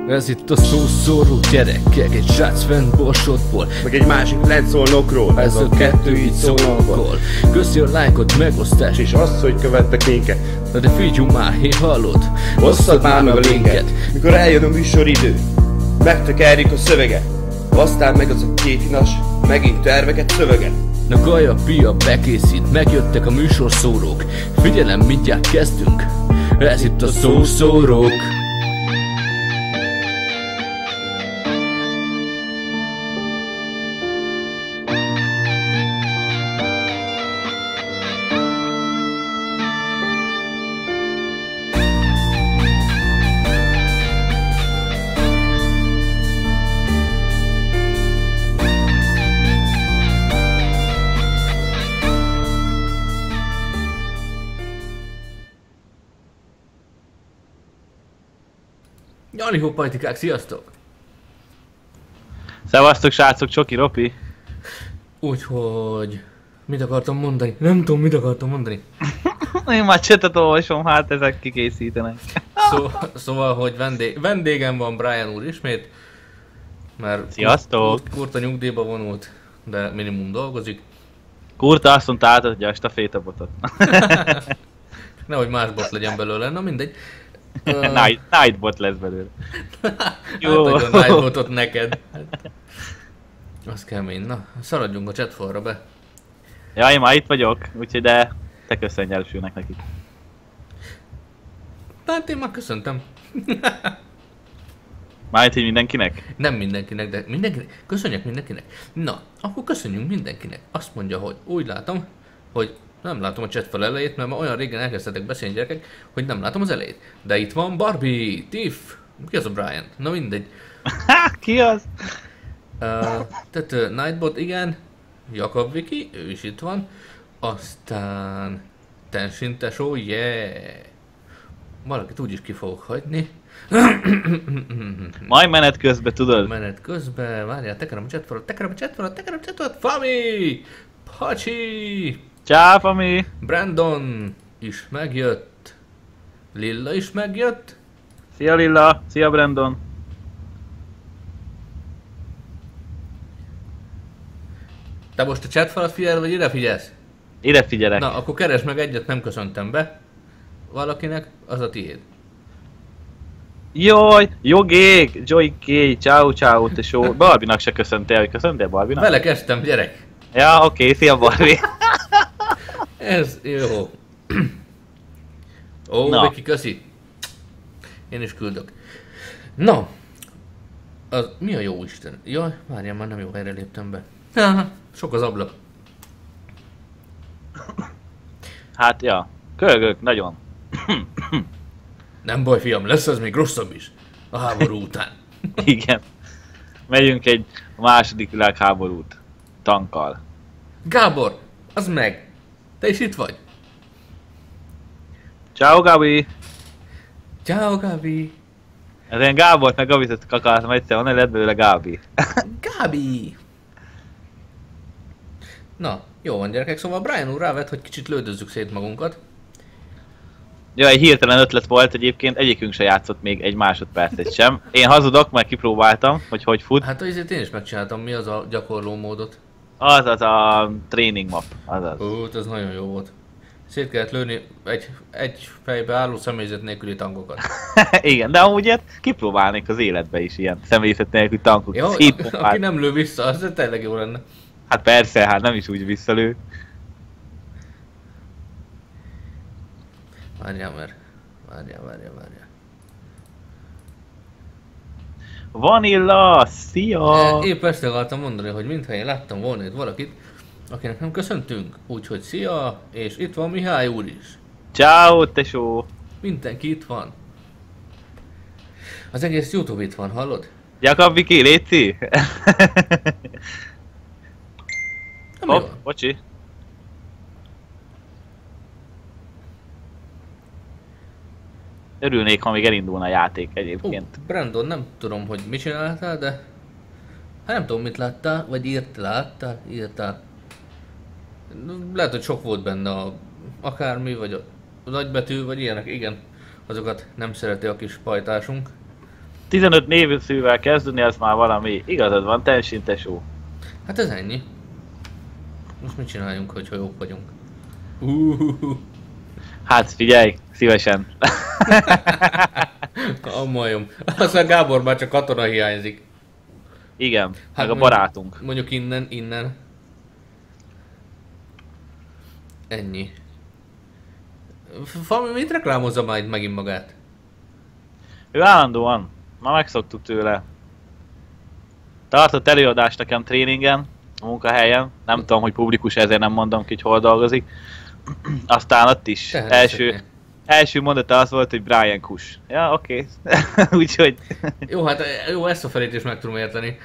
Ez itt a szószóró gyerekek, egy srác fent Borsodból, meg egy másik lent Szolnokról. ez a kettő így Szolnokból. Köszi a lájkot, megosztást, És azt, hogy követtek minket. na de figyelj már, hé hallod? Osszad már meg a linket. Mikor eljön a műsoridő, megtekerjük a szöveget. Aztán meg az a két inas, megint terveket szöveget. Na Gaja, Pia bekészít, megjöttek a műsorszórók. Figyelem, mindjárt kezdünk. Ez itt a szószórók. Janikó pajtikák, sziasztok! Szevasztok srácok, Csoki Ropi. Úgyhogy... Mit akartam mondani? Nem tudom, mit akartam mondani. Én már csetet olvasom, hát ezek kikészítenek. Szóval, hogy vendégem van Brian úr ismét. Mert Sziasztok! Kurta nyugdíjba vonult, de minimum dolgozik. Kurta azt mondta, átadja a stafétabotot. Nehogy más bot legyen belőle, na mindegy. Nightbot lesz belőle. Jó. Hát a Nightbotot neked. Az kemény. Na, szaladjunk a chatfalra be. Ja, én már itt vagyok, úgyhogy de te köszönj elsőnek nekik. Hát én már köszöntem. Mármint, hogy mindenkinek? Nem mindenkinek, de mindenkinek. Köszönjek mindenkinek. Na, akkor köszönjünk mindenkinek. Azt mondja, hogy úgy látom, hogy nem látom a chatfal elejét, mert már olyan régen elkezdtetek beszélni gyerekek, hogy nem látom az elejét. De itt van Barbie, Tiff, ki az a Brian? Na mindegy. Ki az? Tehát Nightbot, igen. Jakab Viki, ő is itt van. Aztán Tenshin Tesó, yeah! Valakit úgyis ki fogok hagyni. Majd menet közben tudod. Menet közben, várjál, tekerem a chatfalat, Fami! Pacsi! Ciao, Fami! Brandon is megjött. Lilla is megjött. Szia Lilla! Szia Brandon! Te most a chatfalat figyel, vagy ide figyelsz? Ide figyelek. Na, akkor keresd meg egyet, nem köszöntem be. Valakinek, az a tiéd. Jaj! Jogék! Joyké! Ciao, ciao, tesó! Barbinak se köszöntél, hogy köszöntél Barbinak? Vele kezdtem, gyerek. Ja, oké, szia Barbie! Ez jó. Ó, Na. Viki, köszi. Én is küldök. Na. Az, mi a jó Isten? Jaj, várjál, már nem jó helyre léptem be. Sok az ablak. Hát, ja. Kölgök, nagyon. Nem baj, fiam, lesz az még rosszabb is. A háború után. Igen. Megyünk egy második világháborút. Tankkal. Gábor, az meg. Te is itt vagy? Ciao, Gabi! Ciao, Gabi. Ez ilyen Gábort meg Gabit kakáltam egyszer, onnan lett belőle Gábi. Gabi. Na, jó van gyerekek, szóval Brian úr rávett, hogy kicsit lődözzük szét magunkat. Ja, egy hirtelen ötlet volt egyébként, egyikünk se játszott még egy másodpercet sem. Én hazudok, mert kipróbáltam, hogy fut. Hát azért én is megcsináltam, mi az a gyakorló módot. Az a training map, azaz. Ez nagyon jó volt. Szét kellett lőni egy fejbe álló személyzet nélküli tankokat. Igen, de amúgy hát kipróbálnék az életbe is ilyen személyzet nélküli tankok. Jó, aki nem lő vissza, az tényleg jó lenne. Hát persze, hát nem is úgy visszalő. Várjál. Vanilla, szia! Épp ezt akartam mondani, hogy mintha én láttam volna itt valakit, akinek nem köszöntünk. Úgyhogy szia, és itt van Mihály úr is. Ciao, tesó! Mindenki itt van. Az egész YouTube itt van, hallod? Jakab Viki, léci! Nem jó. Hopp, bocsi. Örülnék, ha még elindulna a játék egyébként. Brandon, nem tudom, hogy mit csináltál, de... Hát nem tudom, mit láttál, vagy írtál. Lehet, hogy sok volt benne akármi, vagy a nagybetű, vagy ilyenek, igen. Azokat nem szereti a kis pajtásunk. 15 névszűvel kezdeni, az már valami. Igazad van, Tenshin tesó. Hát ez ennyi. Most mit csináljunk, hogyha jók vagyunk? Hát figyelj, szívesen. A majom. Aztán Gábor már csak katona hiányzik. Igen, Hát meg a mondjuk- barátunk. Mondjuk innen. Ennyi. Fami, mit reklámozza már itt megint magát? Ő állandóan. Ma megszoktuk tőle. Tartott előadást nekem tréningen, a munkahelyen. Nem tudom, hogy publikus, ezért nem mondom ki, hogy hol dolgozik. Aztán ott is. Első mondata az volt, hogy Brian Kush. Ja, oké. Úgyhogy... Jó, hát jó, ezt a felét is meg tudom érteni.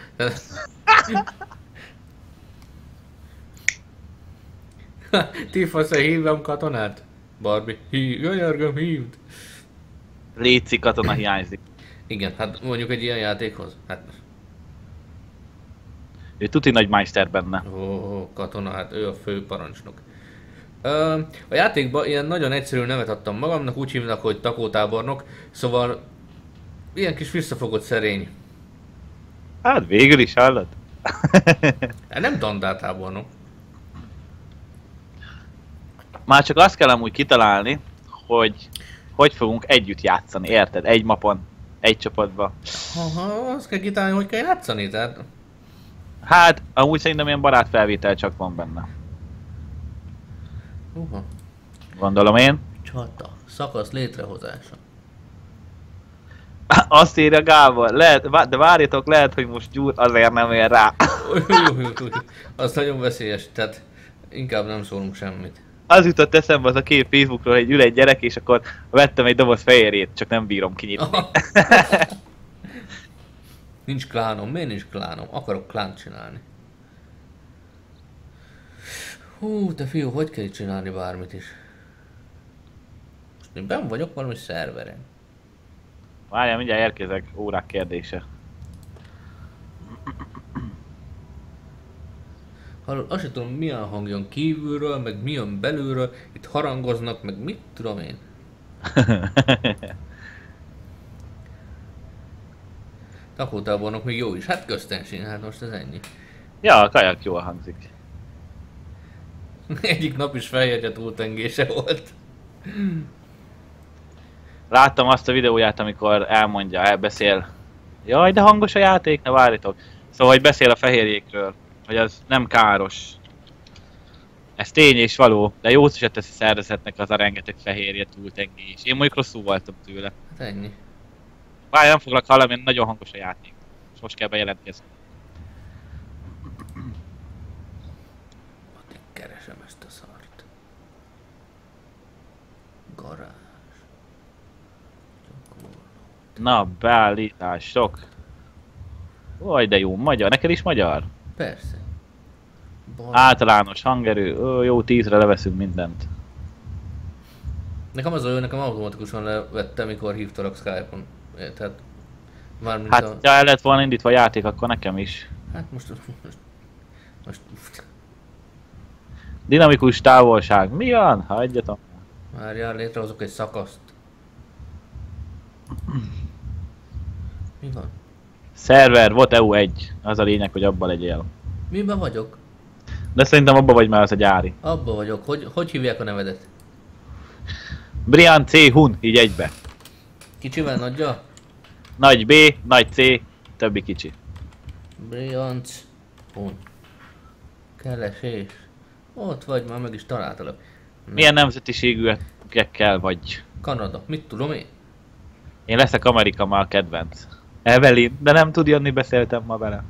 Tifasz, hívjam katonát? Barbie, jöjjörgöm, hívd! Léci katona hiányzik. Igen, hát mondjuk egy ilyen játékhoz. Hát, Ő tuti nagy meister benne. katona, hát ő a fő parancsnok. A játékban ilyen nagyon egyszerű nevet adtam magamnak, úgy hívnak, hogy takótábornok, szóval ilyen kis visszafogott szerény. Hát végül is hallod? Hát nem dandátábornok. Már csak azt kell amúgy kitalálni, hogy fogunk együtt játszani, érted? Egy mapon, egy csapatba. Azt kell kitalálni, hogy kell játszani, tehát... Hát, amúgy szerintem ilyen barátfelvétel csak van benne. Gondolom én. Csata, szakasz létrehozása. Azt írja Gábor, lehet, de várjatok, lehet, hogy most gyúr, azért nem ér rá. Az nagyon veszélyes, tehát inkább nem szólunk semmit. Az jutott eszembe az a kép Facebookról, hogy ül egy gyerek, és akkor vettem egy doboz fehérjét, csak nem bírom kinyitni. Nincs klánom, miért nincs klánom? Akarok klánt csinálni. Hú, te fiú, hogy kell itt csinálni bármit is? Most én benn vagyok valami szerveren. Várjál, mindjárt érkezek, órák kérdése. Hallod, azt sem tudom, milyen hang jön kívülről, meg milyen belülről, itt harangoznak, meg mit tudom én. Takótábornok még jó is, hát köztensén, hát most ez ennyi. Ja, a kajak jól hangzik. Egyik nap is feljegye túltengése volt. Láttam azt a videóját, amikor elbeszél. Jaj, de hangos a játék, ne várjatok. Szóval, hogy beszél a fehérjékről, hogy az nem káros. Ez tény és való, de jót se teszi szervezetnek az a rengeteg fehérje túltengés. Én mondjuk rosszul voltam tőle. Hát ennyi. Várj, nem foglak hallani, nagyon hangos a játék. És most kell bejelentkezni. Addig keresem ezt a szart. Garázs. Na, beállítások. Oj, de jó, magyar. Neked is magyar? Persze. Általános hangerő. Jó, 10-re leveszünk mindent. Nekem az a jó, nekem automatikusan levettem, mikor hívtalak Skype-on. Tehát mármint Hát, ha el lett volna indítva a játék, akkor nekem is. Hát most... Dinamikus távolság. Mi van? Hagyjatok. Várjál, létrehozok egy szakaszt. Mi van? Szerver, volt EU1. Az a lényeg, hogy abban legyél. Miben vagyok? De szerintem abban vagy már az a gyári. Abba vagyok. Hogy hívják a nevedet? Brian C. Hun, így egybe. Kicsivel nagyja? Nagy B, nagy C, többi kicsi. Brianc. Hun. Keresés. Ott vagy, már meg is találtalak. Milyen nemzetiségűekkel vagy? Kanada. Mit tudom én? Én leszek Amerika már kedvenc. Evelyn, de nem tud jönni, beszéltem ma vele.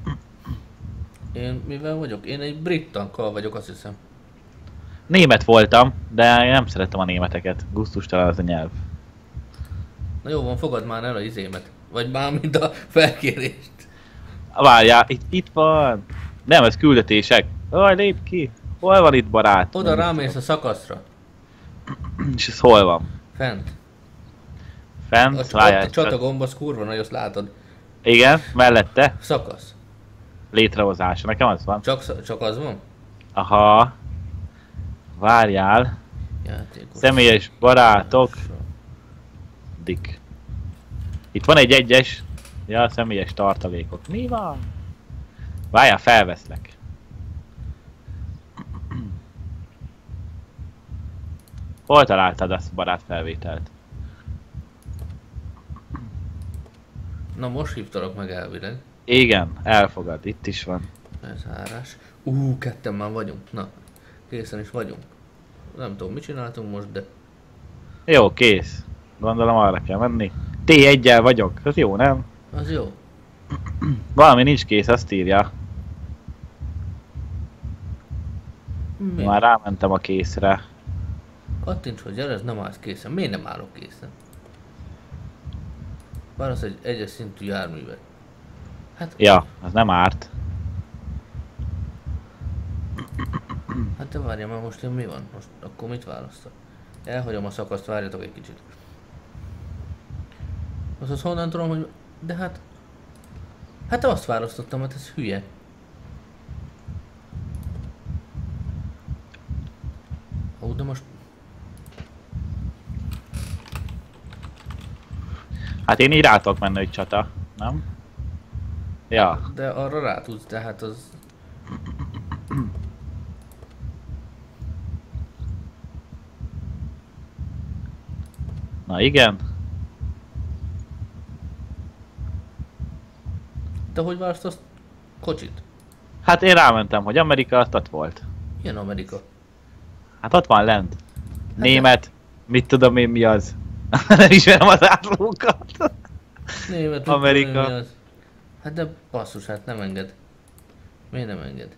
Én mivel vagyok? Én egy brit tankkal vagyok, azt hiszem. Német voltam, de nem szeretem a németeket. Gusztustalan az a nyelv. Na jó van, fogad már el a izémet. Vagy már mint a felkérést. Várjál, itt van. Nem, ez küldetések. Aj, lépj ki. Hol van itt barát? Oda rámész a szakaszra. És ez hol van? Fent. Fent? Ott Várjál. a csatagomb az kurva nagy, azt látod. Igen, mellette. Szakasz. Létrehozása. Nekem az van. Csak az van? Aha. Várjál. Játékos. Személyes barátok. Dick. Itt van egy egyes. Ja, személyes tartalékok. Mi van? Várjál, felveszlek. Hol találtad azt a barátfelvételt? Na most hívtalak meg elvileg. Igen, elfogad, itt is van. Bezárás. Ketten már vagyunk. Na, készen is vagyunk. Nem tudom, mit csináltunk most, de... Jó, kész. Gondolom arra kell menni. T1-jel vagyok, ez jó, nem? Az jó. Valami nincs kész, azt írja. Mi? Már rámentem a készre. Kattints, hogy gyere, ez nem állsz készen. Miért nem állok készen? Válasz egy egyes szintű járművet. Hát, Ja, az nem árt. hát te várjál már most, mi van? Most akkor mit választok? Elhagyom a szakaszt, várjatok egy kicsit. Az honnan tudom, hogy... De hát... Hát azt választottam, hát ez hülye. Ó, de most... Hát én így rá tudok menni, hogy csata, nem? Ja, De arra rá tudsz, de hát az... na igen. Te hogy választasz kocsit? Hát én rámentem, hogy Amerika azt ott volt. Milyen Amerika? Hát ott van lent. Német, mit tudom én mi az. Nem ismerem az átlókat. Német, Amerika. mi az? Hát de basszus, hát nem enged. Miért nem enged?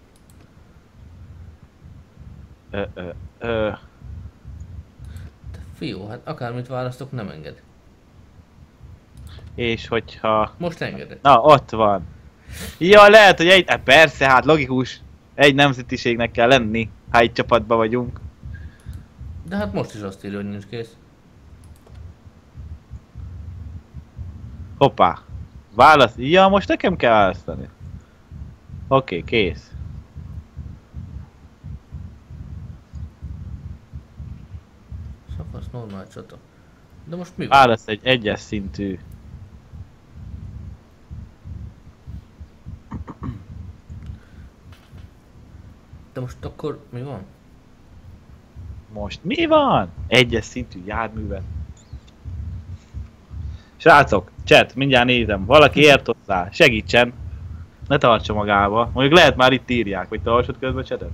Te fiú, hát akármit választok, nem enged. És hogyha... Most engedett. Na, ott van. Ja, lehet, hogy egy... persze, hát logikus. Egy nemzetiségnek kell lenni, ha egy csapatban vagyunk. De hát most is azt írja, hogy nincs kész. Hoppá. Válasz... Ja, most nekem kell választani. Oké, kész. Szakasz normál csata. De most mi van? Válasz egy egyes szintű. De most akkor mi van? Most mi van? Egyes szintű járművet. Srácok, chat, mindjárt nézem. Valaki ért hozzá, segítsen. Ne tartsa magába. Mondjuk lehet már itt írják, hogy te olvasod közben a chatet?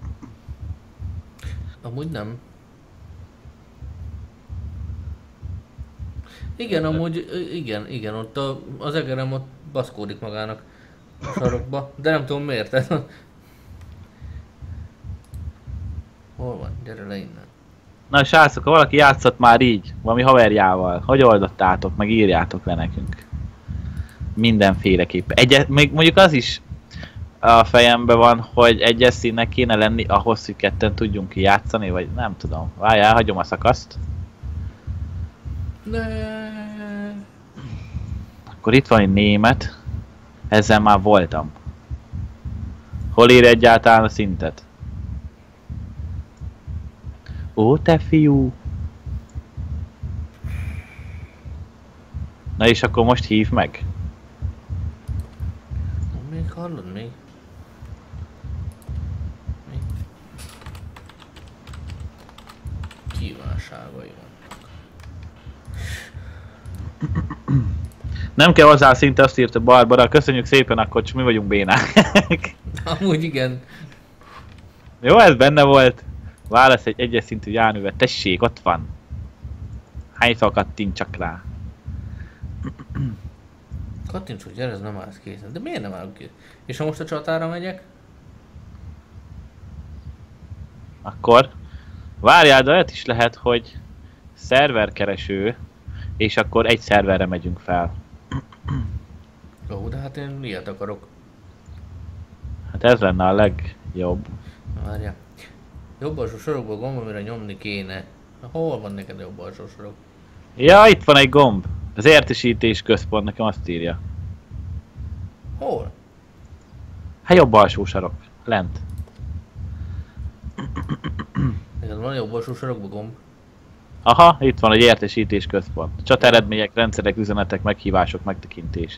Amúgy nem. Igen, amúgy, igen, ott az egerem ott baszkódik magának a sarokba, de nem tudom miért. Tehát... Hol van? Gyere le innen. Na srácok, ha valaki játszott már így, valami haverjával, hogy oldottátok, meg írjátok le nekünk. Mindenféleképpen. Még mondjuk az is a fejemben van, hogy egyes színnek kéne lenni ahhoz, hogy ketten tudjunk ki játszani, vagy nem tudom. Várjál, hagyom a szakaszt. Ne. Akkor itt van egy német. Ezzel már voltam. Hol ér egyáltalán a szintet? Ó, te fiú! Na és akkor most hív meg. Még hallod még? Még? Kívánságai van. Nem kell hozzá a szinte, azt írta Barbara. Köszönjük szépen, akkor csak mi vagyunk bénák. Amúgy igen. Jó, ez benne volt. Válasz egy egyes szintű járművet. Tessék, ott van. Hányszor kattintsak rá? Kattints, hogy gyere, ez nem állsz készen. De miért nem állok készen? És ha most a csatára megyek? Akkor várjál, de olyat is lehet, hogy szerverkereső, és akkor egy szerverre megyünk fel. Ó, de hát én ilyet akarok. Hát ez lenne a legjobb. Várjál. Jobb alsó sorokból gomb, amire nyomni kéne. Hol van neked jobb alsó sorok? Ja, itt van egy gomb. Az értesítés központ, nekem azt írja. Hol? Hát jobb alsó sarok. Lent. Neked van jobb alsó sorokból gomb? Aha, itt van egy értesítés központ. Csata eredmények, rendszerek, üzenetek, meghívások, megtekintése.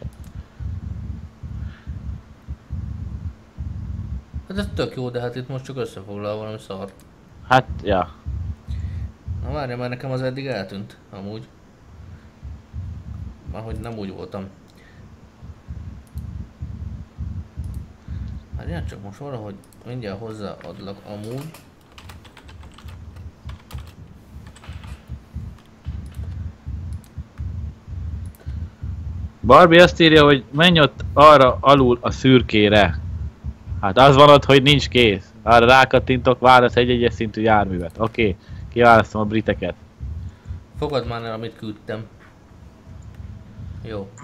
Hát ez tök jó, de hát itt most csak összefoglal valami szar. Hát, ja. Na várja, mert nekem az eddig eltűnt, amúgy. Már hogy nem úgy voltam. Várjál csak most valahogy mindjárt hozzáadlak amúgy. Barbie azt írja, hogy menj ott arra alul a szürkére. Hát az van ott, hogy nincs kész. Arra rákattintok, válasz egy egyes szintű járművet. Oké, kiválasztom a briteket. Fogad már el, amit küldtem. Jó.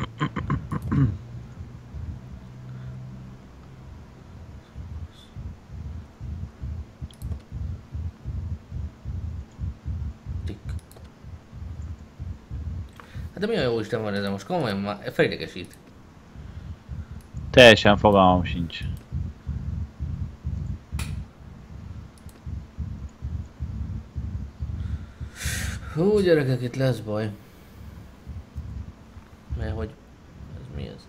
Tik. Hát de mi a jó Isten van ez most? Komolyan már felidegesít. Teljesen fogalmam sincs. Hú, gyerekek, itt lesz baj. Mert hogy... Ez mi ez?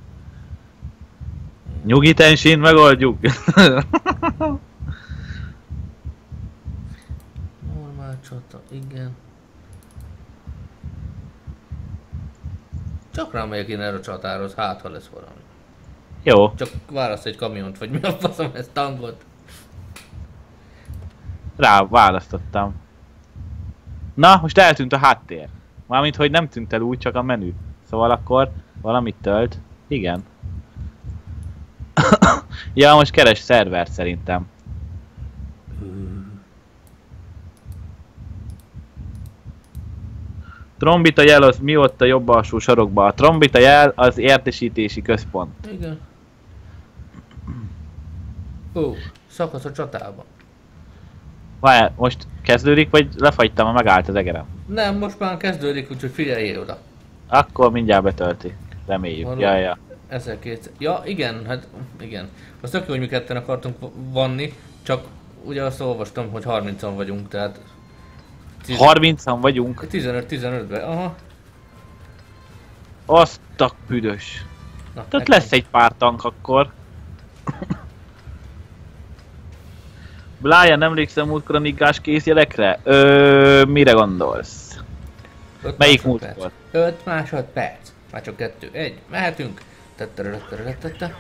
Nyugi Tenshin, megoldjuk! Normál csata, igen. Csak rám megyek én erre a csatához, hát ha lesz valami. Jó, Csak választ egy kamiont, vagy mi a faszom ez, tankot. rá választottam. Na, most eltűnt a háttér. Mármint, hogy nem tűnt el úgy, csak a menü. Szóval akkor valamit tölt. Igen. Ja, most keres szerver szerintem. Trombita jel az mi ott a jobb alsó sarokban? A trombita jel az értesítési központ. Igen. Ó, szakasz a csatában. Várjál, most kezdődik, vagy lefagytam, ha megállt az egerem? Nem, most már kezdődik, úgyhogy figyeljél oda. Akkor mindjárt betölti. Reméljük. Hallod? Ja. 1200. Ja, igen, hát igen. Azt tök jó, hogy mi ketten akartunk vanni, csak ugye azt olvastam, hogy 30-an vagyunk, tehát... 30-an vagyunk. 15-15-ben, aha. Azt a büdös. Na, Tehát lesz egy pár tank akkor. Brian, emlékszem múltkor a niggás kézjelekre? Mire gondolsz? Melyik múltkor? 5 másodperc. Már csak 2. 1. Mehetünk. Tetteretetteretetete.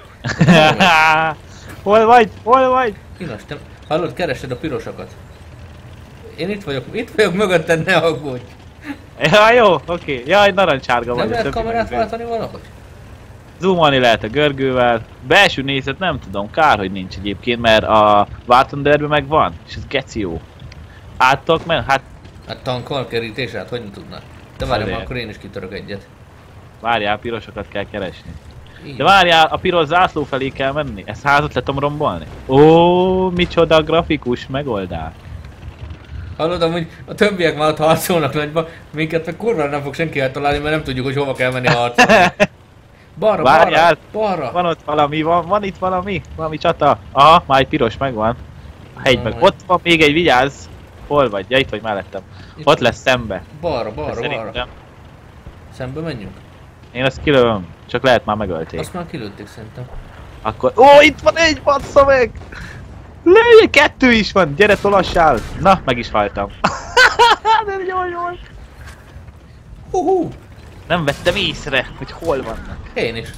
Hol vagy? Hol vagy? Inostem. Hallod, keresed a pirosakat. Én itt vagyok mögötted, ne aggódj. Ja, jó, oké. Jaj, narancsárga vagy. Nem lehet kamerát váltani valahogy? Zoomolni lehet a görgővel. Belső nézet nem tudom, kár, hogy nincs egyébként, mert a War Thunderben meg van, és ez geci jó. Áttok, mert hát Hát tankkal kerítés, hát hogy nem tudnád? De várjál, Azért. már akkor én is kitörök egyet. várjál, pirosokat kell keresni. Így. De várjál, a piros zászló felé kell menni. Ezt házat le tudom rombolni. Ó, micsoda grafikus megoldás. Hallod, amúgy a többiek már ott harcolnak nagyba, minket meg kurva nem fog senki eltalálni, mert nem tudjuk, hogy hova kell menni harcolni. Balra, Várjál, balra! van ott valami, van itt valami? Valami csata. Aha, már egy piros megvan. A hegy meg. Aj. Ott van még egy, vigyázz! Hol vagy? Ja, itt vagy mellettem. Itt Ott lesz szembe. Balra, De balra. szerintem. Szembe menjünk? Én azt kilövöm. Csak lehet már megölték. Azt már kilőtték szerintem. Akkor... Ó, itt van egy, bassza meg! Lőj, 2 is van, gyere tolassál! Na, meg is haltam. De jó volt. Hú, Nem vettem észre, hogy hol vannak. én is.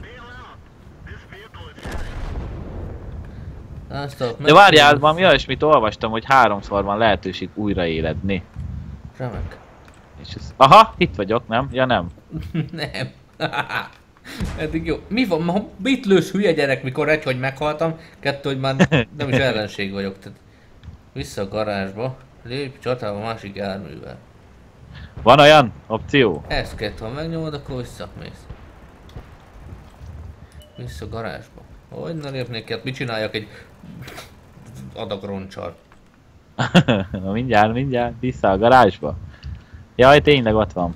Stop, De várjál, valami olyasmit olvastam, hogy 3-szor van lehetőség újraéledni. Remek. És ez... Aha, itt vagyok, nem? Ja nem. Nem. Eddig jó. Mi van? Ma mit lősz, hülye gyerek, mikor egy, hogy meghaltam, 2, hogy már nem is ellenség vagyok. Tehát vissza a garázsba, lépj csatába a másik járművel. Van olyan opció? Ezt kell, ha megnyomod, akkor visszamész. Vissza a garázsba. Hogy ne lépnék át, mit csináljak egy adag roncsal? Na mindjárt, vissza a garázsba. Jaj, tényleg ott van.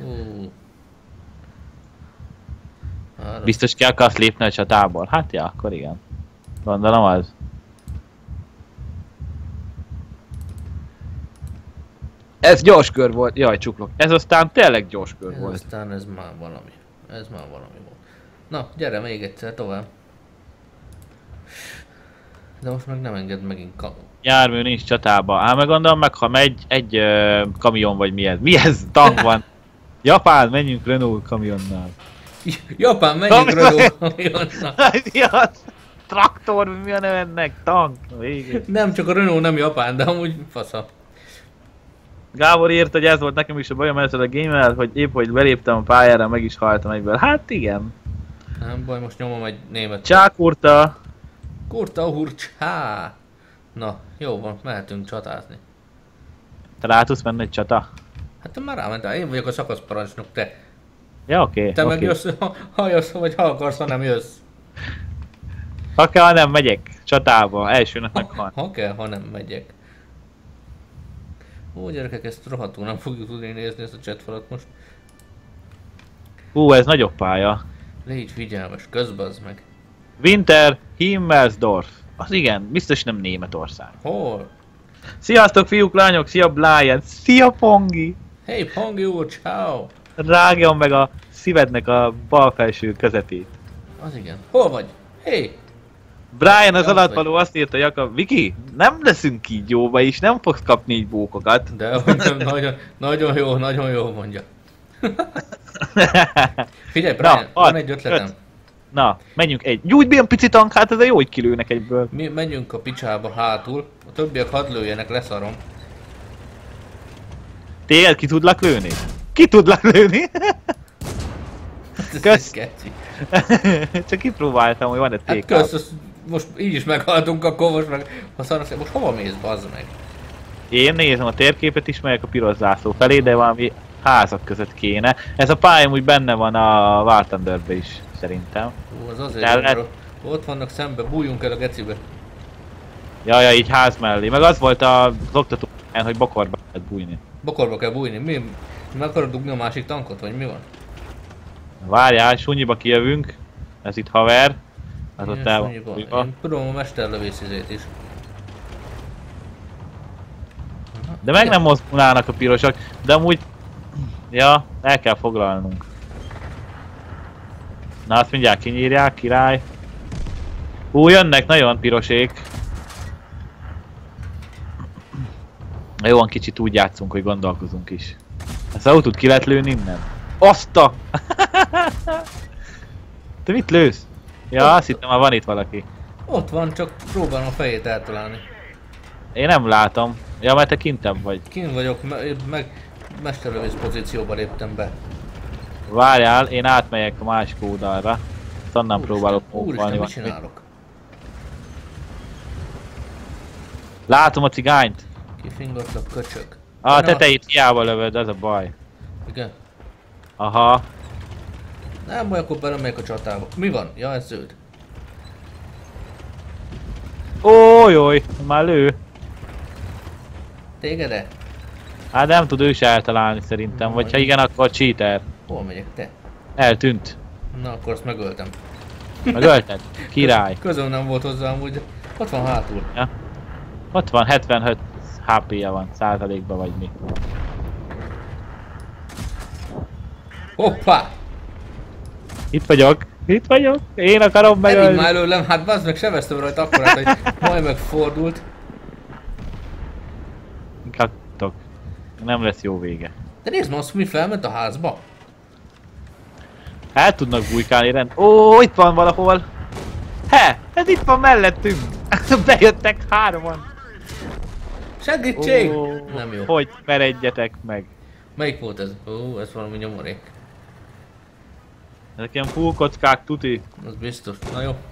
Arra. Biztos ki akarsz lépni a csatából? Hát ja, akkor igen. Gondolom az. Ez gyors kör volt, jaj csuklok. Ez aztán tényleg gyors kör volt. Aztán ez már valami. Ez már valami volt. Na, gyere még egyszer tovább. De most meg nem enged megint Jármű nincs csatába. Ám meg gondolom meg, ha megy egy kamion vagy mi ez? Mi ez? Tank van. Japán, menjünk Renault kamionnal. Japán, menjünk Renault kamionnal. Ja, traktor, mi a neve ennek? Tank. Végül. Nem, csak a Renault nem Japán, de amúgy fasza. Gábor írt, hogy ez volt nekem is a bajom ezzel a game-el, hogy épp hogy beléptem a pályára, meg is haltam egyből. Hát igen. Nem baj, most nyomom egy német. Csákurta. Kurta hurcsá. Na, jó van, mehetünk csatázni. Te rá tudsz menni egy csata? Hát te már rámentál, én vagyok a szakaszparancsnok, te. Ja, oké. Te meg jössz, ha jössz, vagy ha akarsz, ha nem jössz. Ha kell, ha nem megyek csatába, elsőnek meghal. Ha kell, ha nem megyek. Ó, gyerekek, ezt rohadtul nem fogjuk tudni nézni, ezt a chatfalat most. Ez nagyobb pálya. Légy figyelmes, közbazd meg. Winter Himmelsdorf. Az igen, biztos nem Németország. Hol? Sziasztok fiúk, lányok, szia Brian, szia Pongi! Hey, Pongi úr, ciao. Rágjon meg a szívednek a bal felső közepét. Az igen. Hol vagy? Hey! Brian az Ja, alattvaló azt írta, Jakab, Viki, nem leszünk így jóba és nem fogsz kapni így bókokat. De hogy nem, nagyon jó mondja. Figyelj, Brian, van egy ötletem. Na, menjünk egy. Gyújt be egy pici tank, hát ez a jó, hogy kilőnek egyből. Mi menjünk a picsába hátul, a többiek hadd lőjenek, leszarom. Téged ki tudlak lőni? Ki tudlak lőni? Kösz. Csak kipróbáltam, hogy van egy TK. Hát kösz, most így is meghaltunk, akkor most meg... Most hova mész, bazd meg? Én nézem a térképet is, megyek a piros zászló felé, de valami házak között kéne. Ez a pályám úgy benne van a War Thunderbe is, szerintem. Az azért, ott vannak szembe, bújjunk el a gecibe. Jaja, így ház mellé. Meg az volt az oktató, hogy bokorba lehet bújni. Bokorba kell bújni. Mi meg akarod dugni a másik tankot, vagy mi van? Várjál, sunyiba kijövünk. Ez itt haver. Az ott el van. Én tudom a mesterlövészizét is. De meg nem mozgulnának a pirosak, de amúgy... Ja, el kell foglalnunk. Na azt mindjárt kinyírják, király. Jönnek nagyon pirosék. Jó van, kicsit úgy játszunk, hogy gondolkozunk is. Ezt az autót ki lehet lőni innen? Azta! Te mit lősz? Ja, azt hittem, már van itt valaki. Ott van, csak próbálom a fejét eltalálni. Én nem látom. Ja, mert te kintem vagy. Kint vagyok, meg mesterlövész pozícióba léptem be. Várjál, én átmegyek a másik oldalra. Onnan próbálok Úristen, mit csinálok? Látom a cigányt. Kifingatlak, köcsög. A tetejét hiába lövöd, ez a baj. Igen? Aha. Nem baj, akkor belemegyek a csatába. Mi van? Ja, ez zöld. Ójjj, már lő. Téged-e? Hát nem tud ő is eltalálni szerintem, vagy ha igen, akkor cheater. Hol megyek, te? Eltűnt. Na, akkor azt megöltem. Megölted? Király. Közöm nem volt hozzá amúgy, ott van hátul. Ja. Ott van, 75 HP-ja van, százalékban vagy mi. Hoppá! Itt vagyok, itt vagyok. Én akarom megölni. Eddig már előlem, hát bazd meg, sebeztem rajta akkorát, hogy majd megfordult. Kaktok. Nem lesz jó vége. De nézd ma, azt mi felment a házba? El tudnak bujkálni rend. Itt van valahol. Ez itt van mellettünk. Bejöttek hárman. Segítség! Nem jó. Hogy meredjetek meg. Melyik volt ez? Ez valami nyomorék. Ezek ilyen full kockák, tuti. Az biztos. Na jó.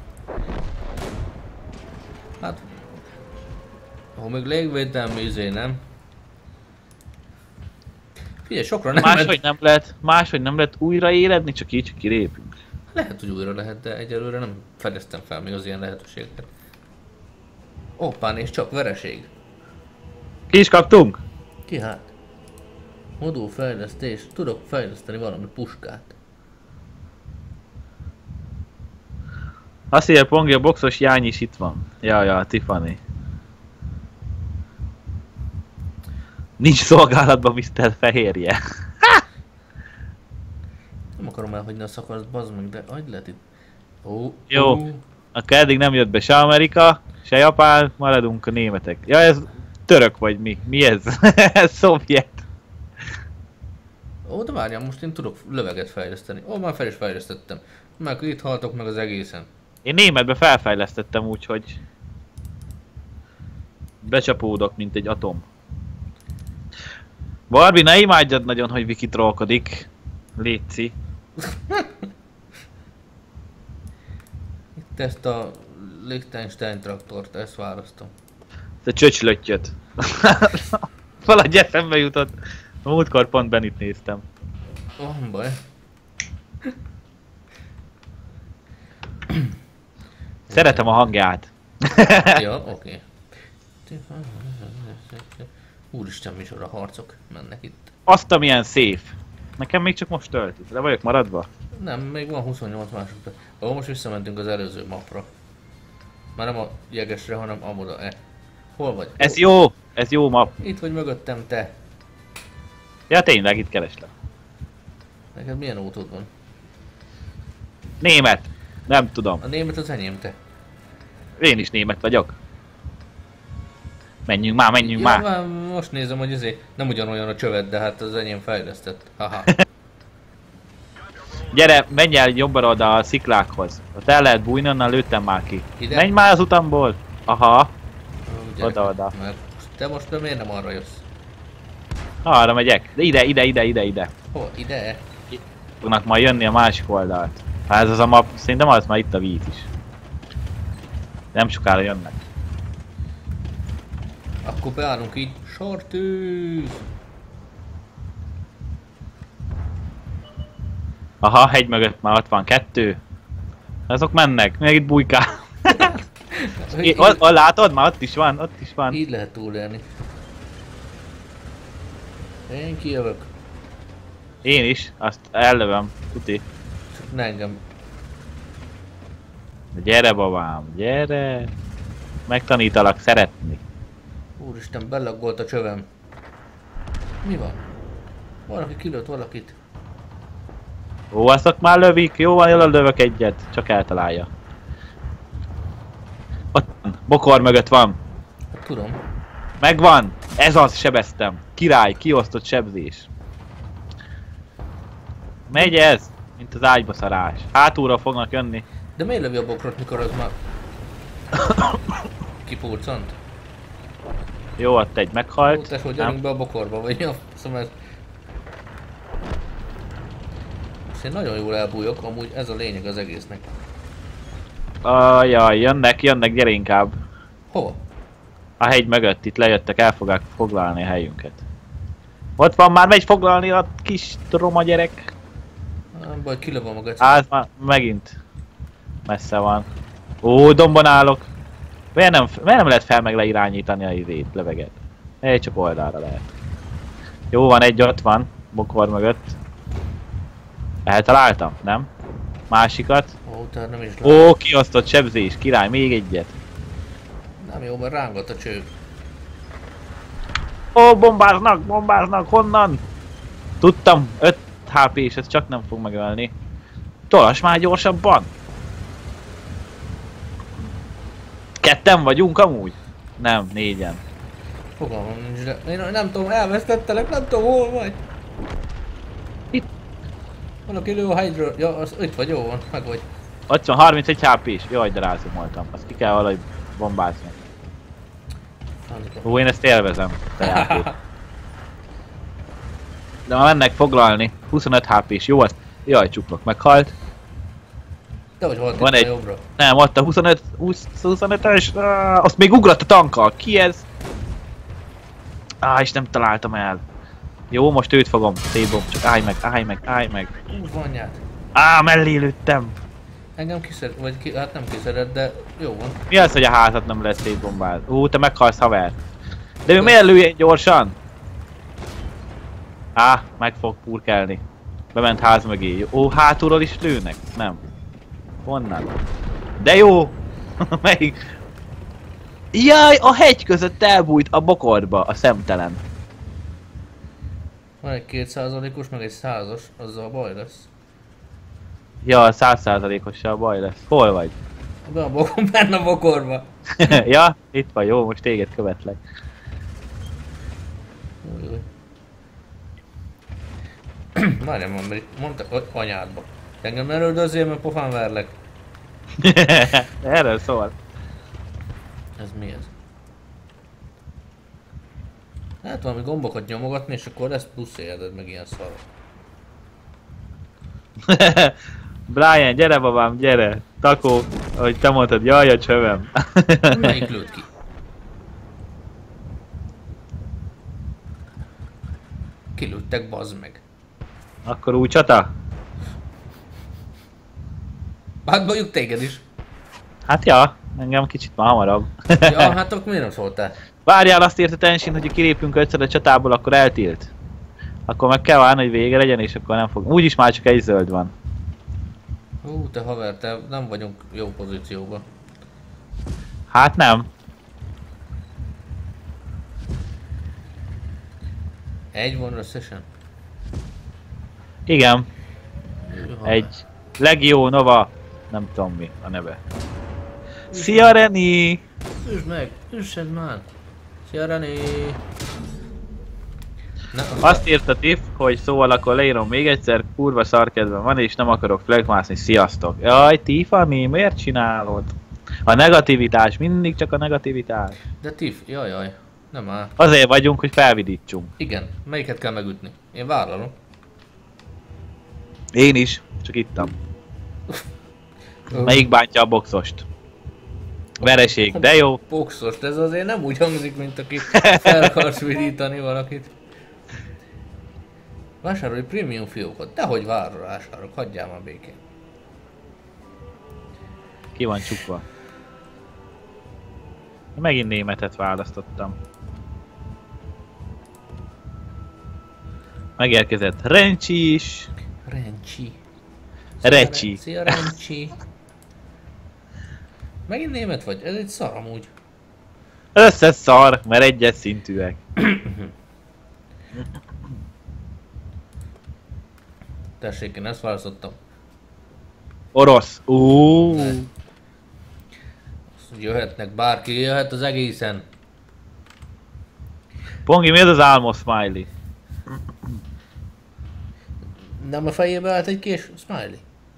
Hát... Ahol még légvédelmi nem? Figyelj, sokra nem Máshogy nem lehet újra éledni, csak így kilépünk. Lehet, hogy újra lehet, de egyelőre nem fedeztem fel még az ilyen lehetőséget. Hoppán, és csak vereség. Ki is kaptunk? Ki hát? Modulfejlesztés. Tudok fejleszteni valami puskát. Azt írja Pongi, a boxos Jány is itt van. Ja, Tiffany. Nincs szolgálatban Mr. Fehérje. Nem akarom elhagyni a szakaszt, bazd meg, de hagyd lehet itt. Ó, Jó. Akkor eddig nem jött be se Amerika, se Japán, maradunk a németek. Ja, ez török vagy mi? Mi ez? Ez szovjet. Ó, de várjál, most én tudok löveget fejleszteni. Ó, már fel is fejlesztettem. Meg itt haltok meg az egészen. Én németbe felfejlesztettem úgy, hogy becsapódok, mint egy atom. Barbie, ne imádjad nagyon, hogy Viki trollkodik. Léci. Itt ezt a Liechtenstein traktort, ezt választom. Ez a csöcslöttyöt. Valahogy eszembe jutott. A múltkor pont Benit néztem. Van baj. Szeretem a hangját. Ja, oké. Úristen, micsoda harcok mennek itt. Azt, amilyen safe. Nekem még csak most tölti. Le vagyok maradva? Nem, még van 28 másodperc. Ahol most visszamentünk az előző mapra. Már nem a jegesre, hanem amoda. Hol vagy? Ez jó! Ez jó map. Itt vagy mögöttem, te. Ja tényleg, itt kereslek. Neked milyen autód van? Német. Nem tudom. A német az enyém, te. Én is német vagyok. Menjünk már, menjünk Ja, már. már most nézem, hogy ezért nem ugyanolyan a csövet, de hát az enyém fejlesztett. Haha. Gyere, menj el jobbra oda a sziklákhoz. Ott el lehet bújni, onnan lőttem már ki. Ide? Menj már az utamból. Aha. Gyerek, Oda-oda. Mert te most miért nem arra jössz? Arra megyek. De ide. Hol? Ide? Fognak majd jönni a másik oldalt. Ha ez az a map, szerintem az már itt a víz is. Nem sokára jönnek. Akkor beállunk így. Sortűz! Aha, hegy mögött már ott van 2. Azok mennek, még itt bujkál. Látod? Már ott is van. Így lehet túlélni. Én kijövök. Én is, azt ellövöm, tuti. Csak ne engem. Gyere babám, gyere! Megtanítalak szeretni. Úristen, bellaggolt a csövem. Mi van? Valaki kilőtt valakit. Ó, azok már lövik, jó van, jól lövök egyet, csak eltalálja. Ott van, bokor mögött van. Hát tudom. Megvan! Ez az, sebeztem. Király, kiosztott sebzés. Megy ez, mint az ágyba szarás. Hátulra fognak jönni. De miért lövi a bokrot, mikor az már... kipurcant? Jó, ott egy meghalt. Tesó, gyerünk be a bokorba, vagy ja, szóval ez... Most én nagyon jól elbújok, amúgy ez a lényeg az egésznek. Jaj, jönnek, gyere inkább. Hova? A hegy mögött, itt lejöttek, el fogják foglalni a helyünket. Ott van, már megy foglalni a kis roma gyerek. Nem baj, kilövom magad. Az már megint messze van. Ó, dombon állok. Miért nem lehet fel meg leirányítani a izét, löveget? Egy csak oldalra lehet. Jó van, egy ott van, bokor mögött. Eltaláltam, nem? Másikat. Ó, tehát nem is Ó, kiosztott sebzés, király, még egyet. Nem jó, mert rángat a cső. Ó, bombáznak, honnan? Tudtam, 5 HP és ez csak nem fog megölni. Tolas már gyorsabban! Ketten vagyunk amúgy? Nem, 4-en. Fogalmam nincs, de én nem tudom, elvesztettelek, nem tudom hol vagy. Itt. Valaki lő a hegyről. Ja, az itt vagy, jó van, meg vagy. Ott van 31 HP-s. Jaj, de rázumoltam. Azt ki kell valahogy bombázni. Én ezt élvezem. Te játék. De már mennek foglalni. 25 HP-s. Jó, azt... Jaj, csuklok, meghalt. De hogy halt Van itt egy... a jobbra. Nem, ott a 25-ös. Azt még ugrott a tankkal. Ki ez? És nem találtam el. Jó, most őt fogom. Szétbom. Csak állj meg. Húzd anyját. Mellé lőttem. Engem kiszed, vagy ki, hát nem kiszedett, de jó van. Mi az, hogy a házat nem lesz szétbombált? Te meghalsz, haver. De ő miért lőjön gyorsan? Meg fog purkelni. Bement ház mögé. Hátulról is lőnek? Nem. Honnan? De jó! Melyik? Jaj, a hegy között elbújt a bokorba, a szemtelen. Van egy 2%-os, meg egy 100-as, azzal baj lesz. Ja, 100%-ossal baj lesz. Hol vagy? Be a bokom, benne a bokorba. Ja, itt vagy, jó, most téged követlek. Új. Várjál, mondta, hogy anyádba. Engem elődözzél, mert pofán verlek. Erről szól. Ez mi ez? Lehet valami gombokat nyomogatni, és akkor lesz plusz életed, meg ilyen szar. Brian, gyere babám, gyere! Takó, ahogy te mondtad, jaj a csövem. Melyik lőtt ki? Kilőttek, bazd meg. Akkor új csata? Hát mondjuk téged is. Hát ja, engem kicsit már hamarabb. Ja, hát akkor miért nem szóltál? Várjál, azt írta Tenshin, hogy ha kilépünk egyszer a csatából, akkor eltilt. Akkor meg kell várni, hogy vége legyen, és akkor nem fog. Úgyis már csak egy zöld van. Hú, te haver, te nem vagyunk jó pozícióban. Hát nem. Egy van összesen? Igen. Hű, haver. Egy Legió Nova, nem tudom mi a neve. Szia Reni! Üsd meg, üssed már! Szia René! Na, Azt írta Tiff, hogy szóval akkor leírom még egyszer, kurva szarkedvem van és nem akarok flagmászni, sziasztok! Jaj, Tiffany, miért csinálod? A negativitás, mindig csak a negativitás. de Tiff, jaj, nem áll. Azért vagyunk, hogy felvidítsunk. Igen, melyiket kell megütni? Én vállalom. Én is, csak ittam. Melyik bántja a boxost? Vereség, de jó. Boxost, ez azért nem úgy hangzik, mint aki fel akarsz vidítani valakit. Vásárolj prémium fiókot, dehogy vásárolok, hagyjál már békén. Ki van csukva? Megint németet választottam. Megérkezett Rencsi is. Rencsi. Recsi. Szia Rencsi. Megint német vagy? Ez egy szar amúgy. Összes szar, mert egyes szintűek. Tessék, én ezt választottam. Orosz. Jöhetnek, bárki jöhet az egészen. Pongi, mi ez az álmos smiley? Nem a fejébe állt egy kés smiley?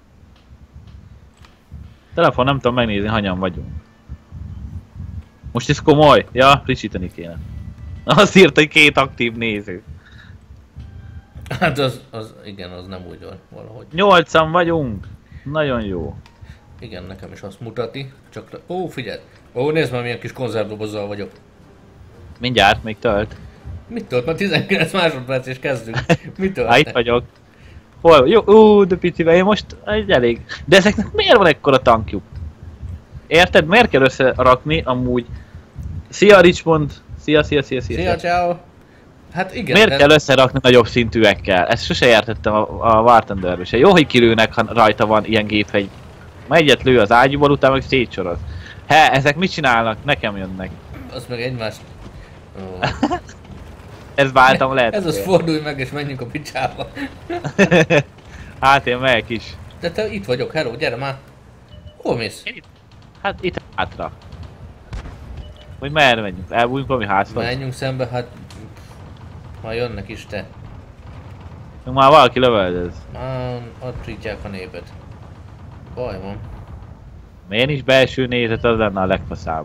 Telefon nem tudom megnézni, hanyan vagyunk. Most ez komoly? Ja, frissíteni kéne. Azt írta, hogy 2 aktív néző. Hát igen, az nem úgy van valahogy. 8-an vagyunk. Nagyon jó. Igen, nekem is azt mutati. Csak... Ó, figyelj! Ó, nézd már milyen kis konzervdobozzal vagyok. Mindjárt, még tölt. Mit tölt? Már 19 másodperc és kezdünk. Mit tölt? Há, itt vagyok. Hol? Jó, de picivel, én most egy elég. De ezeknek miért van ekkora tankjuk? Érted? Miért kell összerakni amúgy? Szia Richmond! Szia. Szia, ciao. Hát igen. Miért kell összerakni nagyobb szintűekkel? Ezt sose értettem a War Thunderben se. Jó, hogy kilőnek, ha rajta van ilyen géphegy. Ma egyet lő az ágyúból, utána meg szétsoroz. Ezek mit csinálnak? Nekem jönnek. Az meg egymást... Ó. Ezt váltam lehet. Ez az fordulj meg és menjünk a picsába. Hát én megyek is. De te itt vagyok, hello, gyere már. Hol mész? Hát itt hátra. Hogy merre menjünk? Elbújunk valami házhoz? Menjünk szembe, hát... Már jönnek is te. Még már valaki lövöldöz. Már adrítják a népet. Baj van. Miért is belső nézet, az lenne a legfaszább.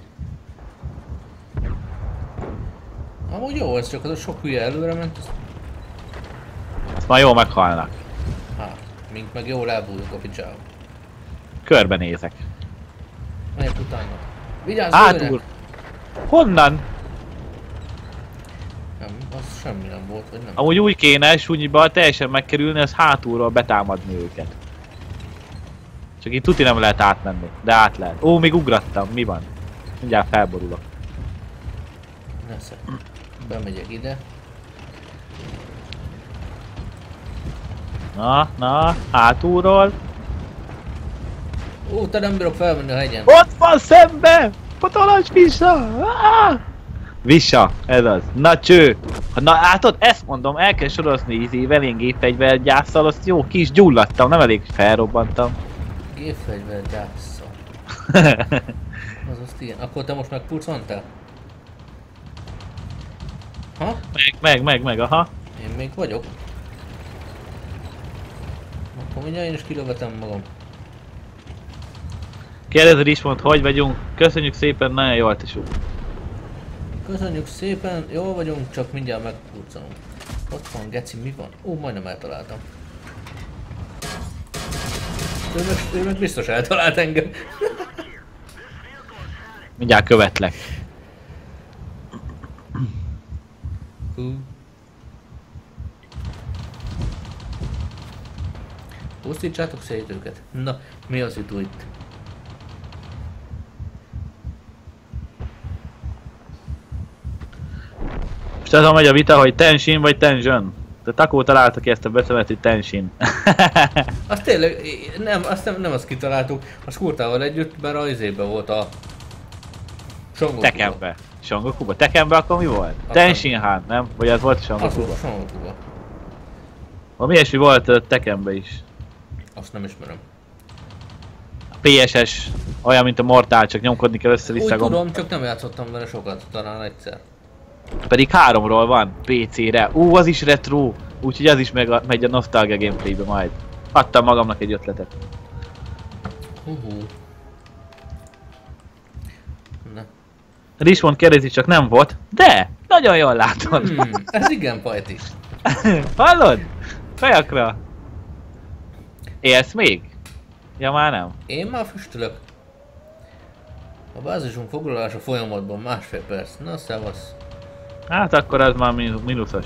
Amúgy jó, ez csak az a sok hülye előre ment. Azt már jól meghalnak. Hát, mink meg jól elbújunk a picsába. Körbenézek. Melyek utána? Vigyázz, Hátul! lőnek! Honnan? Nem, az semmi nem volt, vagy nem? Amúgy úgy kéne súnyiba teljesen megkerülni, az hátulról betámadni őket. Csak itt tuti nem lehet átmenni, de át lehet. Ó, még ugrattam, mi van? Mindjárt felborulok. Nesze. Bemegyek ide. Na, hátulról. Ó, te nem bírok felmenni a hegyen. Ott van szembe! Potolás vissza! Vissza, ez az. Na cső! Na látod, ezt mondom, el kell sorozni ízével, én gépfegyver gyászsal, azt jó, ki is gyulladtam, nem elég felrobbantam. Gépfegyver gyászsal. Az azt ilyen. Akkor te most megpurcantál? Ha? Meg, aha. Én még vagyok. Akkor mindjárt én is kilövetem magam. Kérdezed is mond, hogy vagyunk. Köszönjük szépen, nagyon jól tesó. Köszönjük szépen, jól vagyunk, csak mindjárt megpurcanunk. Ott van, geci, mi van? Ó, majdnem eltaláltam. Ő meg biztos eltalált engem. Mindjárt követlek. Pusztítsátok szét őket. Na, mi az ütő itt? Most azon megy a vita, hogy Tenshin vagy Tension. Tehát akkor találtak ki ezt a beszémet, hogy Tenshin. Azt tényleg, nem azt kitaláltuk, a Skurtával együtt, mert az izében volt a Songokuba. Tekkenbe. Songokuba. Tekkenbe akkor mi volt? Tenshin Han, nem? Vagy az volt a Songokuba? Az Songokuba. Valami ilyesmi volt Tekkenbe is. Azt nem ismerem. A PSS olyan, mint a Mortal, csak nyomkodni kell össze-vissza. Úgy tudom, csak nem játszottam vele sokat, talán egyszer. Pedig 3-ról van PC-re. Az is retro. Úgyhogy az is megy a Nostalgia gameplaybe majd. Adtam magamnak egy ötletet. Na. Richmond kérdezi, csak nem volt. De! Nagyon jól látod. Ez igen pajti. Hallod? Fejakra. Élsz még? Ja már nem. Én már füstölök. A bázisunk foglalása folyamatban 1,5 perc. Na, szevasz. Hát akkor az már mínuszos.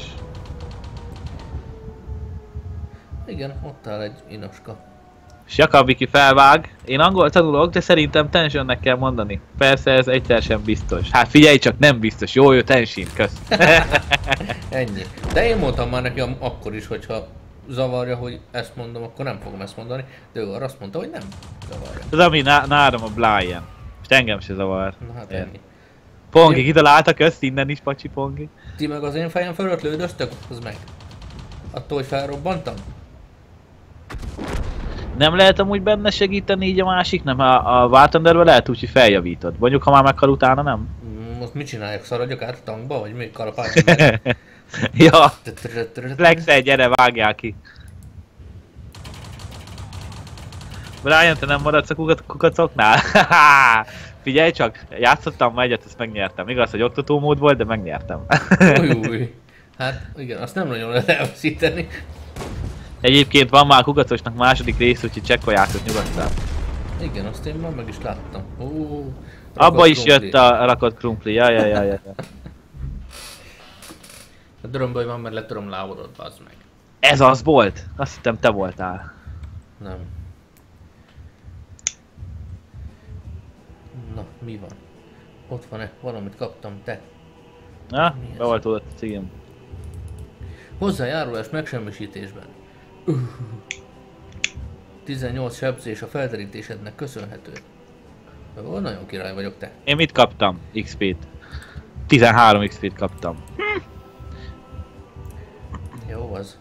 Igen, ott áll egy inoska. És Jakabiki felvág. Én angol tanulok, de szerintem Tensionnek kell mondani. Persze ez egyszer sem biztos. Hát figyelj csak, nem biztos. Jó, Tenshin, kösz. Ennyi. De én mondtam már neki akkor is, hogyha zavarja, hogy ezt mondom, akkor nem fogom ezt mondani. De ő arra azt mondta, hogy nem zavarja. Ez ami nálam a Blian. Most engem se zavar. Na hát ennyi. Pongi, kitaláltak ezt innen is, Pacsi Pongi. Ti meg az én fejem fölött lődöztök? Az meg. Attól, hogy felrobbantam? Nem lehet amúgy benne segíteni így a másik? Nem, a War Thunderbe lehet úgy, hogy feljavítod. Mondjuk, ha már meghal utána, nem? Most mit csináljak? Szaradjak át a tankba? Vagy még kalapáljak meg? Ja. Flexel, gyere, vágjál ki. Brian, te nem maradsz a kukacoknál? Figyelj csak, játszottam már egyet, ezt megnyertem. Igaz, hogy oktatómód volt, de megnyertem. Új. Hát igen, azt nem nagyon lehet elveszíteni. Egyébként van már kukacosnak második rész, úgyhogy csekkoljátok nyugodtan. Igen, azt én már meg is láttam. Abba is jött a rakott krumpli, ja. A drömböly van, mert letrömlávodott, bazd meg. Ez az volt? Azt hittem te voltál. Nem. Na, mi van? Ott van-e? Valamit kaptam, te. Na, be volt oda a cigim. Hozzájárulás megsemmisítésben. 18 sebzés a felderítésednek köszönhető. Nagyon király vagyok, te. Én mit kaptam? XP-t. 13 XP-t kaptam. Jó az.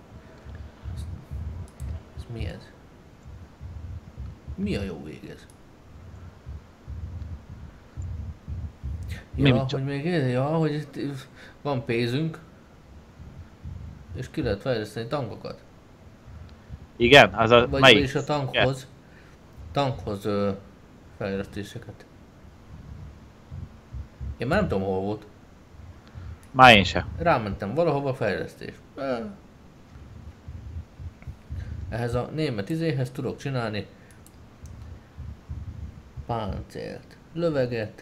Ez mi ez? Mi a jó vég ez? Ja, hogy még hogy itt van pénzünk. És ki lehet fejleszteni tankokat. Igen? Az a vagy melyik? Vagyis a tankhoz fejlesztéseket. Én már nem tudom hol volt. Már én se. Rámentem valahova fejlesztés. Ehhez a német izéhez tudok csinálni páncélt, löveget.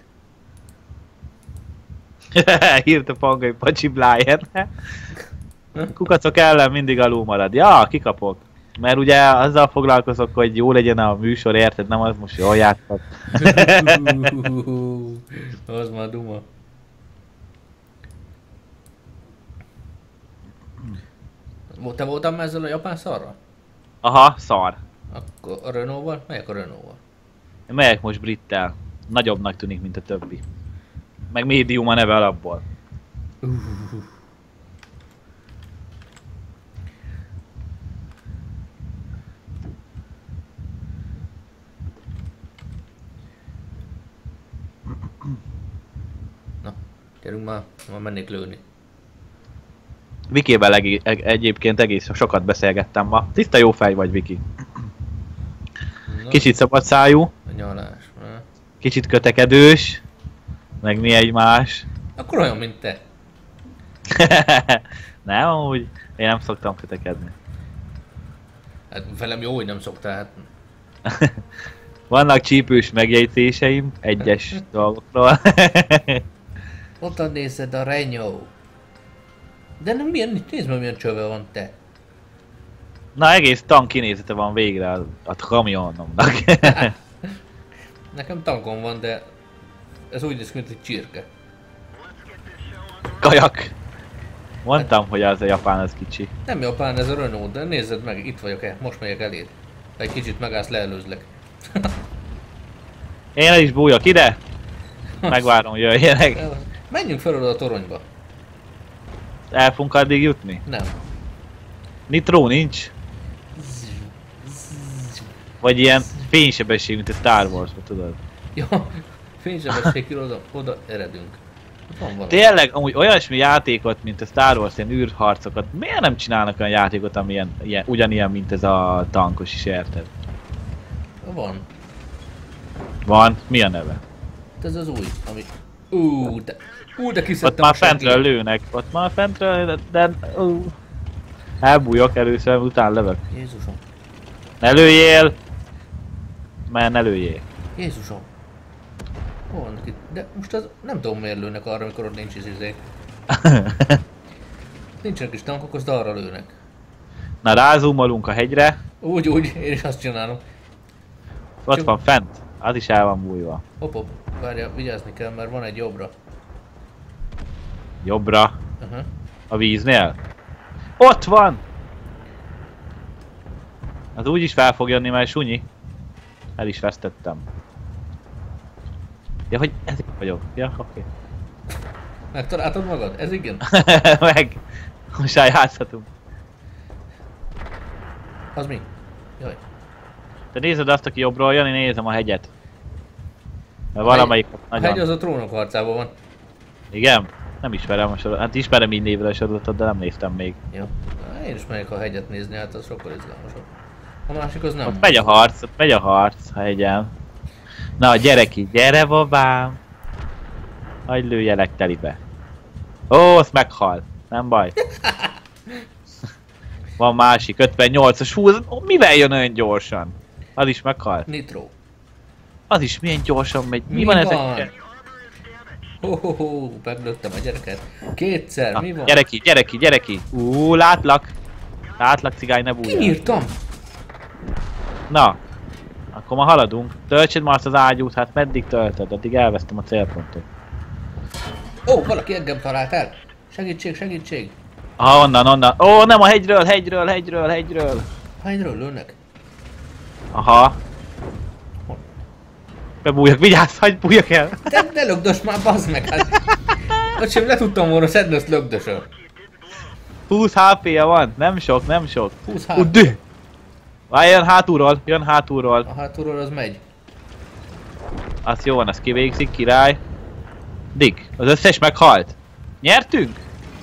Hírta Pangai Pacsi Blian. Kukacok ellen mindig alul marad. Ja, kikapok. Mert ugye azzal foglalkozok, hogy jó legyen a műsor, érted? Nem az most jól játszott. Az már duma. Te voltál már ezzel a japán szarra? Aha, szar. Akkor a Renault-val? Melyek a Renault-val? Én megyek most Brittel. Nagyobbnak tűnik, mint a többi. Meg médium a neve alapból. Gyerünk már mennék lőni. Vikivel egyébként egész sokat beszélgettem ma. Tiszta jó fej vagy, Viki. Na, Kicsit szabadszájú, a nyalás. kicsit kötekedős, meg mi egymás. Akkor olyan, mint te. Nem, amúgy én nem szoktam kötekedni. Hát velem jó, hogy nem szoktál. Hát. Vannak csípős megjegyzéseim egyes dolgokról. Ott nézed a renyó. De nem milyen, nézd meg milyen csöve van te. Na, egész tank kinézete van végre a kamionomnak. Nekem tankom van, de ez úgy néz ki, mint egy csirke. Kajak. Mondtam, hogy az a japán az kicsi. Nem japán, ez a Renault, de nézzed meg, itt vagyok-e, most megyek eléd. Egy kicsit megállsz, leelőzlek. Én el is bújok ide. Megvárom, jöjjenek. Menjünk fel oda a toronyba. El fogunk addig jutni? Nem. Nitró nincs? Vagy ilyen fénysebesség, mint a Star Wars-ban, tudod? Ja, fénysebességkül oda eredünk. Van valami. Tényleg, amúgy olyasmi játékot, mint a Star Wars, ilyen űrharcokat, miért nem csinálnak olyan játékot, ami ugyanilyen, mint ez a tankos is, érted? Van. Van? Mi a neve? Ez az új, ami... de Ott kiszedtem már a seggét. fentről lőnek, ott már fentről, de... Elbújok először, utána lövök. Jézusom. Ne lőjél! Mert ne lőjél. Jézusom. Hol van itt? De most az nem tudom miért lőnek arra, amikor ott nincs izé. Nincsenek is tankok, azt arra lőnek. Na, rázumolunk a hegyre. Úgy, én is azt csinálom. Ott van fent. Az is el van bújva. Hopp, várja, vigyázni kell, mert van egy jobbra. Jobbra. Aha. A víznél. Ott van! Az úgy is fel fog jönni, mert sunyi. El is vesztettem. Ja, hogy ez itt vagyok. Ja, oké. Megtaláltad magad? Ez igen? Meg. Most játszhatunk. Az mi? Jaj. Te nézed azt, aki jobbról jön, én nézem a hegyet. Mert valamelyik A nagyon... hegy az a trónok harcában van. Igen? Nem ismerem a sorozatot. Hát ismerem így névre a sorozatot, de nem néztem még. Jó. Én is megyek a hegyet nézni, hát az sokkal izgalmasabb. A másik az nem. Ott megy a harc a hegyen. Na, gyereki, gyere babám! Hagyj lőjelek telibe. Ó, azt meghal. Nem baj. Van másik, 58-as. Hú, mivel jön olyan gyorsan? Az is meghal. Nitro. Az is milyen gyorsan megy. Mi van ezekkel? Meglőttem a gyereket. Kétszer, mi van? Gyereki. Látlak. Látlak, cigány, ne bújjál. Kiírtam! Na. Akkor ma haladunk. Töltsed már azt az ágyút, hát meddig töltöd? Addig elvesztem a célpontot. Valaki engem talált el! Segítség! Onnan. Ó, nem a hegyről. Hányról lőnek? Aha. Bebújjak, vigyázz, hagyj bújjak el! Ne lögdös már, bazd meg! Hát. Öcsém, le tudtam volna szedni, azt lögdösöl. 20 HP-ja van, nem sok. 20 HP. Uddi! Jön hátulról. A hátulról az megy. Az jó van, az kivégzik, király. Dick, az összes meghalt. Nyertünk?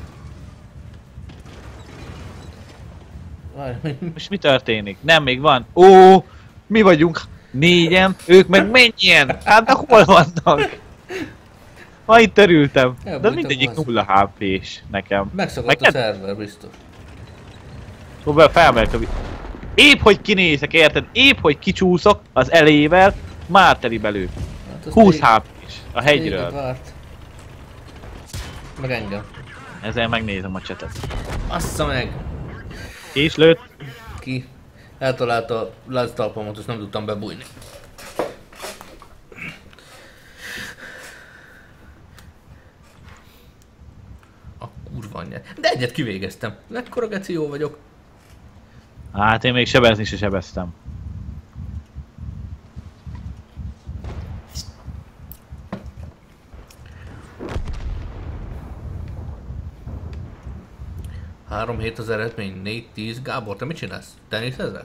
Most mi történik? Nem, még van. Ó, mi vagyunk 4-en, ők meg mennyien? Hát de hol vannak? Ma itt örültem. De mindegyik 0 HP-s nekem. Megszakadt a szerver, biztos. Szóval felmegyek a épp hogy kinézek, érted? Épp hogy kicsúszok az elével, már teli belül. Hát 20 HP-s a hegyről. Várt. Meg engem. Ezzel megnézem a csetet. Assza meg! Ki is lőtt? Ki? Eltalálta a láztalpamat, azt nem tudtam bebújni. A kurva anyját. De egyet kivégeztem. Mekkora geci jó vagyok. Hát én még sebezni se sebeztem. Három hét az eredmény, 4-10. Gábor, te mit csinálsz? Teniszezel?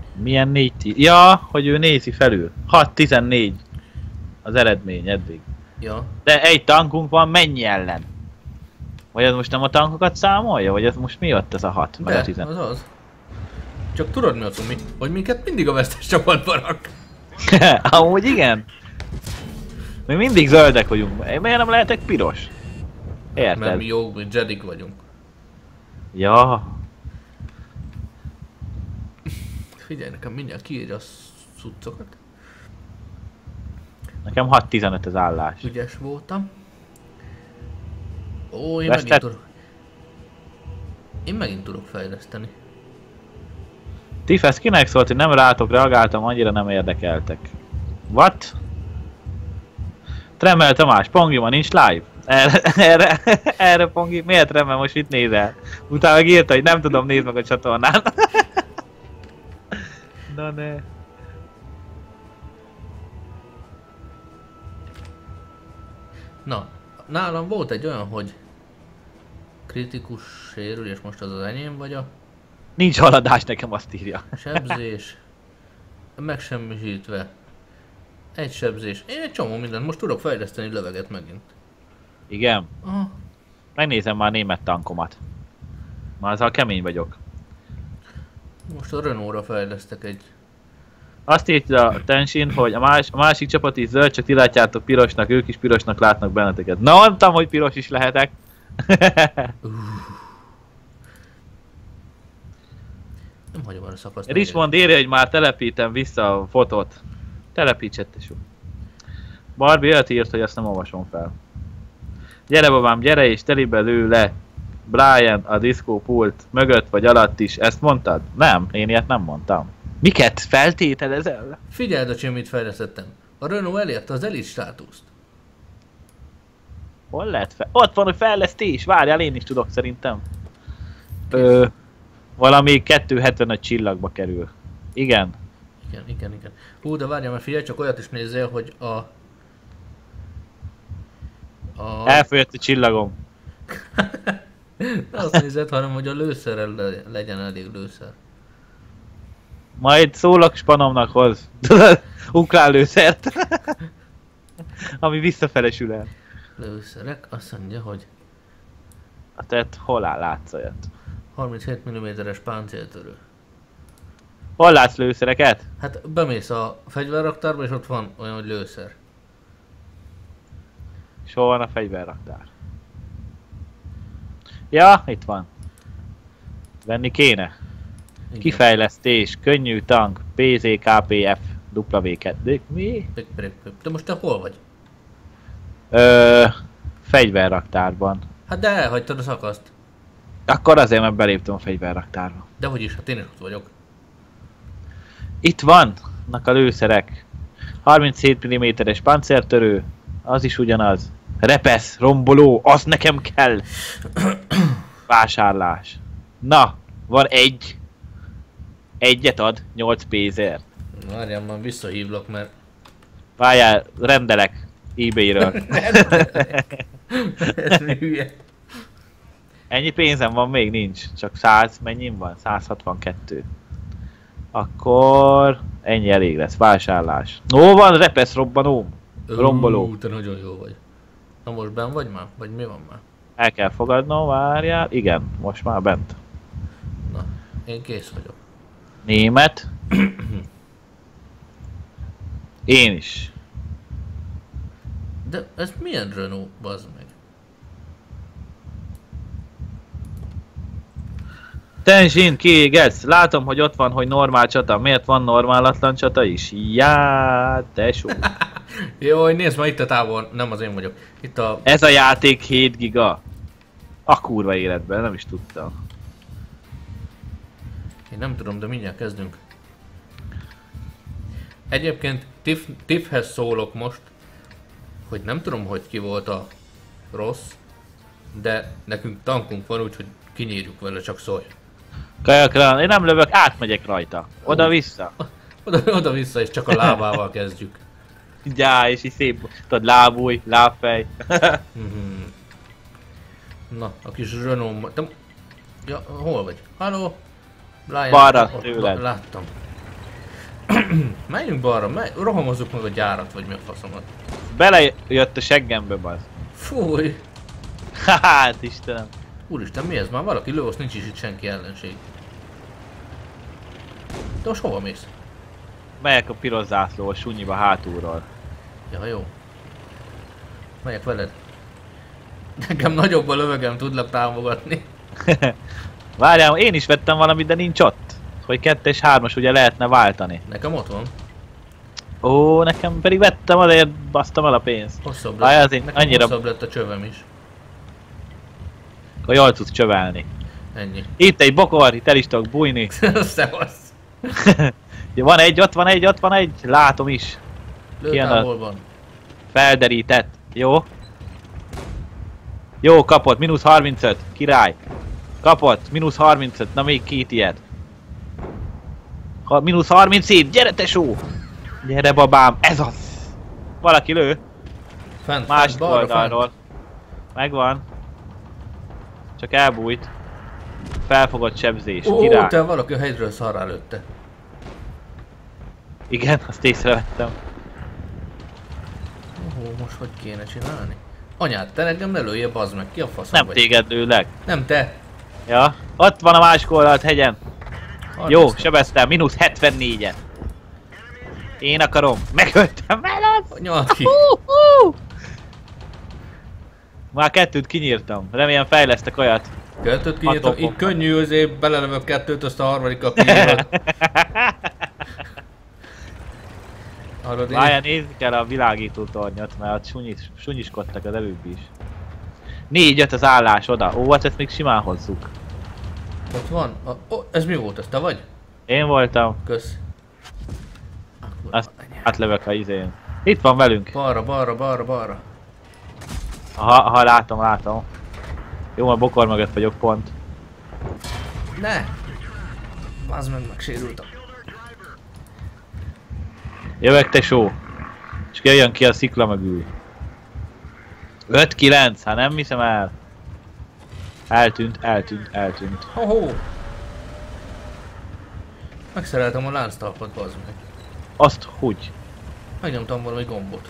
Milyen 4-10? Ja, hogy ő nézi felül. 6-14 az eredmény eddig. Ja. De egy tankunk van mennyi ellen? Vagy ez most nem a tankokat számolja? Vagy ez most mi ott ez a 6? Meg a De, 10? az. Csak tudod mi a cumi? Hogy minket mindig a vesztes csapatba rak. Amúgy igen. Mi mindig zöldek vagyunk. Miért nem lehetek piros? Érted? Mert mi jó, mi Jedik vagyunk. Ja. Figyelj, nekem mindjárt kiírja a cuccokat. Nekem 6-15 az állás. Ügyes voltam. Ó, én Vesztett? megint tudok. Én megint tudok fejleszteni. Tifesz kinek szólt, hogy nem rátok reagáltam, annyira nem érdekeltek. What? Tremmel Tamás, Pongi ma nincs live? Erre Pongi, miért Tremmel, most mit nézel? Utána meg írta, hogy nem tudom, nézd meg a csatornán. Na ne. Na, nálam volt egy olyan, hogy kritikus sérülés, most az enyém vagy a Nincs haladás, nekem azt írja. sebzés, megsemmisítve, egy sebzés. Én egy csomó mindent, most tudok fejleszteni löveget megint. Igen. Aha. Megnézem már a német tankomat. Már azzal kemény vagyok. Most a Renault-ra fejlesztek egy... Azt írja a Tenshin, hogy a másik csapat is zöld, csak ti látjátok pirosnak, ők is pirosnak látnak benneteket. Na, mondtam, hogy piros is lehetek. Nem hagyom el a szakaszt. Richmond írja, hogy már telepítem vissza a fotót. Telepítsed, tesó. Barbie olyat írt, hogy azt nem olvasom fel. Gyere babám, gyere és telibe lő le. Brian a diszkó pult mögött vagy alatt is. Ezt mondtad? Nem, én ilyet nem mondtam. Miket feltételezel? Figyeld, öcsém, mit fejlesztettem. A Renault elérte az elit státuszt. Hol lehet Ott van, hogy fejlesztés. Várjál, én is tudok szerintem. Valami 275 csillagba kerül. Igen. Igen. Hú, de várjál, mert figyelj, csak olyat is nézzél, hogy Elfogyott a csillagom. Ne azt nézed, hanem hogy a lőszerrel legyen elég lőszer. Majd szólok spanomnak hoz. Ukrán lőszert. Ami visszafele sül el. Lőszerek, azt mondja, hogy Tehát hol áll, látsz olyat? 37 mm-es páncéltörő. Hol látsz lőszereket? Hát bemész a fegyverraktárba és ott van olyan, hogy lőszer. És hol van a fegyverraktár? Ja, itt van. Venni kéne. Igen. Kifejlesztés, könnyű tank, PZKPF, W2. Mi? De most te hol vagy? Fegyverraktárban. Hát de elhagytad a szakaszt. Akkor azért, mert beléptem a fegyverraktárba. De hogy is, hát én is ott vagyok. Itt vannak a lőszerek. 37 mm-es pancertörő, az is ugyanaz. Repesz, romboló, az nekem kell. Vásárlás. Na, van egy. Egyet ad, 8 pénzért. Várjál, már visszahívlak, mert... Várjál, rendelek eBay-ről. Ez mi hülye. Ennyi pénzem van még? Nincs. Csak 100, mennyim van? 162. Akkor ennyi elég lesz. Vásárlás. Ó, van repesz robbanóm. Romboló. Te nagyon jó vagy. Na most benn vagy már? Vagy mi van már? El kell fogadnom, várjál. Igen, most már bent. Na, én kész vagyok. Német. Én is. De ez milyen Renault, bazd meg? Tenzsin, kiégedsz. Látom, hogy ott van, hogy normál csata. Miért van normálatlan csata is? Já, tesó. Jó, hogy nézd már itt a távol, nem az én vagyok. Itt a... Ez a játék 7 giga. A kurva életben, nem is tudtam. Én nem tudom, de mindjárt kezdünk. Egyébként Tiffhez szólok most, hogy nem tudom, hogy ki volt a rossz, de nekünk tankunk van, úgyhogy kinyírjuk vele, csak szólj. Kajakra, én nem lövök, átmegyek rajta. Oda-vissza. Oda-vissza, és csak a lábával kezdjük. Já, és így szép, tudod, lábúj, lábfej. Na, a kis Renault... Te... Ja, hol vagy? Halló? Brian, Balra tőled. láttam. Menjünk balra, rohamozzuk meg a gyárat, vagy mi a faszomat. Belejött a seggembe, bazd. Fúj! Hát Istenem. Úristen, mi ez? Már valaki lő, nincs is itt senki ellenség. De most hova mész? Megyek a piros zászló a sunyiba hátulról. Ja, jó. Megyek veled. Nekem nagyobb a lövegem, tudlak támogatni. Várjál, én is vettem valamit, de nincs ott. Hogy 2 és 3-as ugye lehetne váltani. Nekem ott van. Ó, nekem pedig vettem, azért basztam el a pénzt. Hosszabb Várjál, lett. azért Nekem annyira... hosszabb lett a csövem is. Akkor jól tudsz csövelni. Ennyi. Itt egy bokor, itt el is tudok bújni. Szevasz. Ja, van egy, ott van egy, ott van egy. Látom is. Lőtál, hol van? Felderített. Jó. Jó, kapott. Mínusz 35. Király. Kapott. Mínusz 35. Na még 2 ilyet. Mínusz 37. Gyere tesó. Gyere babám. Ez az. Valaki lő. Fent, Másik balra, oldalról. fent. Megvan. Csak elbújt. Felfogott sebzés. Ó, Király. te valaki a hegyről szarrá lőtte. Igen, azt észrevettem. Most hogy kéne csinálni? Anyád, te engem ne lőjél, bazd meg, ki a faszom Nem vagy? téged lőlek. Nem te. Ja. Ott van a másik oldalt hegyen. Jó, 30. sebeztem. Mínusz 74-et. Én akarom. Megöltem veled. Nyald ki. Már 2-t kinyírtam. Remélem fejlesztek olyat. Kettőt kinyitottam, Hatom. így könnyű, azért belelövök 2-t, azt a harmadikkal kinyírod. Hallod, én... Várjál, nézni kell a világító tornyot, mert ott sunyiskodtak az előbb is. 4-5 az állás oda. Ó, hát ezt még simán hozzuk. Ott van. Ez mi volt? Ez te vagy? Én voltam. Kösz. Akkor Azt átlövök a izén. Itt van velünk. balra, balra, balra, balra. Ha látom. Jó, a bokor mögött vagyok pont. Ne! Bazd meg, megsérültem. Jövök tesó. És jöjjön ki a szikla mögül. 5-9, hát nem hiszem el. Eltűnt. Ho-ho! Megszereltem a lánctalpat, bazd meg. Azt hogy? Megnyomtam valami gombot.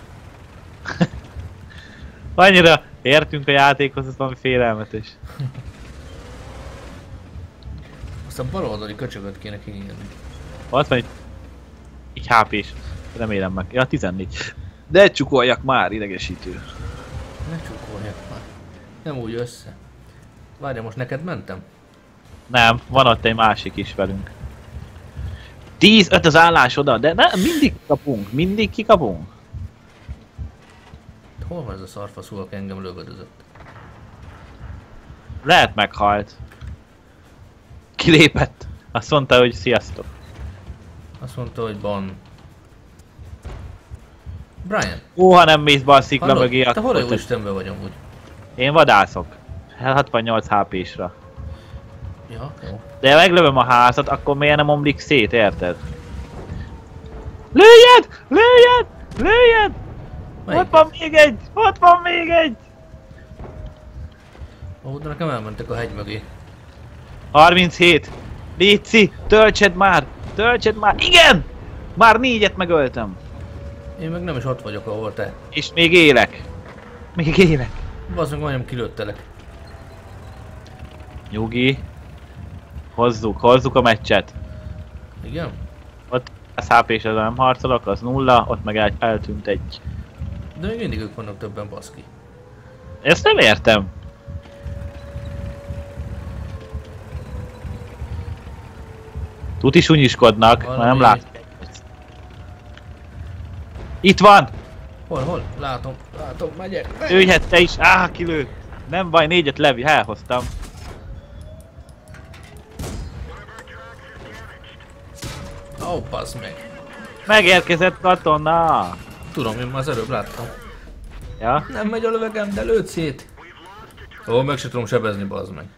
Annyira értünk a játékhoz, ez valami félelmetes. Azt a bal oldali köcsögöt kéne kinyírni. Ott van egy HP-s. Remélem meg. Ja, 14. De csukoljak már, idegesítő. Ne csukoljak már. Nem úgy össze. Várja, most neked mentem? Nem, van ott egy másik is velünk. 10-5 az állás oda, de nem, mindig kikapunk. Hol van ez a szarfaszú, aki engem lövöldözött? Lehet meghalt. Kilépett. Azt mondta, hogy sziasztok. Azt mondta, hogy van. Brian, Ó, ha nem mész be a szikla mögé, te hol a jó akkor Istenben vagy amúgy? én vadászok. 68 HP-sra. Ja, jó. De ha meglövöm a házat, akkor miért nem omlik szét, érted? Lőjed! Melyik? Ott van még egy! Ó, de nekem elmentek a hegy mögé. 37! Léci, töltsed már! Igen! Már 4-et megöltem. Én meg nem is ott vagyok, ahol te. És még élek. Bazd meg, majdnem kilőttelek. Nyugi. Hozzuk a meccset. Igen? Ott 100 HP-s ezzel nem harcolok, az 0, ott meg eltűnt egy. De még mindig ők vannak többen, baszki. Ezt nem értem. Tuti sunyiskodnak, már nem Valami- lát. Itt van! Hol? Látom, megyek. Jöjjhet te is! Kilőtt! Nem baj, 4-et Levi, elhoztam. Ó, bazd meg. Megérkezett katona! Tudom, én már az előbb láttam. Ja? Nem megy a lövegem, de lőd szét. Ó, meg se tudom sebezni, bazd meg.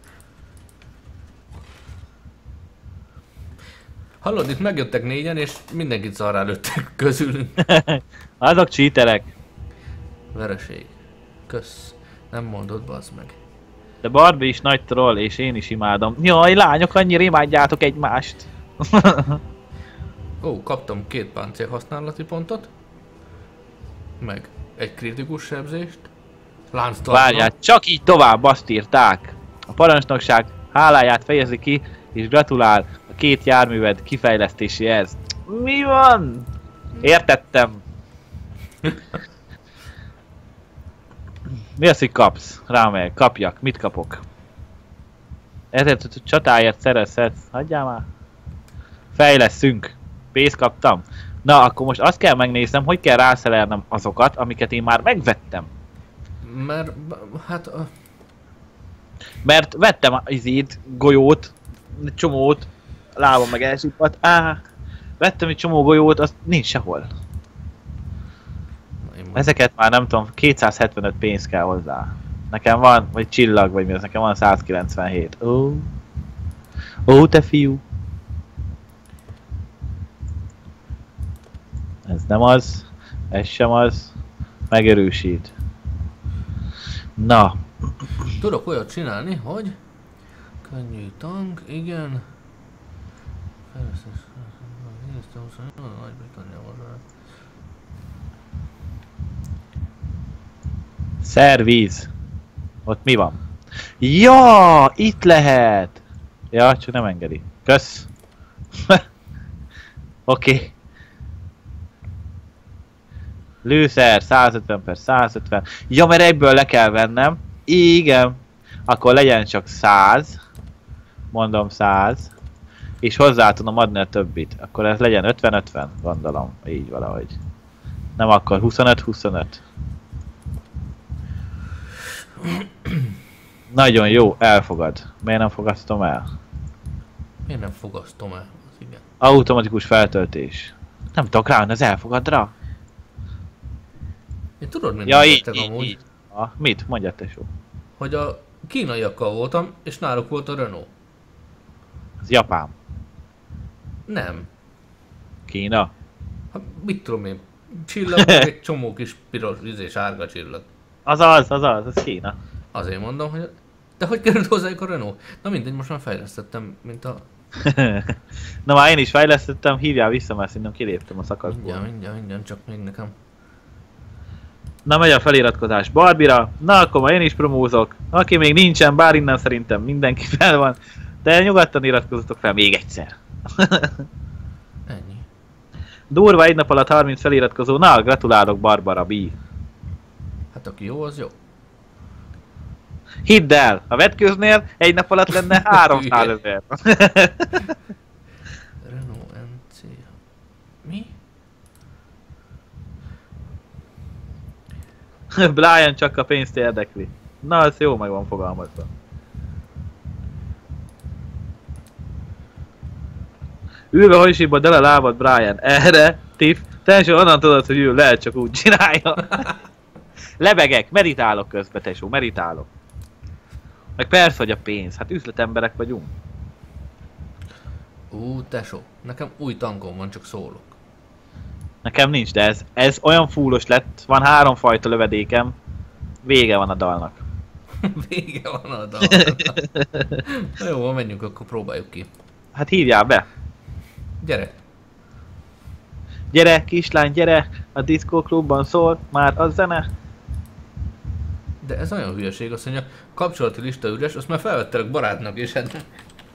Hallod, itt megjöttek 4-en és mindenkit szarrá lőttek közülünk. Azok cheaterek. Vereség. Kösz. Nem mondod, bazd meg. De Barbie is nagy troll, és én is imádom. Jaj, lányok, annyira imádjátok egymást. Ó, kaptam 2 páncél használati pontot. Meg egy kritikus sebzést. Lánctartó. Várjál, csak így tovább azt írták. A parancsnokság háláját fejezi ki, és gratulál a 2 járműved kifejlesztéséhez. Mi van? Értettem. Mi az, hogy kapsz? Rámegyek, kapjak. Mit kapok? Ezért a csatáért szerezhetsz. Hagyjál már. Fejleszünk. Pénzt kaptam. Na, akkor most azt kell megnéznem, hogy kell rászerelnem azokat, amiket én már megvettem. Mert, hát... Mert vettem izét, golyót, egy csomót, lábam meg elsipadt. Vettem egy csomó golyót, az nincs sehol. Ezeket már nem tudom, 275 pénz kell hozzá. Nekem van, vagy csillag, vagy mi az, nekem van 197. Ó, te fiú. Ez nem az, ez sem az. Megerősít. Na. Tudok olyat csinálni, hogy... Könnyű tank, igen. Szervíz. Ott mi van? Ja, itt lehet. Ja, csak nem engedi. Kösz. Oké. Lőszer 150/150. Ja, mert egyből le kell vennem. Igen. Akkor legyen csak 100. Mondom 100. És hozzá tudom adni a többit. Akkor ez legyen 50-50, gondolom. Így valahogy. Nem akkor 25-25. Nagyon jó, elfogad. Miért nem fogasztom el? Miért nem fogasztom el? Az igen. Automatikus feltöltés. Nem tudok rájönni az elfogadra. Én tudod, mint Ja, így. amúgy, Mit? Mondjad, tesó. hogy a kínaiakkal voltam, és náluk volt a Renault. Az Japán. Nem. Kína. Hát mit tudom én, csillag, egy csomó kis piros, sárga csillag. Az Kína. Azért mondom, hogy... De hogy került hozzájuk a Renault? Na mindegy, most már fejlesztettem, mint a... Na már én is fejlesztettem, hívjál vissza, mert szerintem kiléptem a szakaszból. Mindjárt, csak még nekem. Na megy a feliratkozás Barbira, na akkor ma én is promózok. Aki még nincsen, bár innen szerintem mindenki fel van. De nyugodtan iratkozzatok fel még egyszer. Ennyi. Durva, egy nap alatt 30 feliratkozó, na gratulálok Barbara B. Hát aki jó, az jó. Hidd el, a vetkőznél egy nap alatt lenne 300 000. Renault NC... Mi? Brian csak a pénzt érdekli. Na, ez jó meg van fogalmazva. Ülve hajsíba del a lábad, Brian. Erre, Tiff, teljesen onnan tudod, hogy ül, lehet csak úgy csinálja. Lebegek, meditálok közben, tesó, meditálok. Meg persze, hogy a pénz, hát üzletemberek vagyunk. Tesó, nekem új tankom van, csak szólok. Nekem nincs, de ez olyan fúlos lett, van 3 fajta lövedékem, vége van a dalnak. Vége van a dalnak. Na jó, menjünk, akkor próbáljuk ki. Hát hívjál be! Gyere! Gyere, kislány, gyere! A diszkóklubban szól már a zene. De ez olyan hülyeség, azt mondja, kapcsolati lista üres, azt már felvettelek barátnak, és hát...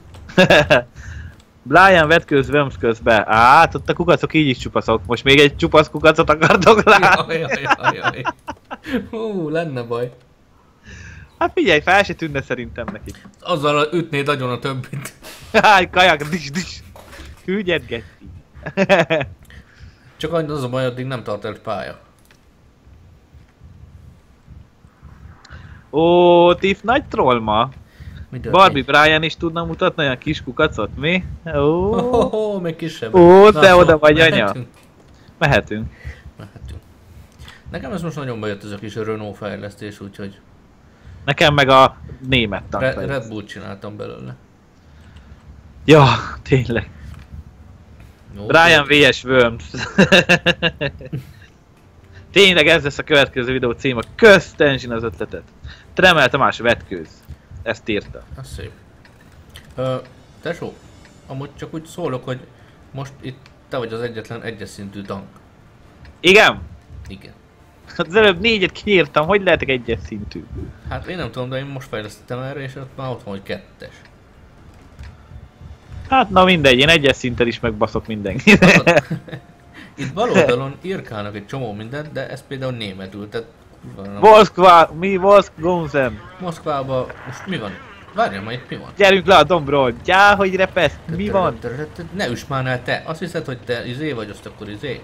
Brian vetkőz Worms közbe. Hát ott a kukacok így is csupaszok. Most még egy csupasz kukacot akartok látni. Jaj. Lenne baj. Hát figyelj, fel se tűnne szerintem nekik. Azzal ütnéd agyon a többit. Háj, kajak, dis. Hügyedgetni. Csak az a baj, addig nem tart el pálya. Ó, Tiff nagy troll ma. Barbie Brian. Brian is tudna mutatni olyan kis kukacot, mi? Ó, még kisebb. Ó, te oda vagy, anya. Mehetünk. Nekem ez most nagyon bejött ez a kis Renault fejlesztés, úgyhogy... Nekem meg a német tankfejlesztés. Red Bull csináltam belőle. Ja, tényleg. Jó, Brian vs. Worms. Tényleg ez lesz a következő videó címe. Kösz Tenzsin az ötletet. Tremel Tamás vetkőz. Ezt írta. Az szép. Tesó, amúgy csak úgy szólok, hogy most itt Te vagy az egyetlen egyes szintű tank. Igen? Igen. Az előbb 4-et kinyírtam, hogy lehetek egyes szintű? Hát én nem tudom, de én most fejlesztettem erre, és ott már ott van, hogy 2-es. Hát na mindegy, én egyes szinten is megbaszok mindenkit. Itt bal oldalon írkálnak egy csomó mindent, de ez például németül, tehát... Moszkva, mi Moszkvonzen? Moszkvában most mi van? Várjál, ma itt mi van? Gyerünk le a dombról, gyá, hogy repesz, mi van? Ne üss már el te! Azt hiszed, hogy te izé vagy, azt akkor izé?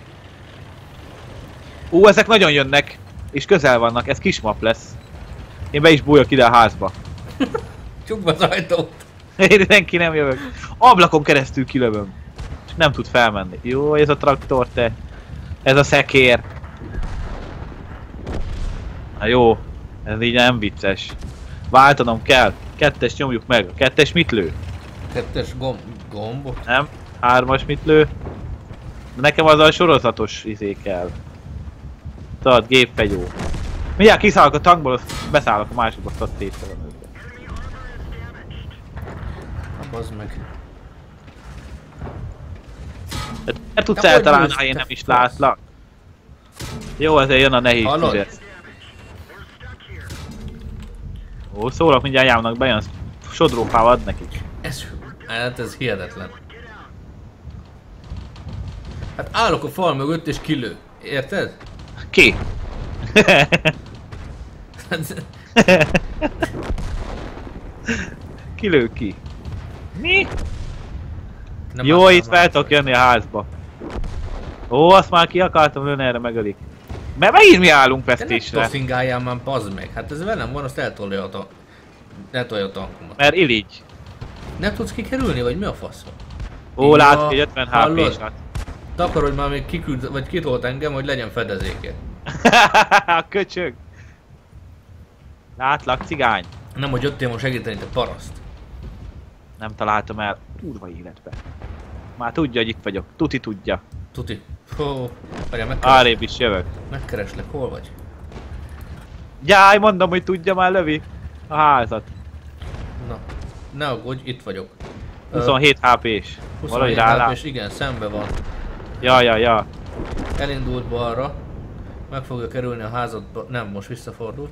Ezek nagyon jönnek, és közel vannak, ez kis map lesz. Én be is bújok ide a házba. Csukd be az ajtót! Én senki nem jövök. Ablakon keresztül kilövöm. És nem tud felmenni. Jó, ez a traktor te. Ez a szekér. Na jó, ez így nem vicces. Váltanom kell. 2-es nyomjuk meg. 2-es mit lő? 2-es gombot? Nem. 3-as mit lő? De nekem az a sorozatos izé kell. Tudod, géppegyó. Mindjárt kiszállok a tankból, azt beszállok a másikba, azt szétszedem őket. Na bazd meg. Te tudsz De hogy eltalálni, lősz, ha én te nem is fasz? látlak. Jó, ezért jön a nehéz Hallod? tüzet. Ó, szólok, mindjárt jámnak bejön, sodrófával ad nekik. Hát ez hihetetlen. Hát állok a fal mögött és kilő. Érted? Ki? Kilő ki? Mi? Nem Jó, láttam itt már. fel tudok jönni a házba. Ó, azt már ki akartam lőni, erre megölik. Mert megint mi állunk Te ne vesztésre. toszingáljál már, bazd meg. Hát ez velem van, azt eltolja a tankomat. Mert irigy. Nem tudsz kikerülni, vagy mi a fasz van? Ó, Ja, látszik egy 50 hallod? HP-s. Takarodj már még kiküld, vagy kitolt engem, hogy legyen fedezéke. A köcsög. Látlak, cigány. Nem, hogy jöttél most segíteni, te paraszt. Nem találtam el. Kurva életbe. Már tudja, hogy itt vagyok. Tuti tudja. Tuti. Hó, várjál, Arrébb is jövök. megkereslek, hol vagy? Gyáj, mondom, hogy tudja, már lövi a házat. Na, ne aggódj, itt vagyok. 27 HP-s. Valahogy 27 rálá. és igen, szembe van. Ja. Elindult balra. Meg fogja kerülni a házadba. Nem, most visszafordult.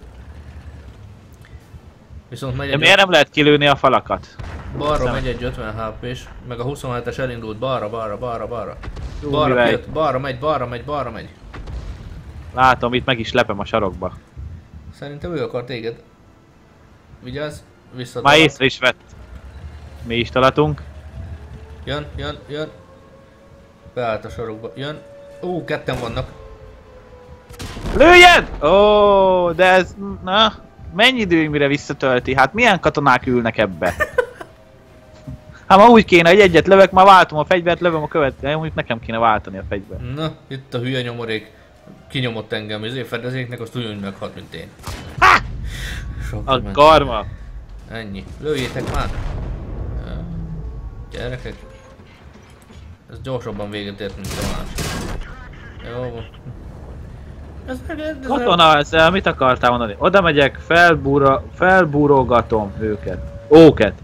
Viszont megy De egy miért nem lehet kilőni a falakat? balra Szem. megy egy 50 HP-s, meg a 27-es elindult balra. Jó, Balra mivel- kijött, balra megy. Látom, itt meg is lepem a sarokba. Szerintem ő akar téged. Vigyázz, Már visszatalat. észre is vett. Mi is talatunk. Jön. Beállt a sarokba. Jön. Ó, ketten vannak. Lőjen! Ó, de ez... Na, mennyi időig mire visszatölti? Hát milyen katonák ülnek ebbe? Hát ma úgy kéne, hogy egyet lövök, már váltom a fegyvert, lövöm a következőt. Mondjuk nekem kéne váltani a fegyvert. Na, itt a hülye nyomorék. Kinyomott engem, ezért fedezéknek, azt ugyanúgy meghalt, mint én. Sok A ment. karma. Ennyi. Lőjétek már! Gyerekek. Ez gyorsabban véget ért, mint a másik. Jó van. Ez Katona, ezzel mit akartál mondani? Oda megyek, felbúrogatom őket. Óket.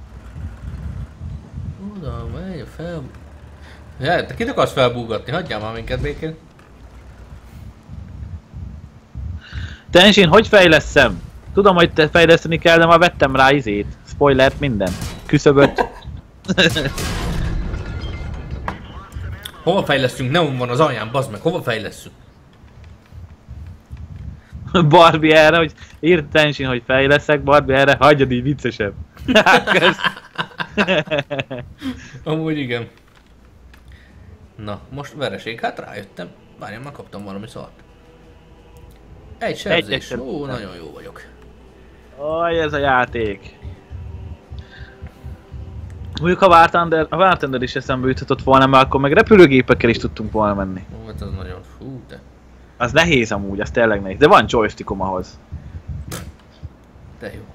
Oda megy, fel... Ja, te kit akarsz felbúgatni? Hagyjál már minket békén. Tenshin, hogy fejleszem? Tudom, hogy te fejleszteni kell, de már vettem rá izét. Spoilert, minden. Küszöböt. Hova fejlesztünk? Neon van az alján, bazd meg, hova fejlesztünk? Barbie erre, hogy írt Tenshin, hogy fejleszek, Barbie erre, hagyjad így viccesebb. Kösz. Amúgy igen. Na, most vereség, hát rájöttem. Várjál, már kaptam valami szart. Egy sebzés. sebzés. Ó, nagyon jó vagyok. Aj, ez a játék. Mondjuk ha a War Thunder is eszembe juthatott volna, mert akkor meg repülőgépekkel is tudtunk volna menni. Ó, hát az nagyon... Fú, te. Az nehéz amúgy, az tényleg nehéz. De van joystickom ahhoz. De jó.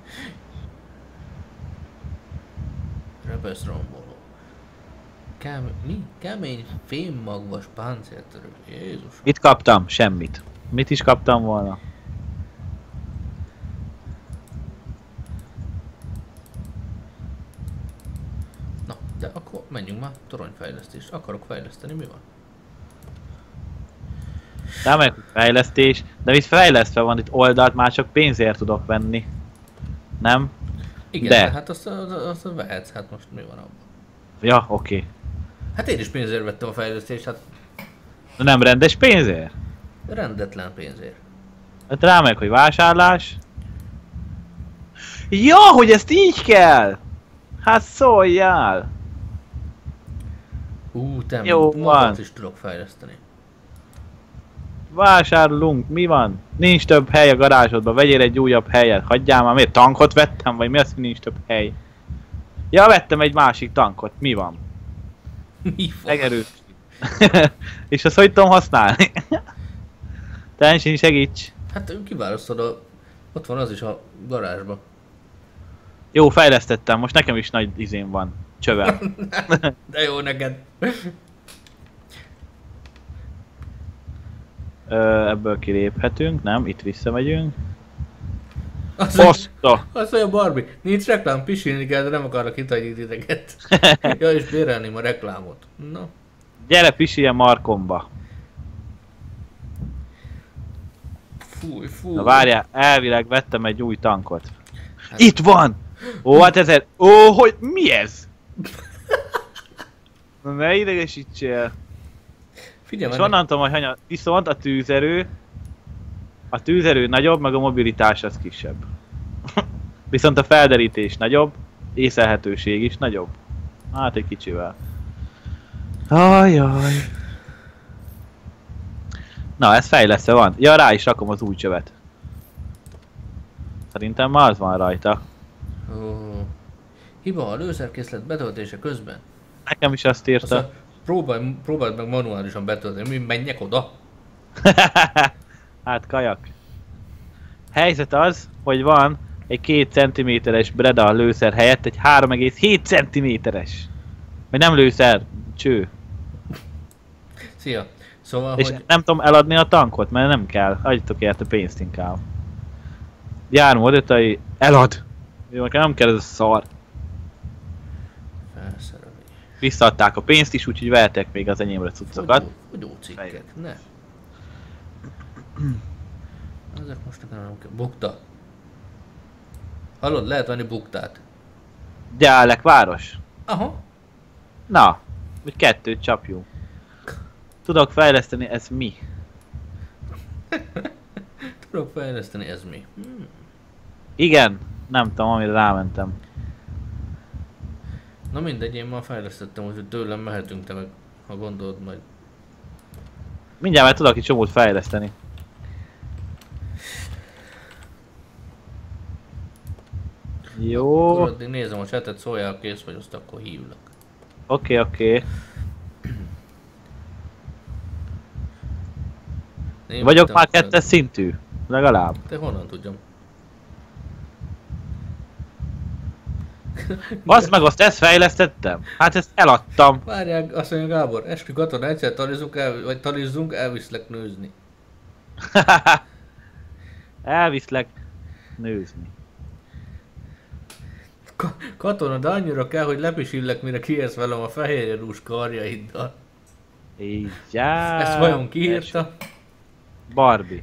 Rebesz romboló. Mi? Kemény fémmagvas páncéltörő. Jézus. Mit kaptam? Semmit. Mit is kaptam volna? Na, de akkor menjünk már Már toronyfejlesztés. Akarok fejleszteni, mi van? Nem meg fejlesztés, de itt fejlesztve van, itt oldalt már csak pénzért tudok venni. Nem? Igen, de hát azt vehetsz, hát most mi van abban? Ja, oké. Hát én is pénzért vettem a fejlesztést, hát De nem rendes pénzért? rendetlen pénzért. Hát rámegyek, hogy vásárlás. Ja, hogy ezt így kell! Hát szóljál! Te Jó magat van. is tudok fejleszteni. Vásárlunk, mi van? Nincs több hely a garázsodban, vegyél egy újabb helyet. Hagyjál már, miért tankot vettem, vagy mi az, hogy nincs több hely? Ja, vettem egy másik tankot, mi van? Mi van? Megerős. És azt hogy tudom használni? Te sincs, segíts! Hát kiválasztod ott van az is a garázsba. Jó, fejlesztettem, most nekem is nagy izém van. Csövem. De jó neked. Ebből kiléphetünk, nem? Itt visszamegyünk. Azt Poszta! mondja Barbie, nincs reklám, pisilni kell, de nem akarok kitagyi titeket. Ja, és bérelném a reklámot. Na. Gyere, pisilje Markomba! Fúj. Na várjál, elvileg vettem egy új tankot. Hát- Itt van! Ó, hát ezért... Ó, hogy... Mi ez? Na ne idegesítsél. Figyelj És meg, onnantól majd hanya... Viszont a tűzerő... A tűzerő nagyobb, meg a mobilitás az kisebb. Viszont a felderítés nagyobb, észlelhetőség is nagyobb. Hát egy kicsivel. Ajaj. Na, ez fejlesztve van. Ja, rá is rakom az új csövet. Szerintem már az van rajta. Ó. Hiba a lőszerkészlet betöltése közben. Nekem is azt írta. Aztán próbáld meg manuálisan betölteni, mi menjek oda? Hát kajak. Helyzet az, hogy van egy 2 cm-es Breda lőszer helyett egy 3,7 cm-es. Vagy nem lőszer, cső. Szia. Szóval, És hogy nem tudom eladni a tankot, mert nem kell. Adjatok érte pénzt inkább. Jármű adatai, elad! Jó, nekem nem kell ez a szar. felszerelés. Visszaadták a pénzt is, úgyhogy vehetek még az enyémre cuccokat. Fogyócikkek, ne. Ezek most nekem nem kell. Bukta. Hallod, lehet venni buktát. Gyálek város. Aha. Na, hogy 2 csapjunk. Tudok fejleszteni, ez mi? Tudok fejleszteni, ez mi? Igen, nem tudom, amire rámentem. Na mindegy, én már fejlesztettem, hogy tőlem mehetünk, te meg, ha gondolod majd. Mindjárt már tudok egy csomót fejleszteni. Jó. Akkor addig nézem a chatet, szóljál, kész vagy, azt akkor hívlak. Oké. Én Vagyok vettem már fel. 2-es szintű. Legalább. Te honnan tudjam? Azt meg azt ezt fejlesztettem? Hát ezt eladtam. Várjál, azt mondja Gábor, eskü katona, egyszer talizzunk, elviszlek nőzni. Elviszlek nőzni. Katona, de annyira kell, hogy lepisillek, mire kiérsz velem a fehérjedús karjaiddal. Így já. Ezt vajon kiírta? Barbie.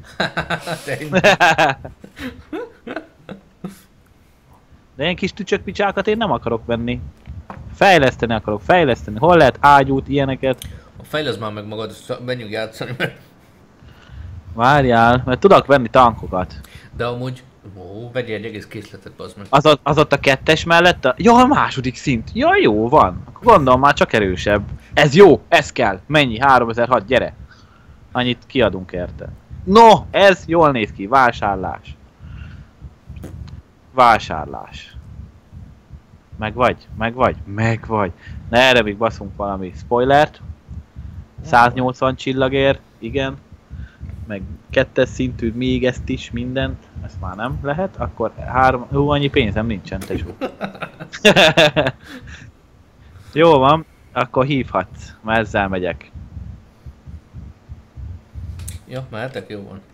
De ilyen kis tücsökpicsákat én nem akarok venni. Fejleszteni akarok, fejleszteni. Hol lehet ágyút, ilyeneket? Fejleszd már meg magad, menjünk játszani, mert... Várjál, mert tudok venni tankokat. De amúgy... vegyél egy egész készletet, bazd meg. Az ott a 2-es mellett a... Ja, a második szint. Ja, jó van. Akkor gondolom már csak erősebb. Ez jó, ez kell. Mennyi? 3006, gyere. Annyit kiadunk érte. No, ez jól néz ki. Vásárlás. Vásárlás. Megvagy? Megvagy. Na erre még baszunk valami spoilert. 180 csillagért, igen. Meg 2-es szintű még ezt is, mindent. Ezt már nem lehet, akkor 3... Hú, annyi pénzem nincsen, tesó. Jó van, akkor hívhatsz, mert ezzel megyek. Ja, mehetek, jó van.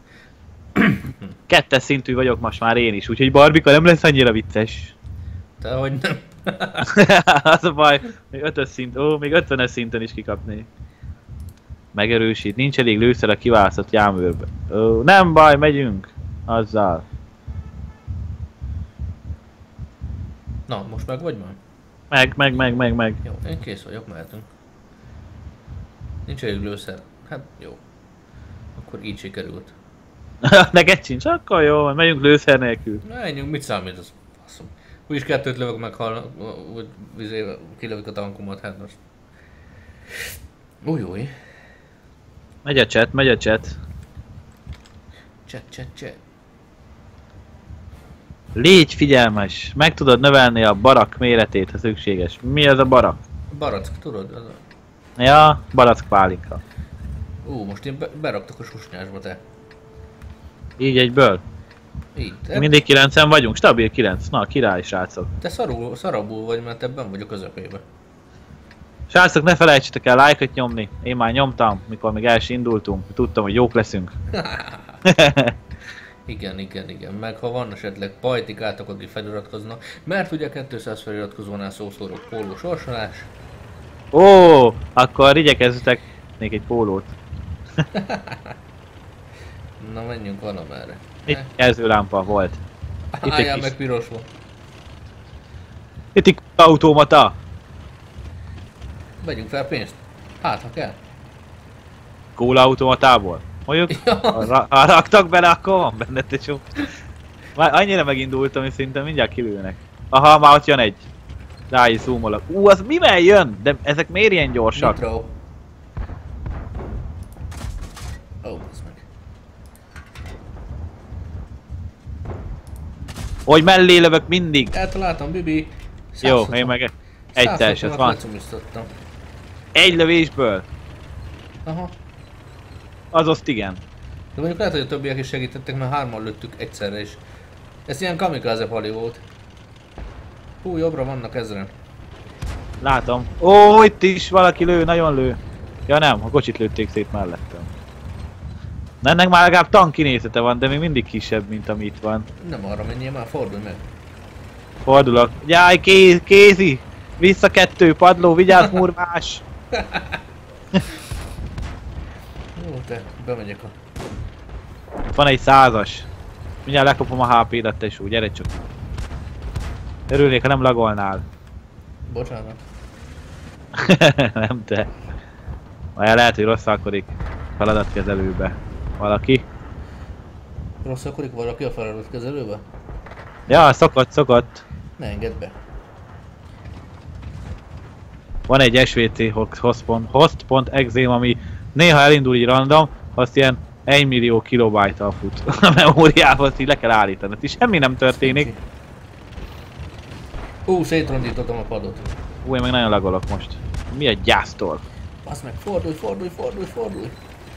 2-es szintű vagyok most már én is, úgyhogy Barbika nem lesz annyira vicces. Te hogy nem. Az a baj, még 5-ös szint, még 50-es szinten is kikapnék. Megerősít, nincs elég lőszer a kiválasztott járművőrbe. Nem baj, megyünk azzal. Na, most meg vagy már? Meg. Jó, én kész vagyok, mehetünk. Nincs elég lőszer. Hát jó. Akkor így sikerült. Neked sincs, akkor jó, megyünk lőszer nélkül. Menjünk, mit számít az? Faszom. Úgyis kettőt lövök meg, hogy kilövök a tankomat, hát most. Új. Megy a chat. Chat. Légy figyelmes, meg tudod növelni a barak méretét, ha szükséges. Mi az a barak? Barack, tudod? Az a... Ja, barack pálinka. Most én beraktak a susnyásba, te. Így egyből. Így. Mindig 9-en vagyunk, stabil 9. Na, király srácok. Te szarabul vagy, mert ebben vagyok közepébe. Srácok, ne felejtsetek el lájkot nyomni. Én már nyomtam, mikor még el is indultunk. Tudtam, hogy jók leszünk. Igen. Meg ha van esetleg pajtikátok, akik feliratkoznak, mert ugye 200 feliratkozónál szószórok póló sorsolás. Akkor igyekezzetek még egy pólót. Na menjünk valamerre. Itt jelzőlámpa volt. Álljál meg piros volt. Itt egy automata. Vegyünk fel pénzt. Hát ha kell. Kóla automatából. Mondjuk, ha raktak bele, akkor van benne egy sok. Már annyira megindultam, hogy szinte mindjárt kilőnek. Aha, már ott jön egy. Rá is zoomolok. Az mivel jön? De ezek miért ilyen gyorsak? Nitro. Az meg. Hogy mellé lövök mindig. Eltaláltam, Bibi. Jó, én meg egy telset van. Egy lövésből. Aha. Azoszt igen. De mondjuk lehet, hogy a többiek is segítettek, mert hárman lőttük egyszerre is. Ez ilyen kamikaze pali volt. Jobbra vannak ezren. Látom. Itt is valaki lő, nagyon lő. Ja nem, a kocsit lőtték szét mellettem. Na, ennek már legalább tankinézete van, de még mindig kisebb, mint ami itt van. Nem arra menjél már, fordulj meg. Fordulok. Jaj, kézi! Vissza 2, padló, vigyázz murvás! Jó, te, bemegyek a... Van egy 100-as. Mindjárt lekapom a HP-dat, tesó, gyere csak. Örülnék, ha nem lagolnál. Bocsánat. Nem te. Majd lehet, hogy rosszalkodik feladatkezelőbe. Valaki. Rosszalkodik valaki a feladatkezelőbe? Ja, szokott. Ne engedd be. Van egy SVC host.exe, ami néha elindul így random, azt ilyen 1 millió kilobájttal fut a memóriával, azt így le kell állítani. És semmi nem történik. Szétrondítottam a padot. Én meg nagyon lagolok most. Mi a gyásztól? Basz meg, fordulj!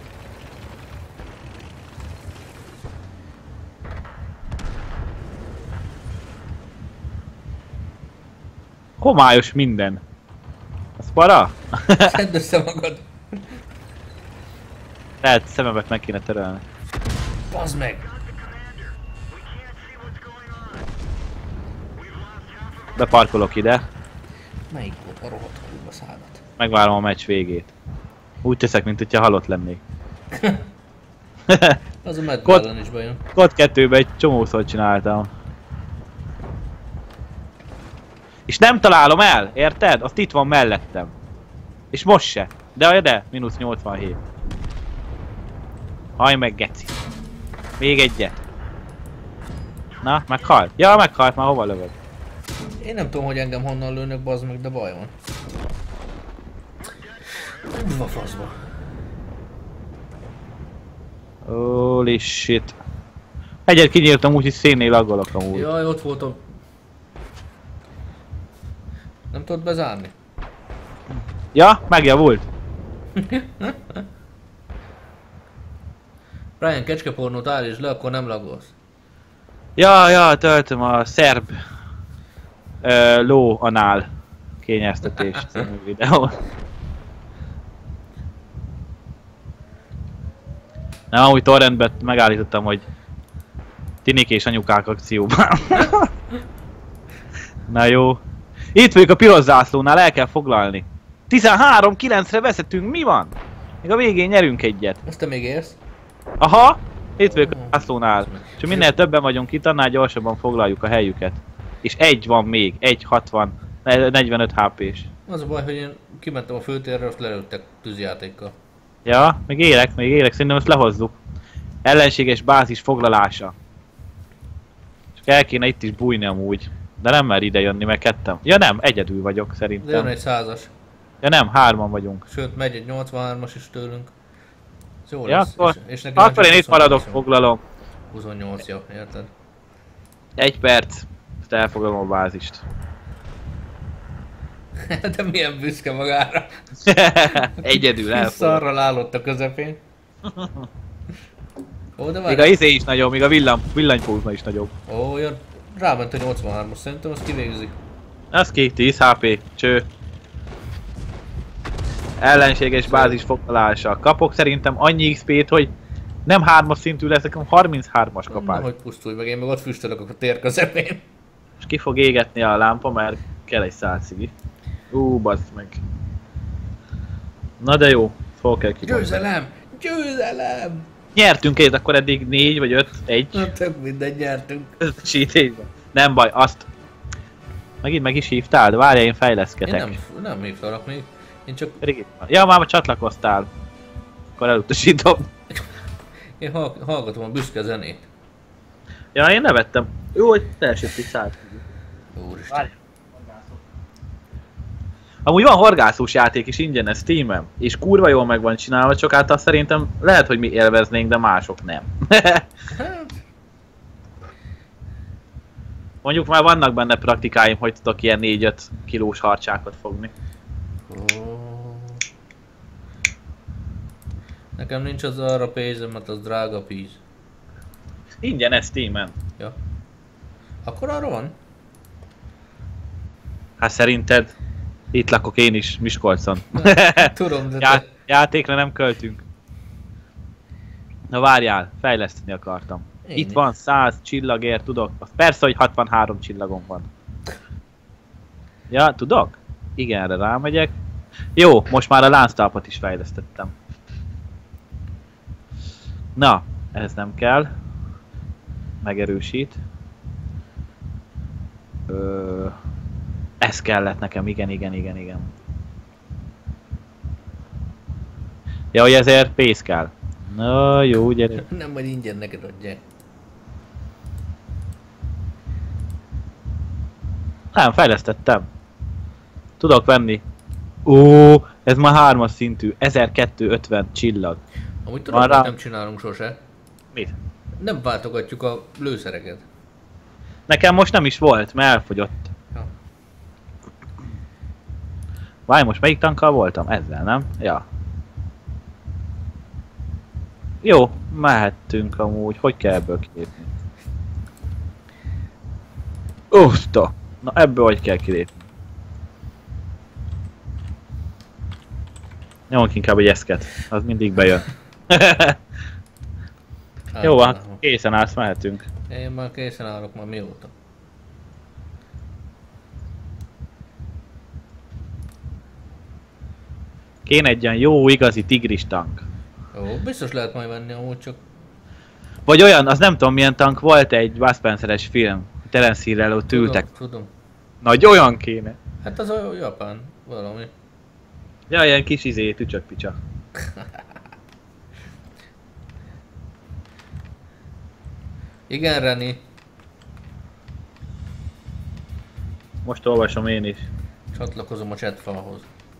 Homályos minden. Az para? Szedd össze magad. Lehet szememet meg kéne terelni. Bazd meg! Beparkolok ide. Melyik volt a rohadt kurva szádat? Megvárom a meccs végét. Úgy teszek, mint hogyha halott lennék. Az a medve ellen is bejön. Kod 2-ben egy csomószor csináltam. És nem találom el, érted? Azt itt van mellettem. És most se. De, mínusz 87. Hajj meg, geci. Még egyet. Na, meghalt. Ja, meghalt, már hova lövök? Én nem tudom, hogy engem honnan lőnek, bazd meg, de baj van. Mi van faszba? Holy shit. Egyet kinyírtam, úgyhogy szénnél laggolok amúgy. Jaj, ott voltam. Nem tudod bezárni? Ja, megjavult. Brian, kecskepornót állítsd le, akkor nem laggolsz. Ja, töltöm a szerb ló anál kényeztetés című videó. Nem, amúgy torrentben megállítottam, hogy tinik és anyukák akcióban. Na jó. Itt vagyok a piros zászlónál, el kell foglalni. 13-9-re vezetünk, mi van? Még a végén nyerünk egyet. Ezt te még érsz? Aha! Itt vagyok a zászlónál. És minél többen vagyunk itt, annál gyorsabban foglaljuk a helyüket. És egy van még, 1-60, 45 HP-s. Az a baj, hogy én kimentem a főtérre, azt lelőttek tűzjátékkal. Ja, még élek, szerintem ezt lehozzuk. Ellenséges bázis foglalása. Csak el kéne itt is bújni amúgy. De nem mer ide jönni, mert ketten. Ja nem, egyedül vagyok De szerintem. jön egy 100-as. Ja nem, 3-an vagyunk. Sőt, megy egy 83-as is tőlünk. Ez jó Ja, lesz. akkor, És nekem akkor én itt maradok, foglalom. 28, jó, érted? 1 perc. Ezt elfoglalom a bázist. De milyen büszke magára. Egyedül elfoglalom. Szarral állott a közepén. Ó, de Még a várj. izé is nagyobb, még a villanypózna is nagyobb. Ó, jön. Ráment a 83-as, szerintem azt kivégzik. Az ki, 10 HP, cső. Ellenséges bázis foglalása. Kapok szerintem annyi XP-t, hogy nem 3-as szintű leszek, hanem 33-as kapás. Hogy pusztulj meg, én meg ott füstölök a tér közepén. És ki fog égetni a lámpa, mert kell egy szálcigi. Bazd meg. Na de jó, fel kell kibontani. Győzelem! Győzelem! Nyertünk egy, akkor eddig 4 vagy 5, 1. Na, tök mindegy, nyertünk. Sítésben. Nem baj, azt. Megint meg is hívtál, de várjál, én fejleszkedek. Én nem hívtalak még. Én csak... Ja, már csatlakoztál. Akkor elutasítom. Én hallgatom a büszke zenét. Ja, én nevettem. Jó, hogy elsőtt egy szállt. Úristen. Amúgy van horgászós játék is ingyenes Steam-en, és kurva jól meg van csinálva, csak által szerintem lehet, hogy mi élveznénk, de mások nem. Hát, Mondjuk már vannak benne praktikáim, hogy tudok ilyen 4-5 kilós harcsákat fogni. ó. Nekem nincs az arra pénzem, mert az drága pénz. Ingyenes Steam-en. Ja. Akkor arra van? Hát szerinted? Itt lakok én is, Miskolcon. Tudom, de te... Játékra nem költünk. Na várjál, fejleszteni akartam. Én Itt is. van 100 csillagért, tudok. Persze, hogy 63 csillagom van. Ja, tudok? Igen, erre rámegyek. Jó, most már a lánctalpat is fejlesztettem. Na, ez nem kell. Megerősít. Ez kellett nekem, igen. Ja, hogy ezért pénz kell. Na jó, gyere. Nem, majd ingyen neked adják. Nem, fejlesztettem. Tudok venni. Ez már 3-as szintű. 1250 csillag. Amúgy tudom, Van hogy rá- nem csinálunk sose. Mit? Nem váltogatjuk a lőszereket. Nekem most nem is volt, mert elfogyott. Ja. Várj, most melyik tankkal voltam? Ezzel, nem? Ja. Jó, mehettünk amúgy. Hogy kell ebből kilépni? Usta! Na ebből hogy kell kilépni? Nyomok inkább egy eszket, az mindig bejön. Jó van, készen állsz, mehetünk. Én már készen állok már mióta. Kéne egy olyan jó, igazi tigris tank. Jó, biztos lehet majd venni amúgy, csak... Vagy olyan, az nem tudom milyen tank, volt egy Bud Spencer-es film. Terence Hill-rel ott ültek. Tudom. Nagy olyan kéne. Hát az a japán valami. Ja, ilyen kis tücsök-picsa. Igen, Reni. Most olvasom én is. Csatlakozom a chatfalhoz.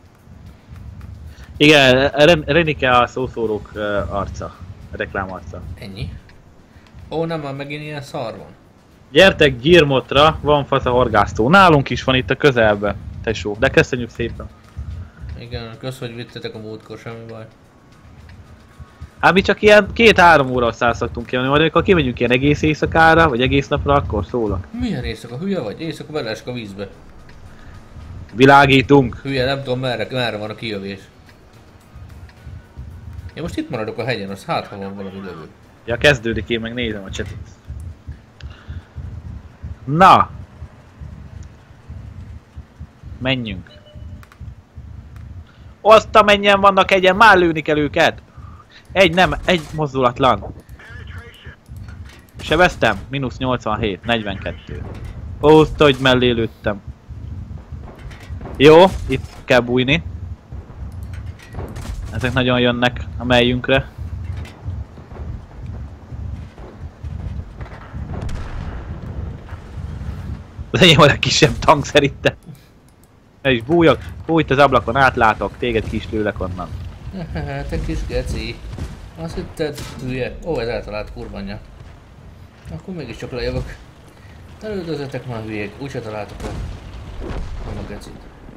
Igen, Renike a szószórók arca. A reklám arca. Ennyi. Ó, nem, már megint ilyen szar van. Gyertek Girmotra, van fasz a horgásztó. Nálunk is van itt a közelben, tesó. De köszönjük szépen. Igen, kösz, hogy vittetek a múltkor, semmi baj. Hát mi csak ilyen 2-3 óra száll szoktunk kijönni, majd amikor kimegyünk ilyen egész éjszakára, vagy egész napra, akkor szólok. Milyen éjszaka? Hülye vagy? Éjszaka beleesik a vízbe. Világítunk. Hülye, nem tudom merre van a kijövés. Én most itt maradok a hegyen, az hát ha van valami lövő. Ja, kezdődik, én meg nézem a csetet. Na! Menjünk. Azt a menjen vannak egyen, már lőni kell őket. Egy mozdulatlan. Sebeztem? Mínusz 87, 42. Azt, hogy mellé lőttem. Jó, itt kell bújni. Ezek nagyon jönnek a mellyünkre. Az enyém a legkisebb tank szerintem. El is bújok, bújt az ablakon, átlátok, téged ki is lőlek onnan. Te kis geci. Azt hitted, hülye. Ó, ez eltalált kurvanya. Akkor mégiscsak lejövök. Ne lődözzetek már hülyék, úgyse találtok el. Nem a gecit.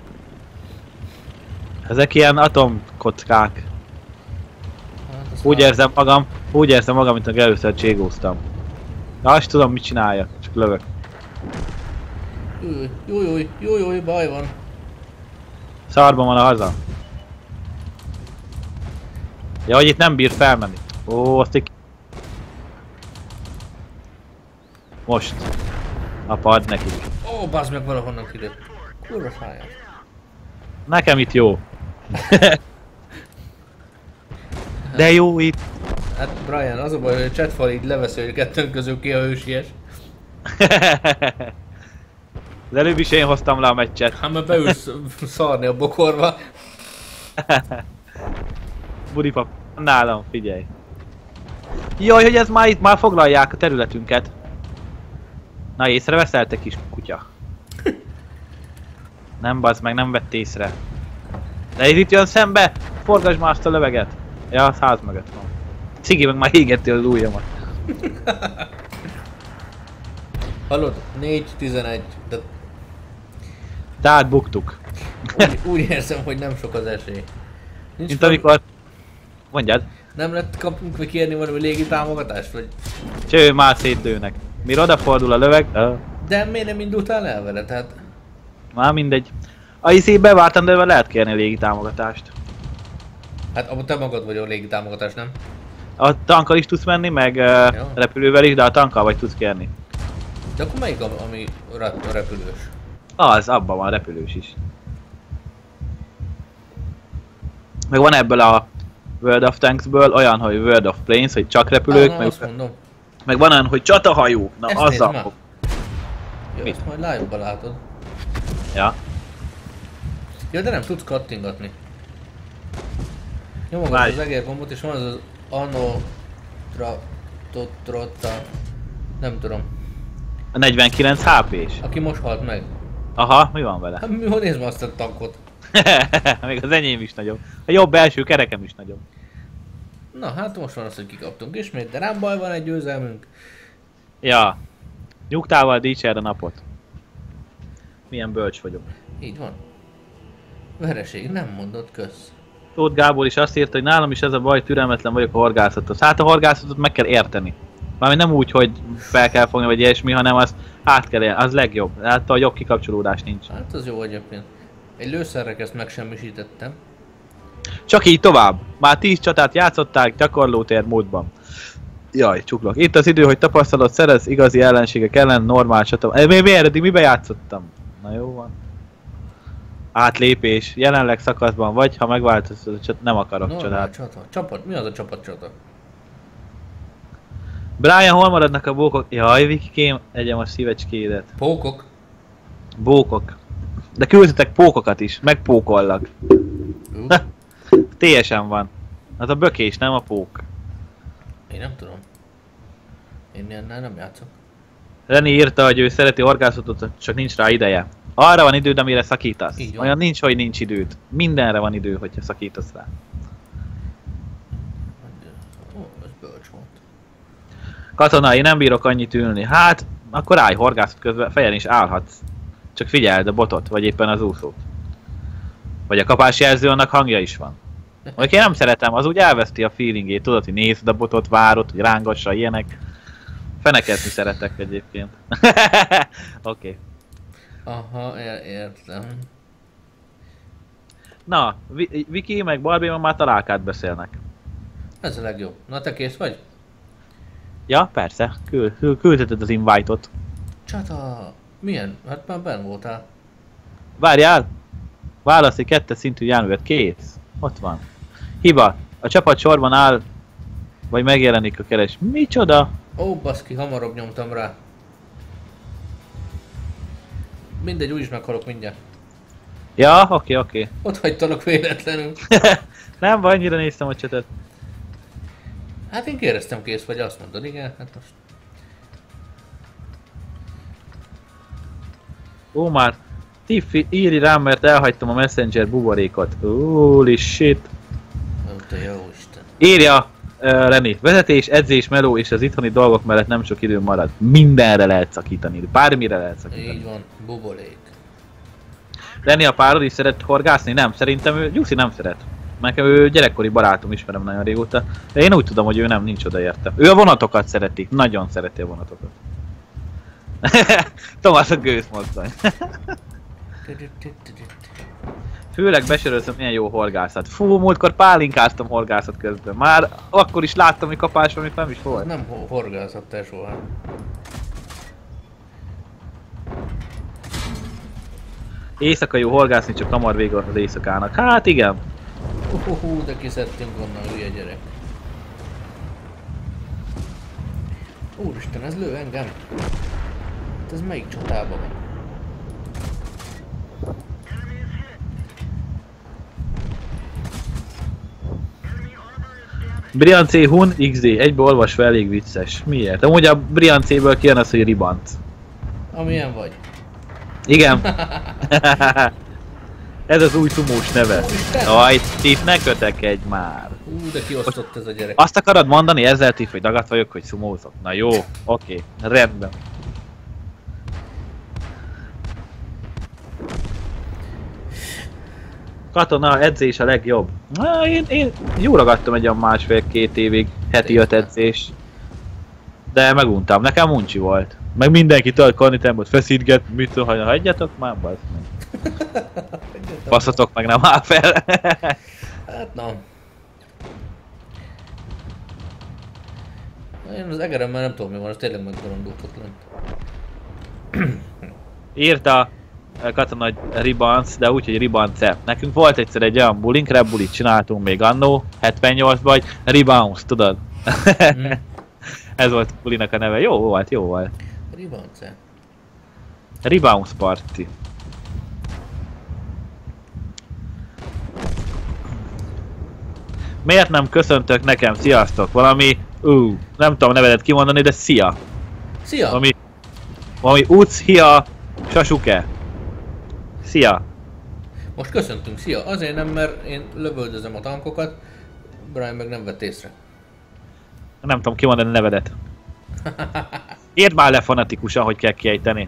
Ezek ilyen atomkockák. Hát, Úgy érzem magam, mint először cségóztam. De azt tudom, mit csináljak, csak lövök. Júj, baj van. Szarban van a haza. Ja, hogy itt nem bír felmenni. Ó, azt így... Most. Apa, add nekik. Ó, bazd meg, valahonnan kilőtt. Kurva száját. Nekem itt jó. De jó itt. Hát Brian, az a baj, hogy a chatfal így leveszi, hogy kettőnk közül ki a hősies. Az előbb is én hoztam le a meccset. Hát mert beülsz szarni a bokorba. Budipap, nálam, figyelj. Jaj, hogy ez már itt, már foglalják a területünket. Na, észreveszel, te kis kutya? Nem bazd meg, nem vett észre. De itt jön szembe! Forgasd már azt a löveget! Ja, az ház mögött van. Cigi meg már égeti az ujjamat. Hallod? 4-11. De Tehát buktuk. úgy érzem, hogy nem sok az esély. Nincs Mint amikor... Mondjad. Nem lett kapunk meg kérni valami légi támogatást, vagy... Cső, már szétlőnek. Mire odafordul a löveg... De miért nem indultál el vele? Tehát... Már mindegy. A izébe vártam, de lehet kérni légi támogatást. Hát abban te magad vagy a légi támogatás, nem? A tankkal is tudsz menni, meg repülővel is, de a tankkal vagy tudsz kérni. De akkor melyik ami repülős? Az, abban van repülős is. Meg van ebből a World of Tanksből olyan, hogy World of Planes, hogy csak repülők, meg van olyan, hogy csatahajók. Na, ezt azzal fog. Jó, ezt majd live-ban látod. Ja. Ja, de nem tudsz kattingatni. Nyomogatod az egér gombot, és van az Anotrotta, nem tudom. A 49 HP-s. Aki most halt meg. Aha, mi van vele? Hát mi, hogy nézd már azt a tankot? Még az enyém is nagyobb. A jobb első kerekem is nagyobb. Na hát most van az, hogy kikaptunk ismét, de nem baj, van egy győzelmünk. Ja. Nyugtával dicserd a napot. Milyen bölcs vagyok. Így van. Vereség, nem mondott, kösz. Tóth Gábor is azt írta, hogy nálam is ez a baj, türelmetlen vagyok a horgászathoz. Hát a horgászatot meg kell érteni. Mármint nem úgy, hogy fel kell fogni vagy ilyesmi, hanem az át kell élni, az legjobb. Hát a jobb kikapcsolódás nincs. Hát az jó egyébként. Egy lőszerrel ezt megsemmisítettem. Csak így tovább. Már 10 csatát játszották gyakorlótér módban. Jaj, csuklok. Itt az idő, hogy tapasztalat szerez igazi ellenségek ellen normál csata. Mibe játszottam? Na jó van. Átlépés. Jelenleg szakaszban vagy, ha megváltoztatod, nem akarok csatát. Csapat. Mi az a csapatcsata? Brian, hol maradnak a bókok? Jaj, Vikikém, egyem a szívecskédet. Pókok? Bókok. De küldtetek pókokat is, megpókollak. Teljesen van. Az a bökés, nem a pók. Én nem tudom. Én ilyennel nem játszok. Reni írta, hogy ő szereti horgászatot, csak nincs rá ideje. Arra van időd, amire szakítasz. Olyan nincs, hogy nincs időd. Mindenre van idő, hogyha szakítasz rá. Ó, ez bölcs volt. Katonai, nem bírok annyit ülni. Hát, akkor állj horgászat közben, fejen is állhatsz. Csak figyeld a botot, vagy éppen az úszót. Vagy a kapásjelző, annak hangja is van. Vagy én nem szeretem, az úgy elveszti a feelingét, tudod, hogy nézd a botot, várod, hogy rángassa ilyenek. Fenekezni szeretek egyébként. Oké. Aha, értem. Na, Viki meg Barbie már találkát beszélnek. Ez a legjobb. Na te kész vagy? Ja, persze. Küldheted az invite-ot. Csata! Milyen? Hát már benn voltál. Várjál! Válaszi 2 szintű járművet. Kész. Ott van. Hiba. A csapat sorban áll, vagy megjelenik a keres. Micsoda? Ó, baszki, hamarabb nyomtam rá. Mindegy, úgyis meghalok mindjárt. Ja, oké. Ott hagytalak véletlenül. Nem baj, annyira néztem a csetet. Hát én kérdeztem, kész vagy, azt mondod, igen, hát most. Ó, már Tiffy írj rám, mert elhagytam a Messenger buborékot. Holy shit. Ó, te jó Isten. Írja, Reni, vezetés, edzés, meló és az itthoni dolgok mellett nem sok idő marad. Mindenre lehet szakítani, bármire lehet szakítani. Így van, buborék. Reni, a párod is szeret horgászni? Nem, szerintem ő, Gyuszi nem szeret. Nekem ő gyerekkori barátom, ismerem nagyon régóta. De én úgy tudom, hogy ő nem, nincs odaérte. Ő a vonatokat szereti, nagyon szereti a vonatokat. Tomás a gőzmozdony. Főleg besörözöm, milyen jó horgászat. Fú, múltkor pálinkáztam horgászat közben. Már akkor is láttam, hogy kapás, amik nem is volt. Nem horgászat tesó, hát. Éjszaka jó horgászni, csak hamar vége az éjszakának. Hát igen. De kiszedtünk onnan, hülye gyerek. Úristen, ez lő engem. Hát ez melyik csatában van? Brian C. Hun XD, egybe olvasva elég vicces. Miért? Amúgy a Brian C-ből kijön az, hogy Ribant. Amilyen vagy. Igen. Ez az új szumós neve. Aj, Tiff, ne kötekedj már. De kiosztott ez a gyerek. Azt akarod mondani ezzel, Tiff, hogy dagat vagyok, hogy szumózok? Na jó, oké, rendben. Katona edzés a legjobb. Na, én jól ragadtam egy olyan 1,5-2 évig, heti 5 edzés. De meguntam, nekem uncsi volt. Meg mindenki tört karnitembot feszítget, mit tudom, ha hagyjatok már, bazd meg. Basszatok meg, nem áll fel. Hát na. Én az egeremmel nem tudom mi van, az tényleg meggarondultott lent. Írta Katona, hogy Ribanc, de úgy, hogy Ribance. Nekünk volt egyszer egy olyan bulink, rebulit csináltunk még annó, 78-ban, hogy Ribounce, tudod? Ez volt a bulinak a neve. Jó volt, jó volt. Ribance. Rebounce Party. Miért nem köszöntök nekem? Sziasztok! Valami... nem tudom nevedet kimondani, de szia! Szia! Valami Uc-hia Sasuke. Szia! Most köszöntünk, szia! Azért nem, mert én lövöldözöm a tankokat, Brian meg nem vett észre. Nem tudom kimondani a nevedet. Érd már le fanatikusan, hogy kell kiejteni.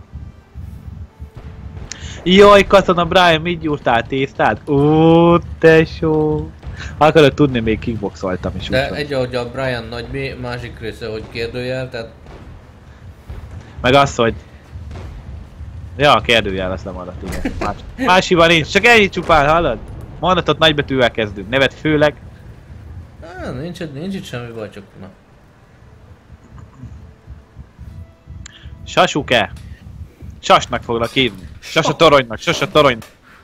Jaj, Katona, Brian, mit gyúrtál tésztát? Ó, tesó! Akarod tudni, még kickboxoltam is. De egy ahogy a Brian nagy B, másik része, hogy kérdőjel, tehát... Meg az, hogy... Ja, kérdőjel, azt nem adat, igen. Más hiba nincs, csak ennyi csupán, hallod? Mondatot nagybetűvel kezdünk, nevet főleg. Nincs itt semmi baj, csak na. Sasuke! Sasnak foglak hívni. Sasa toronynak, Sasa torony.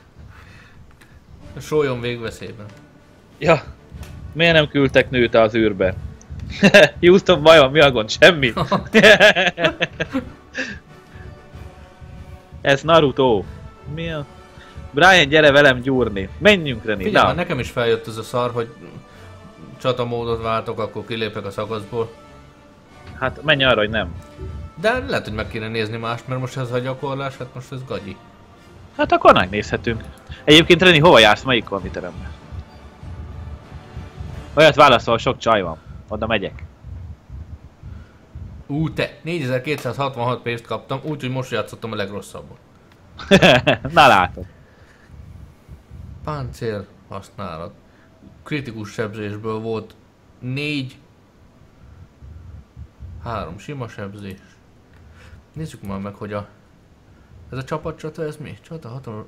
Sólyon végveszélyben. Ja. Miért nem küldtek nőt az űrbe? Houston, vajon mi a gond? Semmi. Ez Naruto. Mi a... Brian, gyere velem gyúrni. Menjünk, Reni. Figyelj, már nekem is feljött ez a szar, hogy csatamódot váltok, akkor kilépek a szakaszból. Hát menj arra, hogy nem. De lehet, hogy meg kéne nézni mást, mert most ez a gyakorlás, hát most ez gagyi. Hát akkor megnézhetünk. Egyébként, Reni, hova jársz? Melyik konditeremben? Olyat válaszol, sok csaj van. Oda megyek. Te! 4266 pénzt kaptam, úgyhogy most játszottam a legrosszabbul. Na látod. Páncél használat. Kritikus sebzésből volt 4... 3 sima sebzés. Nézzük már meg, hogy a... Ez a csapatcsata, ez mi? Csata hatalmas...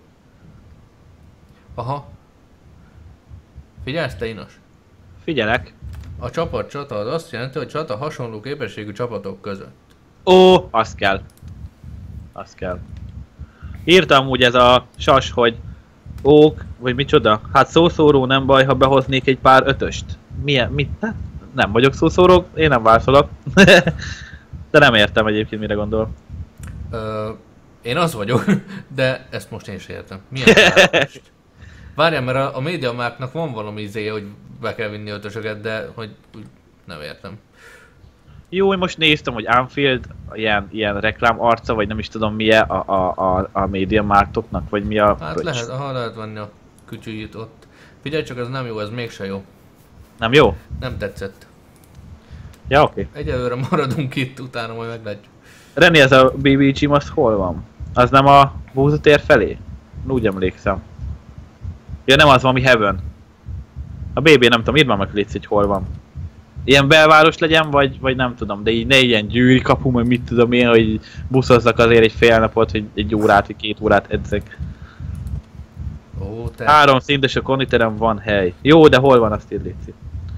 Aha. Figyelsz te, Inos? Figyelek. A csapatcsata az azt jelenti, hogy csata hasonló képességű csapatok között. Ó, azt kell. Azt kell. Írtam úgy ez a sas, hogy ók, vagy micsoda? Hát szószóró nem baj, ha behoznék egy pár ötöst. Milyen? Mit? Hát, nem vagyok szószóró, én nem válaszolok. De nem értem egyébként, mire gondol. Én az vagyok, de ezt most én sem értem. Milyen várost? Várjál, mert a MediaMarktnak van valami izéje, hogy be kell vinni ötösöket, de hogy úgy nem értem. Jó, én most néztem, hogy Anfield ilyen reklám arca, vagy nem is tudom milyen a MediaMarktoknak, vagy mi a... Hát lehet venni a kütyűjét ott. Figyelj csak, ez nem jó, ez mégse jó. Nem jó? Nem tetszett. Ja, oké. Egyelőre maradunk itt, utána majd meglátjuk. René, ez a BB Gym az hol van? Az nem a búzatér felé? Úgy emlékszem. Ja, nem az valami Heaven. A BB nem tudom, írd már meg légy, hogy hol van. Ilyen belváros legyen, vagy nem tudom, de így ne ilyen Győri kapu, meg mit tudom én, hogy buszozzak azért egy fél napot, hogy egy órát, vagy 2 órát edzek. Ó, te... 3 szintes a konditerem, van hely. Jó, de hol van, azt írd légy.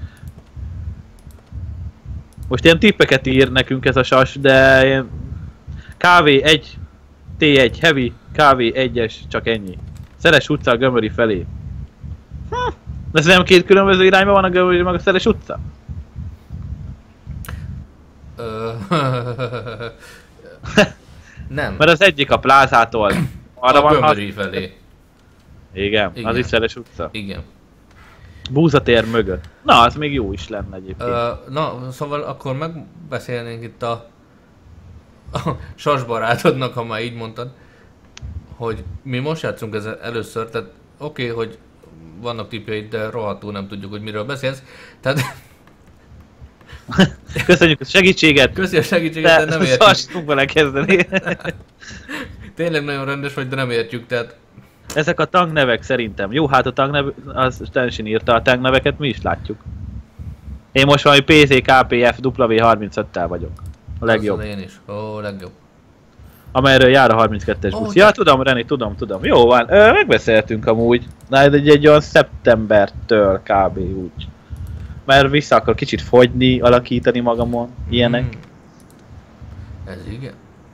Most ilyen tippeket ír nekünk ez a sas, de ilyen... KV1, T1, Heavy, KV1-es, csak ennyi. Szeles utca a Gömöri felé. Ez nem 2 különböző irányban van a Gömöri meg a Szeles utca? Nem. Mert az egyik a plázától arra a van Gömöri felé. Igen, Igen. az is Szeles utca. Igen. Búzatér mögött. Na, az még jó is lenne egyébként. Na, szóval akkor megbeszélnénk itt a sas barátodnak, ha már így mondtad, hogy mi most játszunk ezzel először, tehát oké, hogy vannak tippjeid, de rohadtul nem tudjuk, hogy miről beszélsz. Tehát... Köszönjük a segítséget! Köszi a segítséget, de nem értjük. Sastunk vele kezdeni. Tényleg nagyon rendes vagy, de nem értjük, tehát... Ezek a tangnevek szerintem. Jó, hát a tangnev... Az Stensin írta a tangneveket, mi is látjuk. Én most valami PZKPF W35-tel vagyok. A legjobb. Én is. Ó, legjobb. Amerről jár a 32-es busz. Ja, tudom, René, tudom. Jó van, megbeszéltünk amúgy. Na, egy olyan szeptembertől kb. Úgy. Mert vissza akar kicsit fogyni, alakítani magamon, ilyenek. Ez igen.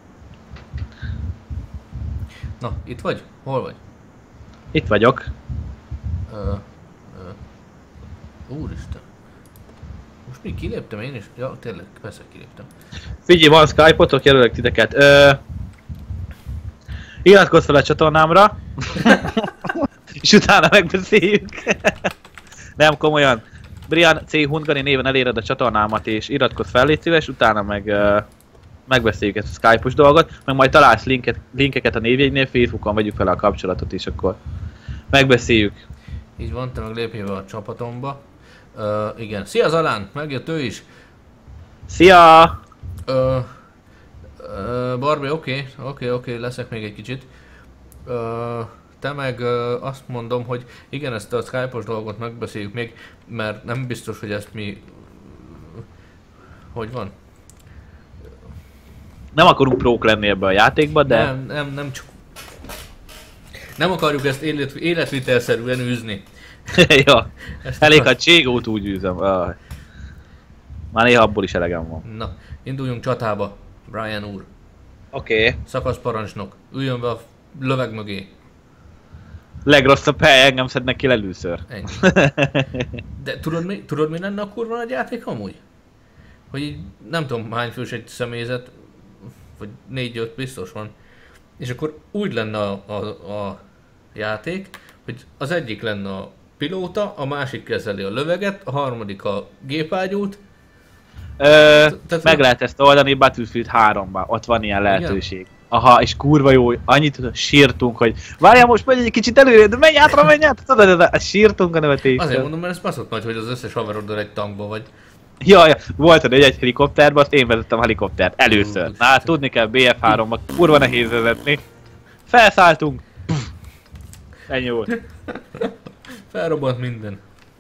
Na, itt vagy? Hol vagy? Itt vagyok. Úristen. Most mi kiléptem én is? Ja, tényleg, persze kiléptem. Figyelj, van Skype-otok, jelölök titeket. Iratkozz fel a csatornámra. És utána megbeszéljük. Nem, komolyan. Brian C. Hungary néven eléred a csatornámat és iratkozz fel, légy szíves, utána megbeszéljük ezt a Skype-os dolgot, meg majd találsz linkeket a névjegynél, Facebookon vegyük fel a kapcsolatot és akkor megbeszéljük. Így van, te meg lépjél be a csapatomba. Igen. Szia Zalán! Megjött ő is. Szia! Barbie, oké, leszek még egy kicsit. Te meg azt mondom, hogy igen, ezt a Skype-os dolgot megbeszéljük még, mert nem biztos, hogy ezt mi... Hogy van? Nem akarunk prók lenni ebbe a játékba, de... Nem csak... Nem akarjuk ezt életvitelszerűen űzni. Ja, elég ha Cségót úgy űzöm. Már néha abból is elegem van. Na, induljunk csatába, Brian úr. Oké. Szakaszparancsnok, üljön be a löveg mögé. Legrosszabb hely, engem szednek ki először. Ennyi. De tudod mi lenne a kurva nagy játék amúgy? Hogy így nem tudom hány fős egy személyzet, vagy 4-5 biztos van. És akkor úgy lenne a játék, hogy az egyik lenne a pilóta, a másik kezeli a löveget, a harmadik a gépágyút. Meg lehet ezt oldani Battlefield 3-ban, ott van ilyen lehetőség. Igen? Aha, és kurva jó, annyit sírtunk, hogy várjál, most megy egy kicsit előre, de menj hátra, tudod, sírtunk a nevetésre. Azért mondom, mert ez baszott nagy, hogy az összes haveroddal egy tankba vagy. Ja, volt egy helikopterben, azt én vezettem a helikoptert először. Na hát tudni kell BF3-ban, kurva nehéz vezetni. Felszálltunk, pff, ennyi volt. Felrobbant minden.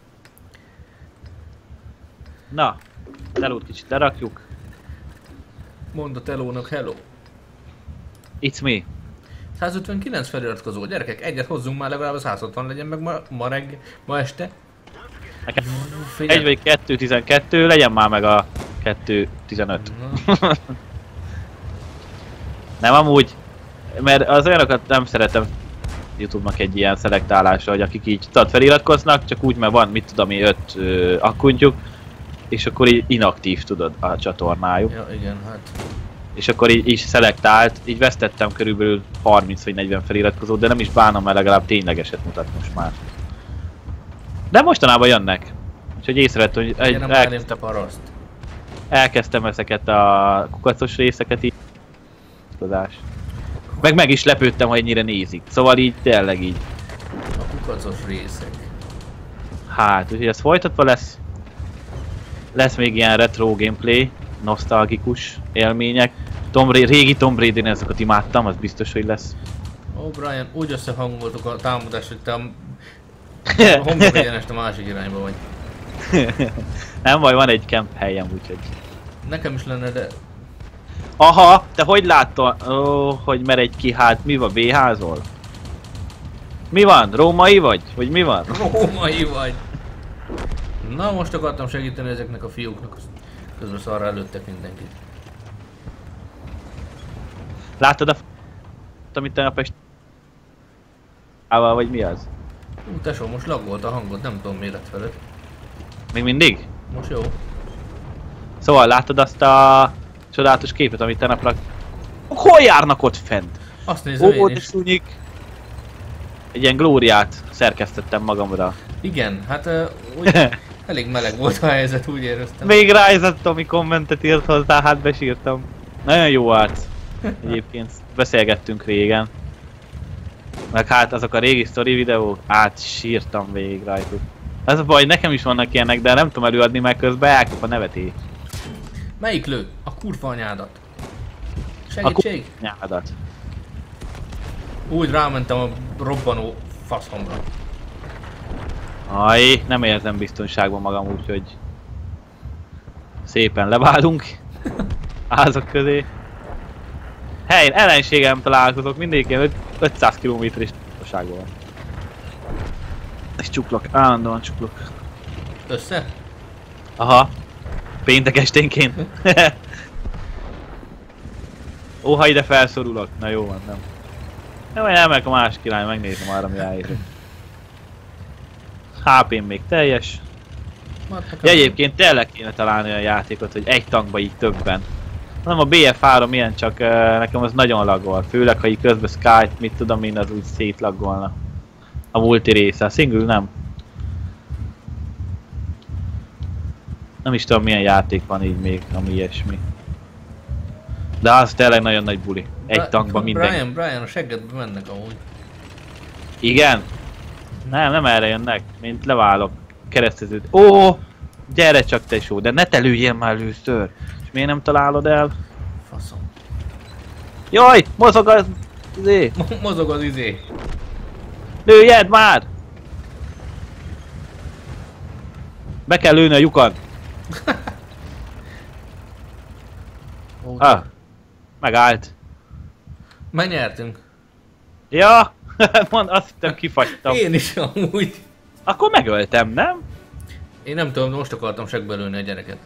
Na, telót kicsit lerakjuk. Mondd a telónak hello. It's me. 159 feliratkozó, gyerekek, egyet hozzunk már, legalább a 160 legyen meg ma este. Nekem 1 vagy 2.12, legyen már meg a 2.15. Nem amúgy, Mert az olyanokat nem szeretem YouTube-nak egy ilyen szelektálása, hogy akik így tudod feliratkoznak, csak úgy, mert van, mit tudom én, 5 akkuntjuk, és akkor így inaktív, tudod, a csatornájuk. Ja, igen, hát. És akkor így szelektált, így vesztettem körülbelül 30 vagy 40 feliratkozót, de nem is bánom, mert legalább ténylegeset mutat most már. De mostanában jönnek. Úgyhogy észrevettem, hogy elkezdtem ezeket a kukacos részeket így. Meg is lepődtem, hogy ennyire nézik. Szóval így tényleg így. A kukacos részek. Hát, úgyhogy ez folytatva lesz. Lesz még ilyen retro gameplay, nosztalgikus élmények. Régi Tomb Raider-en ezeket imádtam, az biztos, hogy lesz. Ó, Brian, úgy összehangoltuk a támadást, hogy te a homlok egyenest a másik irányba vagy. Nem baj, van egy camp helyem, úgyhogy... Nekem is lenne, de... Aha, te hogy láttad? Ó, hogy meredj ki, hát mi van, B-házol? Mi van? Római vagy? Vagy mi van? Római vagy! Na, most akartam segíteni ezeknek a fiúknak, közben szarra előttek mindenkit. Láttad a amit tegnap este... vagy mi az? Tesó, most laggolt a hangod, nem tudom miért lett veled. Még mindig? Most jó. Szóval láttad azt a csodálatos képet, amit tegnap hol járnak ott fent? Azt nézem én is. Szúnyik. Egy ilyen glóriát szerkesztettem magamra. Igen, hát úgy elég meleg volt a helyzet, úgy éreztem. Még Ryzen Tomi kommentet írt hozzá, hát besírtam. Nagyon jó arc. Egyébként beszélgettünk régen. Meg hát azok a régi sztori videók, sírtam végig rajtuk. Ez a baj, nekem is vannak ilyenek, de nem tudom előadni, mert közben elkap a nevetés. Melyik lő? A kurva anyádat. Segítség? A nyádat. Úgy rámentem a robbanó faszomra. Nem érzem biztonságban magam, úgyhogy szépen leválunk házak közé. Helyen ellenségem találkozok, mindig ilyen 500 km-s távolságban van. És csuklok, állandóan csuklok. Össze? Aha. Péntek esténként. Óha ide felszorulok. Na jó van, nem. Nem, én elmegyek a másik irány, megnézem arra mi állítok. HP-m még teljes. De egyébként tényleg kéne találni olyan játékot, hogy egy tankba így többen. Nem, a BF3 ilyen, csak nekem az nagyon laggol. Főleg, ha így közben Skype, mit tudom én, az úgy szétlaggolna. A multi része, a single nem. Nem is tudom milyen játék van így még, ami ilyesmi. De az tényleg nagyon nagy buli. Egy tankban minden. Brian, a seggedbe mennek amúgy. Igen? Nem erre jönnek, mint leválok. Keresztezőt. Ó! Gyere csak tesó, de ne te lőjél már először! És miért nem találod el? Faszom. Jaj! Mozog az izé! Mozog az izé! Lőjed már! Be kell lőni a lyukan! Megállt. Megnyertünk. Ja! Mond, azt hittem kifagytam. Én is amúgy. Akkor megöltem, nem? Én nem tudom, most akartam seggbe lőni a gyereket.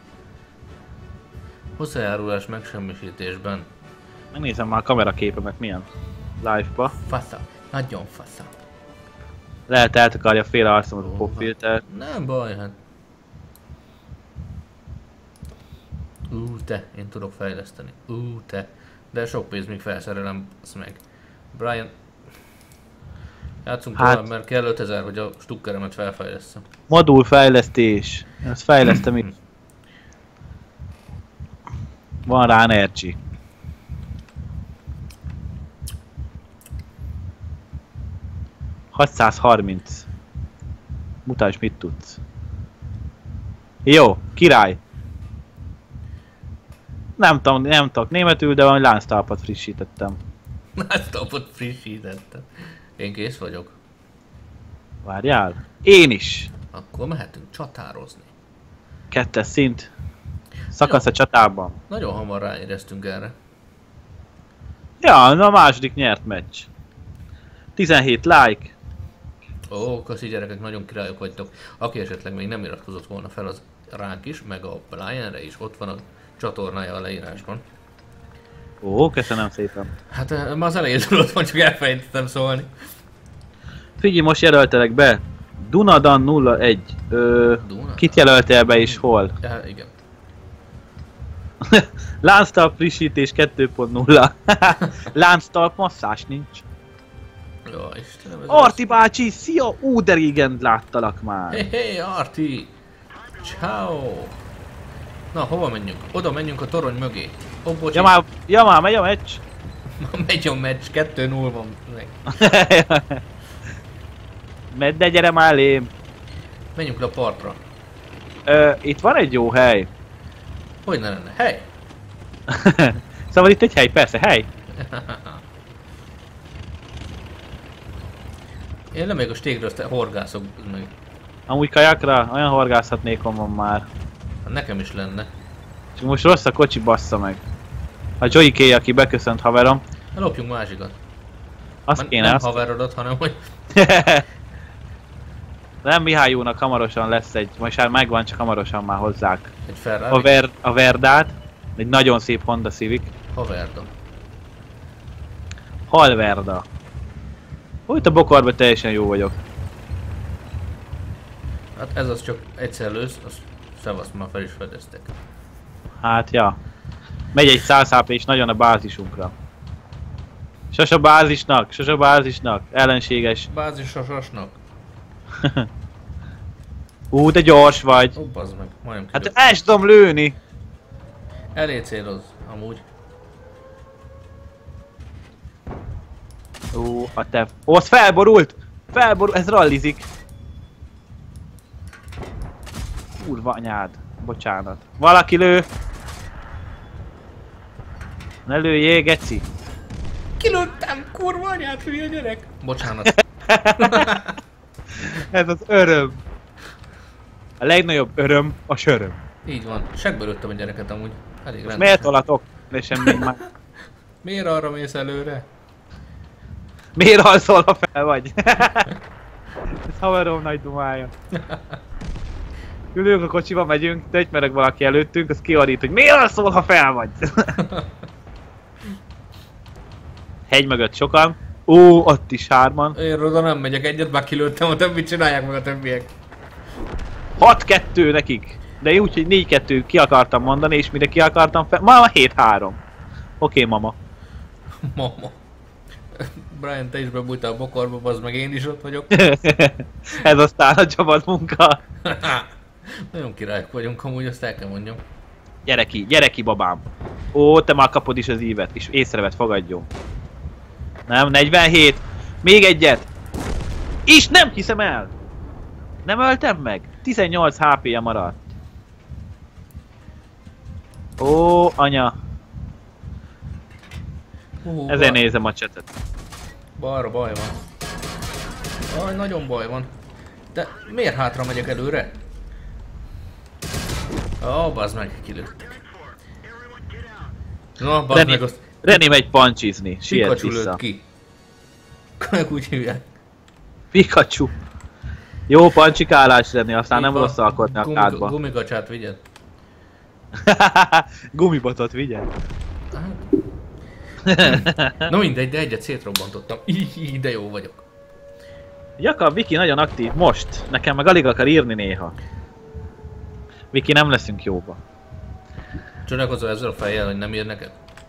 Hozzájárulás megsemmisítésben. Megnézem már a kameraképemet milyen live-ba. Fasza. Nagyon fasza. Lehet eltakarja fél arcomat a popfilter. Nem baj, hát. Te, én tudok fejleszteni. Te. De sok pénz még felszerelem, azt meg. Brian. Játszunk tovább, mert kell 5000, hogy a stukkeremet felfejlesztem. Modulfejlesztés. Ezt fejlesztem itt. Van rá energy. $630. Mutasd, mit tudsz. Jó, király. Nem tudok németül, de valami lánctalpat frissítettem. Lánctalpat frissítettem. Én kész vagyok. Várjál? Én is. Akkor mehetünk csatározni. 2. szint. Szakasz a csatában. Nagyon hamar ráéreztünk erre. Ja, a második nyert meccs. 17 like. Ó, köszi gyerekek, nagyon királyok vagytok. Aki esetleg még nem iratkozott volna fel, az ránk is, meg a Brianre is, ott van a csatornája a leírásban. Ó, köszönöm szépen. Hát már az elején tudod, van, csak elfelejtettem szólni. Figyelj, most jelöltelek be. Dunadan 01. Duna? Kit jelöltél be és hol? Ja, igen. Lánctalp frissítés 2.0. Lánctalp masszás nincs. Jó, Istenem, ez Arti bácsi, szia! Ú, de régen láttalak már. Hey, Arti! Ciao! Na, hova menjünk? Oda menjünk a torony mögé. Ó, bocsi. Ja már, megy a meccs. Megy a meccs, 2-0 van meg. De gyere már elém. Menjünk le a partra. Itt van egy jó hely. Hogy ne lenne? Hely! Szóval itt egy hely, persze, hely. Én lemegyek a stégről, azt horgászok meg. Amúgy kajakra olyan horgászhatnékom van már. Hát nekem is lenne. Csak most rossz a kocsi, bassza meg. A Joey K, aki beköszönt haverom. Lopjunk másikat. Azt kéne, nem azt. haverodat, hanem hogy... Nem, Mihályúnak hamarosan lesz egy, most már megvan, csak hamarosan már hozzák. Egy Ferrari. A Verdát, egy nagyon szép Honda Civic. Haverda. Halverda. Úgy a bokorban teljesen jó vagyok. Hát ez az csak egyszer lősz, azt szevasz, már fel is fedeztek. Hát ja. Megy egy 100 HP és nagyon a bázisunkra. Sose bázisnak, ellenséges. Bázisososnak. De gyors vagy. Ó, bazd meg, majdnem Hát kilőtt. el sem tudom lőni. Elé céloz, amúgy. A te... az felborult! Ez rallizik. Kurva anyád. Bocsánat. Valaki lő! Ne lőjél, geci! Kilőttem, kurva anyát, hülye gyerek! Bocsánat. Ez az öröm. A legnagyobb öröm a söröm. Így van, segből lőttem a gyereket amúgy. Elég rendesen. Miért tolatok? De semmi már. Miért arra mész előre? Miért alszol, ha fel vagy? Ez haverom nagy dumája. Ülünk a kocsiba, megyünk, de egy mereg valaki előttünk, az kiarít, hogy miért alszol, ha fel vagy? Hegy mögött sokan. Ott is 3-an. Én oda nem megyek egyet, már kilőttem, a többit csinálják meg a többiek. 6-2 nekik. De úgy, hogy 4-2 ki akartam mondani, és mire ki akartam fel... Ma 7-3. Oké, mama. Mama. Brian, te is bebújtál a bokorba, bazd meg, én is ott vagyok. Ez aztán a csapat munka. Nagyon királyok vagyunk, amúgy azt el kell mondjam. Gyere ki, babám. Te már kapod is az ívet, és észrevett, fogadjon. Nem, 47. Még egyet. És nem hiszem el. Nem öltem meg? 18 HP-ja maradt. Anya. Ezért nézem a chatet. Balra baj van. Aj, nagyon baj van. De miért hátra megyek előre? Bazd meg, kilőttek. Na, bazd meg azt. René megy pancsizni, siet Pikachu vissza. lőtt ki. Kajak úgy hívják. Pikachu. Jó pancsikálás René, aztán nem rossz alkotni a kádba. Gumikacsát vigyed. Gumibotot vigyed. Na mindegy, de egyet szétrobbantottam. De jó vagyok. Jakab, Viki nagyon aktív most. Nekem meg alig akar írni néha. Viki, nem leszünk jóba. Csodálkozol ezzel a fejjel, hogy nem ír neked?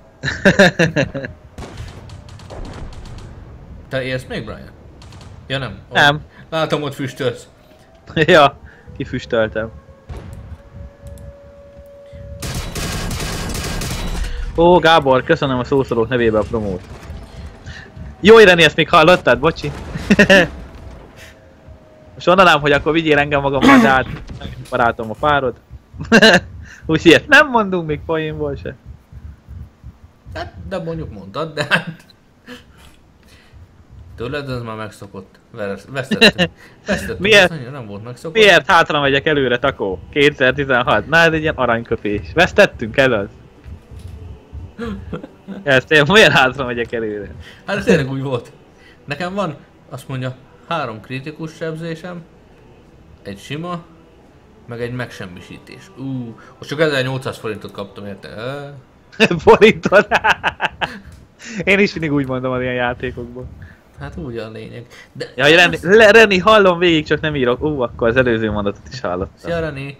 Te érsz még, Brian? Ja nem? Nem. Látom, ott füstölsz. Ja, kifüstöltem. Gábor, köszönöm a szószólók nevében a promót. Jó, René, ezt még hallottad? Bocsi. Most mondanám, hogy akkor vigyél engem magammal, de hát barátom a párod. Úgyhogy ilyet nem mondunk még poénból se. Hát, de mondjuk mondtad, de hát... Tőled ez már megszokott. Vesztettünk. Miért? Nem volt megszokott. Miért hátra megyek előre, Takó? 2016. Na, ez egy ilyen aranyköpés. Vesztettünk, ez az. Ezt miért hátra megyek előre? Hát ez tényleg úgy volt. Nekem van, azt mondja, 3 kritikus sebzésem, egy sima, meg egy megsemmisítés. Most csak 1800 forintot kaptam érte. Forintot. Én is mindig úgy mondom az ilyen játékokból. Hát úgy a lényeg. De Jaj, Reni, hallom végig, csak nem írok. Akkor az előző mondatot is hallottam. Szia, Reni.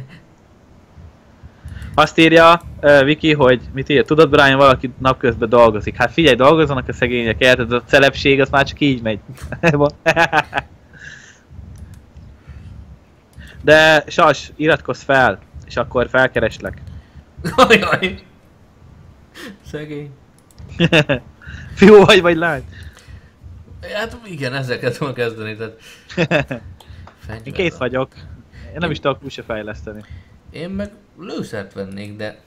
Azt írja Viki, hogy mit ír? Tudod, Brian, valaki napközben dolgozik. Hát figyelj, dolgozzanak a szegények, érted? A celebség az már csak így megy. De Sas, iratkozz fel, és akkor felkereslek. Ajaj. Szegény. Fiú vagy lány? Hát igen, ezzel kellett kezdeni, tehát... Én kész vagyok. Én nem is tudok úgyse fejleszteni. Én meg lőszert vennék, de...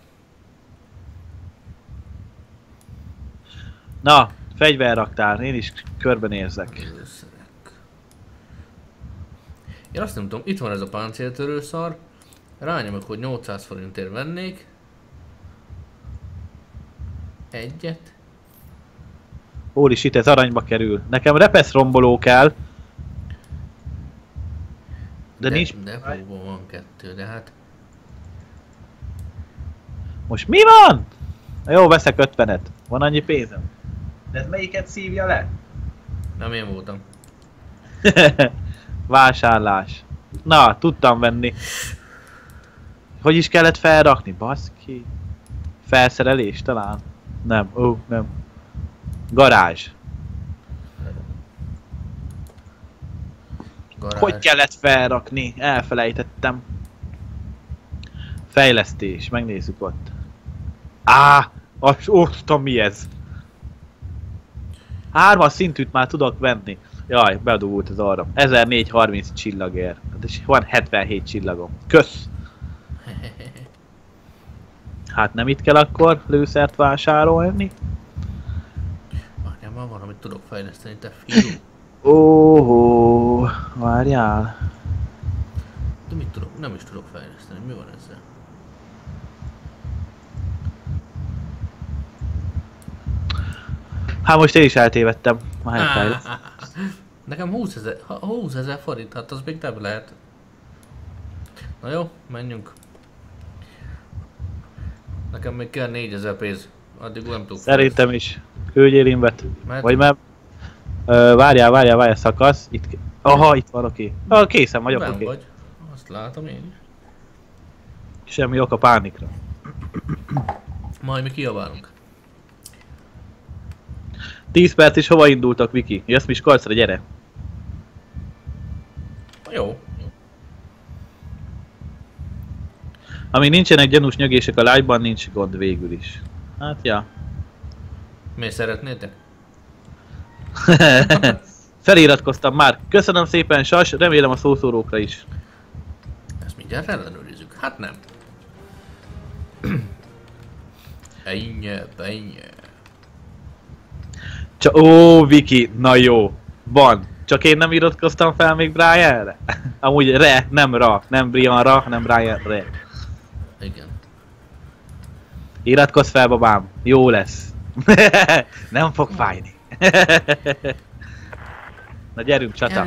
Na, fegyverraktár, én is körbenézek. Lőszerek. Én azt nem tudom, itt van ez a páncéltörő szar. Rányomok, hogy 800 forintért vennék. Egyet. Holy shit, ez aranyba kerül. Nekem repesz romboló kell. De nincs... Depóban van 2, de hát... Most mi van? Na jó, veszek 50-et. Van annyi pénzem. De ez melyiket szívja le? Nem én voltam. Vásárlás. Na, tudtam venni. Hogy is kellett felrakni? Baszki. Felszerelés talán? Nem, nem. Garázs. Garázs. Hogy kellett felrakni? Elfelejtettem. Fejlesztés, megnézzük ott. Ostam, mi ez? 3-as szintűt már tudok venni. Jaj, bedugult az arra. 1430 csillagért. És van 77 csillagom. Kösz! Hát nem itt kell akkor lőszert vásárolni. Várjál, már valamit tudok fejleszteni, te fiú. Óhó, várjál. De mit tudok? Nem is tudok fejleszteni. Mi van ezzel? Hát most én is eltévedtem. Már fejleszt. Nekem 20 000 forint, hát az még több lehet. Na jó, menjünk. Nekem még kell 4000 pénz. Addig nem tudok. Szerintem is. Küldjél invet. Mert... Vagy már... Várjál, szakasz. Itt... Aha, itt van, oké. Készen vagyok, oké. vagy. Azt látom én is. Semmi ok a pánikra. Majd mi kiabálunk. 10 perc is hova indultak, Viki? Jössz Miskolcra, gyere! Jó. Amíg nincsenek gyanús nyögések a live-ban, nincs gond végül is. Hát, ja. Miért szeretnétek? Feliratkoztam már. Köszönöm szépen, Sas, remélem a szószórókra is. Ezt mindjárt ellenőrizzük. Hát nem. Ennyi. Viki, na jó. Van. Csak én nem iratkoztam fel még Brianre? Amúgy nem Ra. Nem Brianra, hanem Brianre. Igen. Iratkozz fel, babám. Jó lesz. Nem fog fájni. Na gyerünk, csata.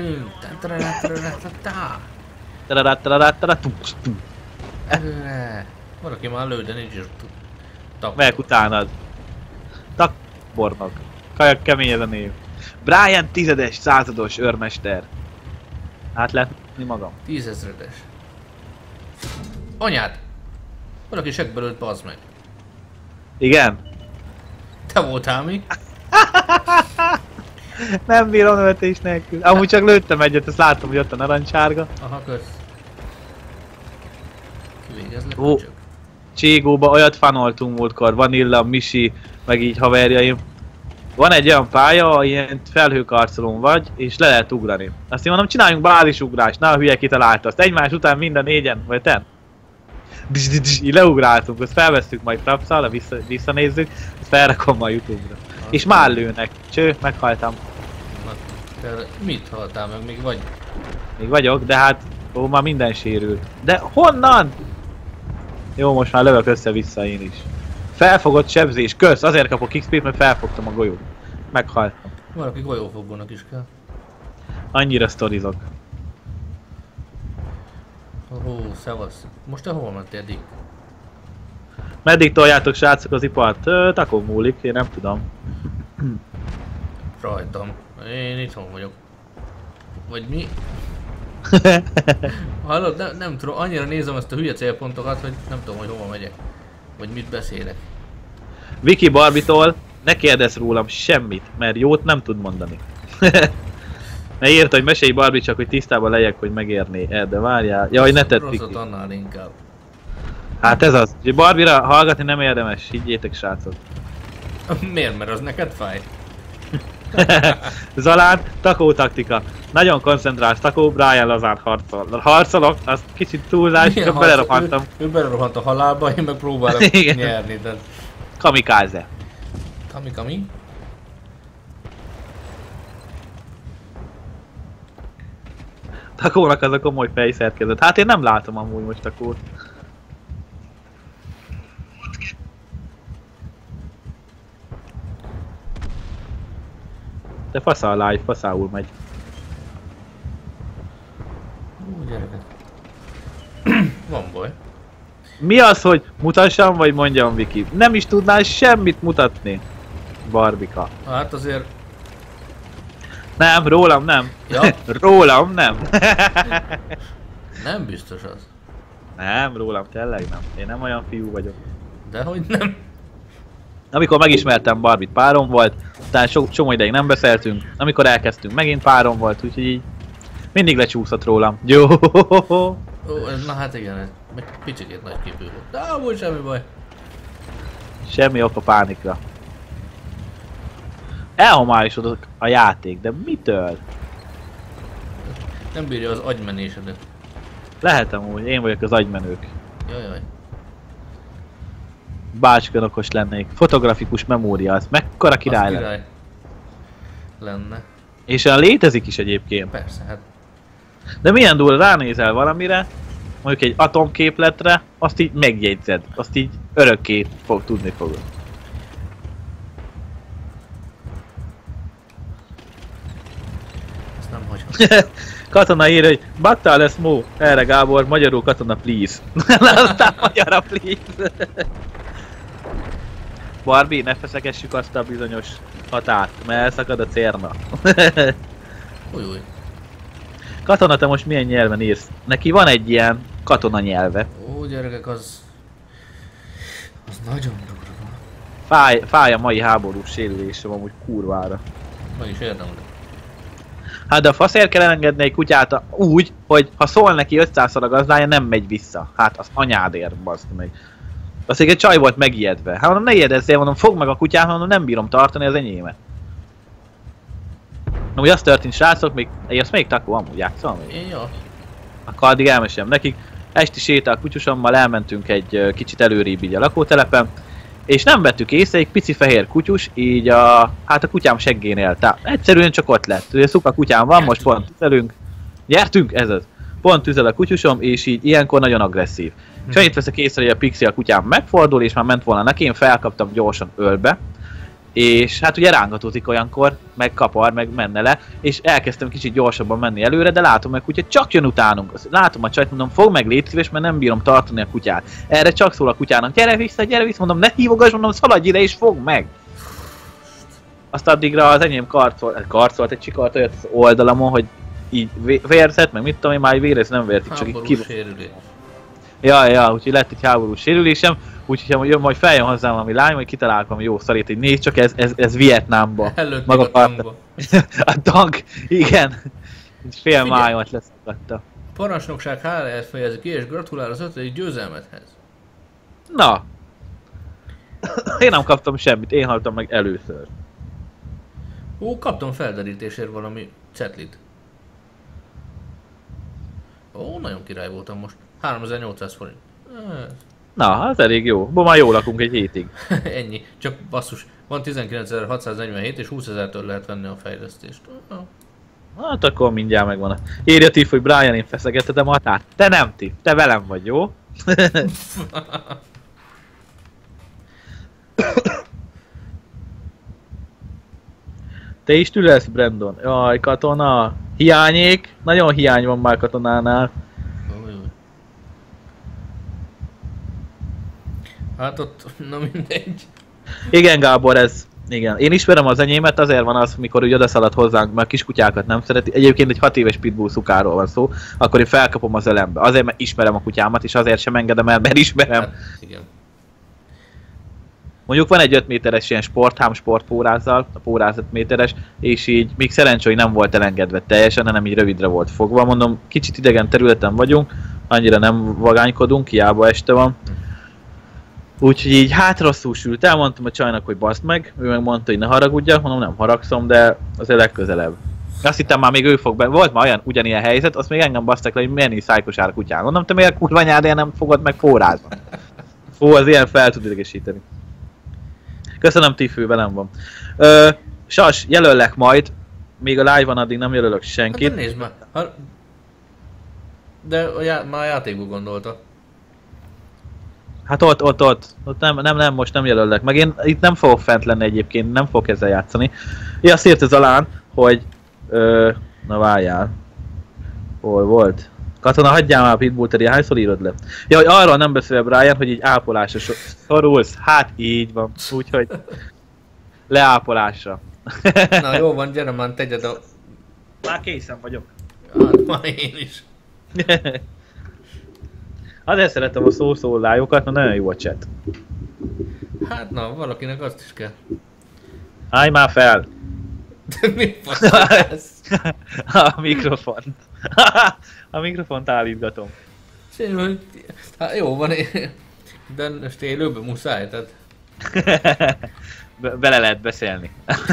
Előre. Valaki már lő, de nincs is Melyek utánad? Takbornok. Kajak kemény ez a név. Brian 10-es, 100-os őrmester. Hát látni magam. 10 000-es. Anyád! Valaki segből ölt, bazd meg. Igen? Te voltál mi? Nem bírom öltés nélkül. Amúgy csak lőttem egyet, azt láttam, hogy ott a narancsárga. Aha, kösz. Kivégezlek, Ó. csak. Cségóba olyat fanoltunk múltkor, Vanilla, Misi, meg így haverjaim. Van egy olyan pálya, ilyen felhőkarcolón vagy, és le lehet ugrani. Azt én mondom, csináljunk bázisugrást, na a hülye kitalálta azt. Egymás után mind a négyen, vagy ten. Így leugráltunk, azt felvesszük majd frapszal, visszanézzük, azt felrakom a Youtube-ra. És már lőnek. Cső, meghaltam. Na, te mit haltál meg? Még vagy? Még vagyok, de hát már minden sérült. De honnan? Jó, most már lövök össze-vissza én is. Felfogott sebzés, kösz, azért kapok XP-t, mert felfogtam a golyót. Meghaltam. Valaki golyófogónak is kell. Annyira sztorizok. Ó, szevasz. Most te hol mentél, Dick? Meddig toljátok, srácok, az ipart? Takon múlik, én nem tudom. Rajtam. Én itthon vagyok. Vagy mi? Hallod, nem tudom, annyira nézem ezt a hülye célpontokat, hogy nem tudom, hogy hova megyek. Vagy mit beszélek. Viki Barbitól ne kérdezz rólam semmit, mert jót nem tud mondani. Ne írta, hogy mesélj Barbie, csak hogy tisztában legyek, hogy megérné. De várjál. Ja, hogy ne tedd Viki. Rosszat annál inkább. Hát ez az. Hogy Barbie-ra hallgatni nem érdemes, higgyétek, srácok. Miért? Mert az neked fáj? Zalán, Takó taktika. Nagyon koncentrálsz, Takó, Brian lazán harcolok, az kicsit túlzás, csak belerohantam. Ő belerohant a halálba, én meg próbálok nyerni, de... Kamikáze. Kami? Takónak az a komoly fejszerkezet. Hát én nem látom amúgy most Takót. De fasza a live, faszául megy. Gyerekek. Van baj. Mi az, hogy mutassam, vagy mondjam, Viki? Nem is tudnál semmit mutatni, Barbika. Hát azért... Nem, rólam nem. Ja. Rólam nem. Nem biztos az. Nem, rólam tényleg nem. Én nem olyan fiú vagyok. Dehogy nem. Amikor megismertem Barbit, párom volt, utána csomó ideig nem beszéltünk, amikor elkezdtünk megint párom volt, úgyhogy így mindig lecsúszott rólam. Jó. Ó, na hát igen, ez meg picikét nagy képű volt. De amúgy semmi baj. Semmi ok a pánikra. Elhomályosodott a játék, de mitől? Nem bírja az agymenésedet. Lehetem úgy, én vagyok az agymenők. Jajjaj. Bácskán okos lennék. Fotografikus memória, az mekkora király lenne. Király lenne. És olyan létezik is egyébként. Persze, hát. De milyen durva, ránézel valamire, mondjuk egy atomképletre, azt így megjegyzed. Azt így örökké tudni fogod. Ezt nem hagyom. Katona írja, hogy baktál lesz Mó. Erre Gábor, magyarul katona please. Aztán magyarra please. Barbie, ne feszegessük azt a bizonyos határt, mert elszakad a cérna. Új. Katona, te most milyen nyelven írsz? Neki van egy ilyen katona nyelve. Ó, gyerekek, az nagyon durva. Fáj a mai háborús sérülésem amúgy kurvára. Meg is érdemel. Hát de a faszért kell elengedni egy kutyát úgy, hogy ha szól neki 500-szor a gazdája, nem megy vissza. Hát az anyádért, baszd meg. Azt egy csaj volt megijedve. Hát mondom, ne ijedezzél, mondom, fogd meg a kutyát, mondom, nem bírom tartani az enyémet. Na, úgy az történt, srácok, ezt még Takó amúgy játszol még? Én jó. Akkor addig elmesélem nekik. Esti sétál kutyusommal, elmentünk egy kicsit előrébb így a lakótelepen, és nem vettük észre, egy pici fehér kutyus, így a kutyám seggénél. Tehát egyszerűen csak ott lett. Ugye szuka kutyám van, most pont tüzelünk. Gyertünk, ez az. Pont tüzel a kutyusom, és így ilyenkor nagyon agresszív. És annyit veszek észre, hogy a Pixi a kutyám megfordul, és már ment volna neki, én felkaptam gyorsan ölbe. És hát ugye rángatózik olyankor, meg kapar, meg menne le, és elkezdtem kicsit gyorsabban menni előre, de látom, hogy a kutya csak jön utánunk. Látom a csajt, mondom, fogd meg, légy szíves, mert nem bírom tartani a kutyát. Erre csak szól a kutyának, gyere vissza, mondom, ne hívogass, mondom, szaladj ide és fogd meg! Azt addigra az enyém karcolt egy csikart olyat az oldalamon, hogy így vérzett, meg mit tudom én, már vérez nem vérzik, csak így kívül. Ja, úgyhogy lett egy háborús sérülésem, úgyhogy jön, majd feljön hozzám valami lány, majd kitalálok valami jó szarét, hogy nézd csak, ez Vietnámba. Előtt maga a tankba. A tank, igen. Fél májomat leszakadta. Parancsnokság háláját fejezi ki, és gratulál az 5. győzelmedhez. Na. Én nem kaptam semmit, én haltam meg először. Ó, kaptam felderítésért valami cetlit. Ó, nagyon király voltam most. 3800 forint. Na, az elég jó. Már jól lakunk egy hétig. Ennyi. Csak basszus. Van 19.647 és 20.000-től lehet venni a fejlesztést. Hát akkor mindjárt megvan. Írja Tiff, hogy Brian, én feszegetetem a határt. Te nem, Tiff. Te velem vagy, jó? Te is tülelsz, Brandon? Jaj, katona. Hiányék. Nagyon hiány van már katonánál. Hát ott, na mindegy. Igen, Gábor, ez... Igen. Én ismerem az enyémet, azért van az, mikor úgy odaszalad hozzánk, mert kiskutyákat nem szereti. Egyébként egy 6 éves pitbull szukáról van szó, akkor én felkapom az ölembe. Azért, mert ismerem a kutyámat, és azért sem engedem el, mert ismerem. Hát, igen. Mondjuk van egy 5 méteres ilyen sportpórázzal, a póráz 5 méteres, és így még szerencsé, hogy nem volt elengedve teljesen, hanem így rövidre volt fogva. Mondom, kicsit idegen területen vagyunk, annyira nem vagánykodunk, hiába este van. Úgyhogy így hát rosszul sült, elmondtam a csajnak, hogy baszd meg, ő meg mondta, hogy ne haragudjak, mondom, nem haragszom, de azért legközelebb. Azt hittem már még ő fog be, volt már olyan ugyanilyen helyzet, azt még engem basztak le, hogy milyen szájkos áll a kutyán. Mondom, te miért kurva nyárdén nem fogod meg pórázva? Fú, az ilyen fel tud idegesíteni. Köszönöm, Tifő, velem van. Sas, jelöllek majd, még a live van, addig nem jelölök senkit. Hát nézd már. De már a játékból gondolta. Hát ott nem, most nem jelöllek. Meg én itt nem fogok fent lenni egyébként, nem fogok ezzel játszani. Ja, azt írta Zalán, hogy... na várjál. Hol volt? Katona, hagyjál már a pitbull-t, hányszor írod le? Ja, hogy arról nem beszél Brian, hogy így ápolásra szorulsz. Hát így van. Úgyhogy... leápolásra. Na jó van, gyere már, tegyed a... Már készen vagyok. Hát már én is. Azért szeretem a szószólájokat, mert nagyon jó a chat. Hát na, valakinek azt is kell. Állj már fel! De mi fasz? A mikrofont. A mikrofont állítgatom. Hát jó van, de most élőben muszáj, tehát... Bele lehet beszélni.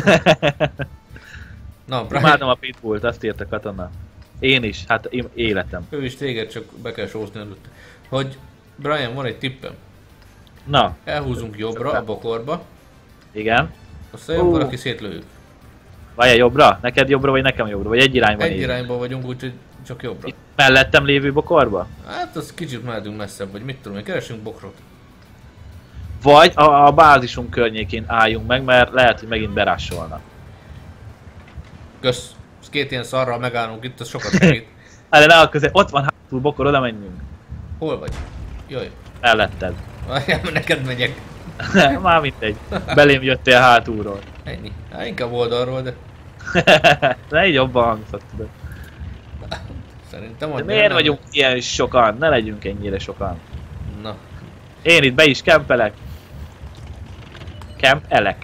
Na, Brian... Imádom a pitbullt, azt írta Katona. Én is, hát életem. Ő is téged, csak be kell sózni előtte. Hogy Brian, van egy tippem. Na. Elhúzunk jobbra a bokorba. Igen. Aztán jön valaki szétlőjük. Várjál, jobbra? Neked jobbra, vagy nekem jobbra? Vagy egy irányban Egy irányban vagyunk, úgyhogy csak jobbra. Itt mellettem lévő bokorba? Hát az kicsit mehetünk messzebb, vagy mit tudom én, keresünk bokrot. Vagy a bázisunk környékén álljunk meg, mert lehet, hogy megint berássolnak. Kösz. Ez két ilyen szarral megállunk itt, az sokat segít. Hát de ott van hátul bokor, oda menjünk. Hol vagy? Jaj. Melletted. Várjál, neked megyek. Már mindegy. Belém jöttél hátulról. Ennyi. Hát inkább oldalról, de... Ne így jobban hangzott, tudod. Szerintem de miért vagyunk ilyen sokan? Ne legyünk ennyire sokan. Na. Én itt be is kempelek. Kempelek.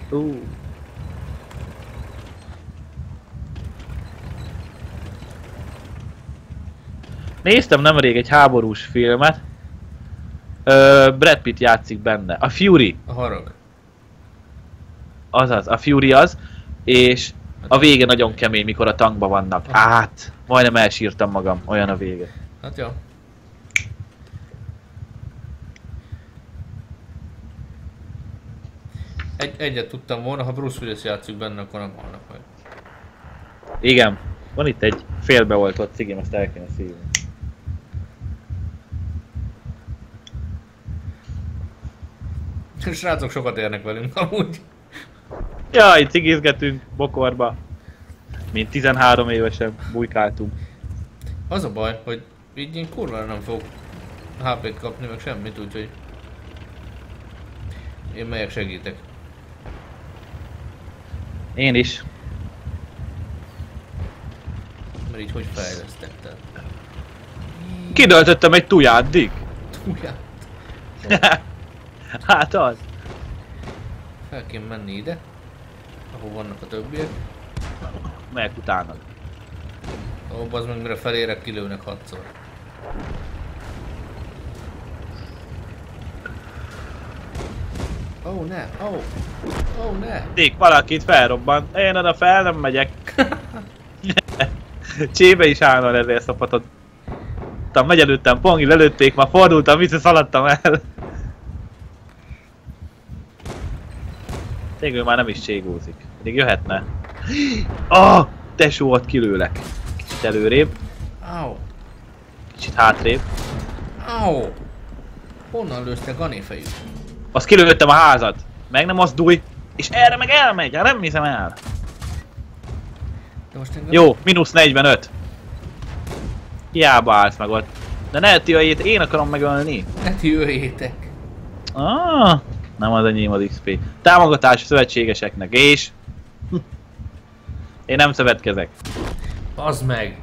Néztem nemrég egy háborús filmet. Brad Pitt játszik benne. A Fury. A harag. Azaz, a Fury az. És a vége nagyon kemény, mikor a tankban vannak. Hát, majdnem elsírtam magam, olyan a vége. Hát jó. Egyet tudtam volna, ha Bruce Willis játszik benne, akkor nem halnak meg. Igen. Van itt egy félbeoltott cigém, azt el kéne szívni. Srácok sokat érnek velünk amúgy. Jaj, cigizgetünk bokorba. Mint 13 évesen bujkáltunk. Az a baj, hogy így én kurva nem fogok HP-t kapni, meg semmit, úgyhogy... Én megyek, segítek. Én is. Mert így hogy fejlesztettem. Kidöltöttem egy tuját, Dick. Tuját? Hát az. Fel kéne menni ide, ahol vannak a többiek. Melyek utánad? Ó, bazd meg, mire felérek, kilőnek 6-szor. Ó, ne! Ó, ne! Dick, valakit felrobban. Én oda fel nem megyek. Csébe is állna ezért szapatot. Megy előttem, pongi lelőtték, már fordultam, visszaszaladtam el. Végül már nem is cségózik. Még jöhetne. Ah! Tesó, ott kilőlek. Kicsit előrébb. Au! Kicsit hátrébb. Au! Honnan lőzte ganéfejű? Azt kilőttem a házat. Meg nem mozdulj. És erre meg elmegy, hát nem hiszem el. De most engem... Jó, mínusz 45. Hiába állsz meg ott. De ne tiajét, én akarom megölni. Ne ti öljétek! Nem az enyém az XP. Támogatás a szövetségeseknek, és... Én nem szövetkezek. Az meg!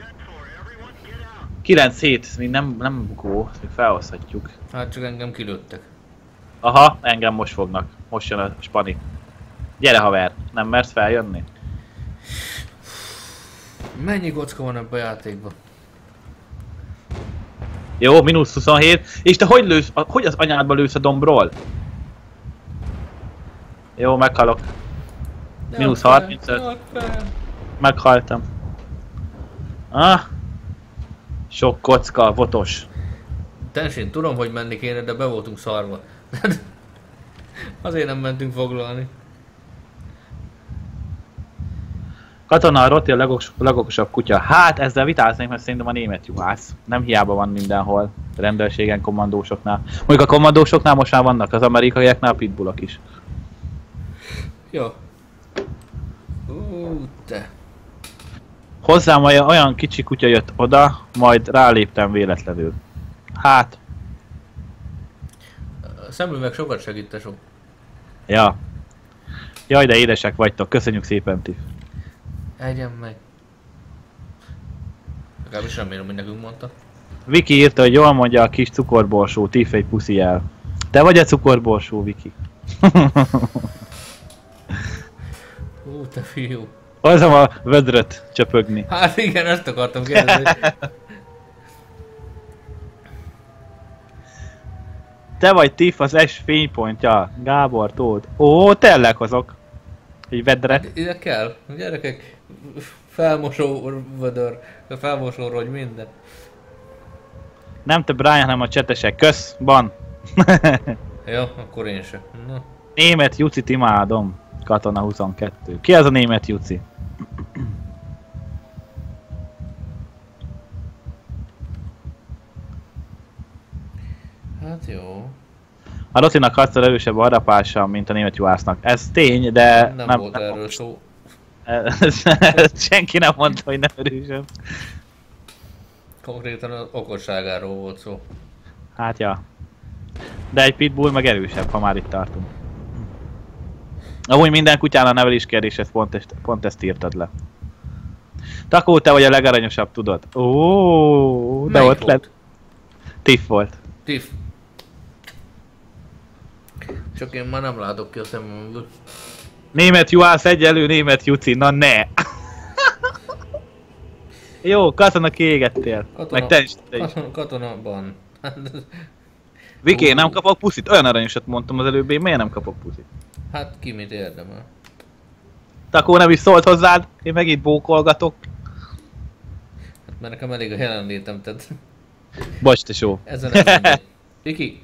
9-7, még nem bukó, ezt még felhozhatjuk. Hát csak engem kilőttek. Aha, engem most fognak. Most jön a spani. Gyere haver, nem mersz feljönni? Mennyi kocka van ebben a játékban? Jó, mínusz 27. És te hogy lősz, hogy az anyádba lősz a dombról? Jó, meghalok. Mínusz 35. Meghaltam. Sok kocka, votos. Tensén, tudom, hogy menni kéne, de be voltunk szarva. Azért nem mentünk foglalni. Katona, a Roti a legokosabb kutya. Hát ezzel vitáznék, mert szerintem a német juhász. Nem hiába van mindenhol. Rendőrségen, kommandósoknál. Mondjuk a kommandósoknál most már vannak, az amerikaiaknál a pitbullok is. Jó. Te. Hozzám olyan kicsi kutya jött oda, majd ráléptem véletlenül. Hát. A szemüveg sokat segít, tesó. Ja. Jaj, de édesek vagytok, köszönjük szépen, Tiff. Egyen meg. Legalábbis remélem, hogy nekünk mondta. Viki írta, hogy jól mondja a kis cukorborsó, Tiff egy puszi el. Te vagy a cukorborsó, Viki. Te fiú. Hozzam a vödröt csöpögni. Hát igen, ezt akartam kérdezni. Te vagy Tiff az S fénypontja, Gábor, Tóth. Ó, tényleg hozok. Egy vedret. Ide kell, gyerekek. Felmosó vödör, felmosó rogy, minden. Nem te Brian, hanem a csetesek. Kösz, ban. Jó, akkor én se. Na. Német Jucit imádom. Katona 22. Ki az a német Juci? Hát jó. A Rotinak hatszor erősebb harapása, mint a német juhásznak. Ez tény, de Nem volt erről szó. Senki nem mondta, hogy nem erősebb. Konkrétan az okosságáról volt szó. Hát ja. De egy pitbull meg erősebb, ha már itt tartunk. Amúgy minden kutyán a nevelés kérdés, pont ezt írtad le. Takó, te vagy a legaranyosabb, tudod? Ó, de ott lett. Tiff volt. Tiff. Csak én már nem látok ki a szememből. Német juhász egyelő német Juci, na ne! Jó, katona kiégettél. Katona, meg te is. Katonaban. Viki, nem kapok puszit? Olyan aranyosat mondtam az előbb, én miért nem kapok puszit? Hát ki mit érdemel? Takó nem is szólt hozzád, én megint bókolgatok. Hát mert nekem elég a jelenlétem, tehát... Bocs, tesó. Ezen nem mindegy. Viki!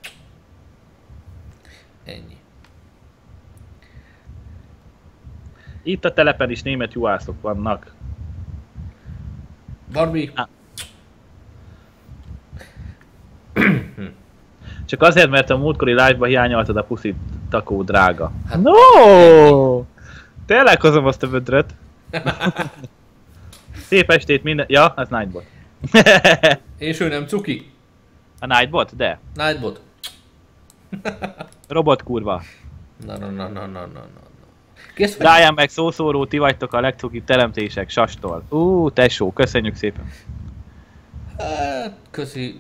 Ennyi. Itt a telepen is német juhászok vannak. Barbie! Csak azért, mert a múltkori live-ba hiányoltad a puszit, Takó drága. Hát, no! Tényleg hozom azt a vödröt. Szép estét minden... Ja, ez Nightbot. és ő nem cuki? A Nightbot? De. Nightbot. Robot kurva. Na. Ryan meg szószóró, ti vagytok a legcukibb teremtések Sastól. Tesó, köszönjük szépen. Hát, köszi.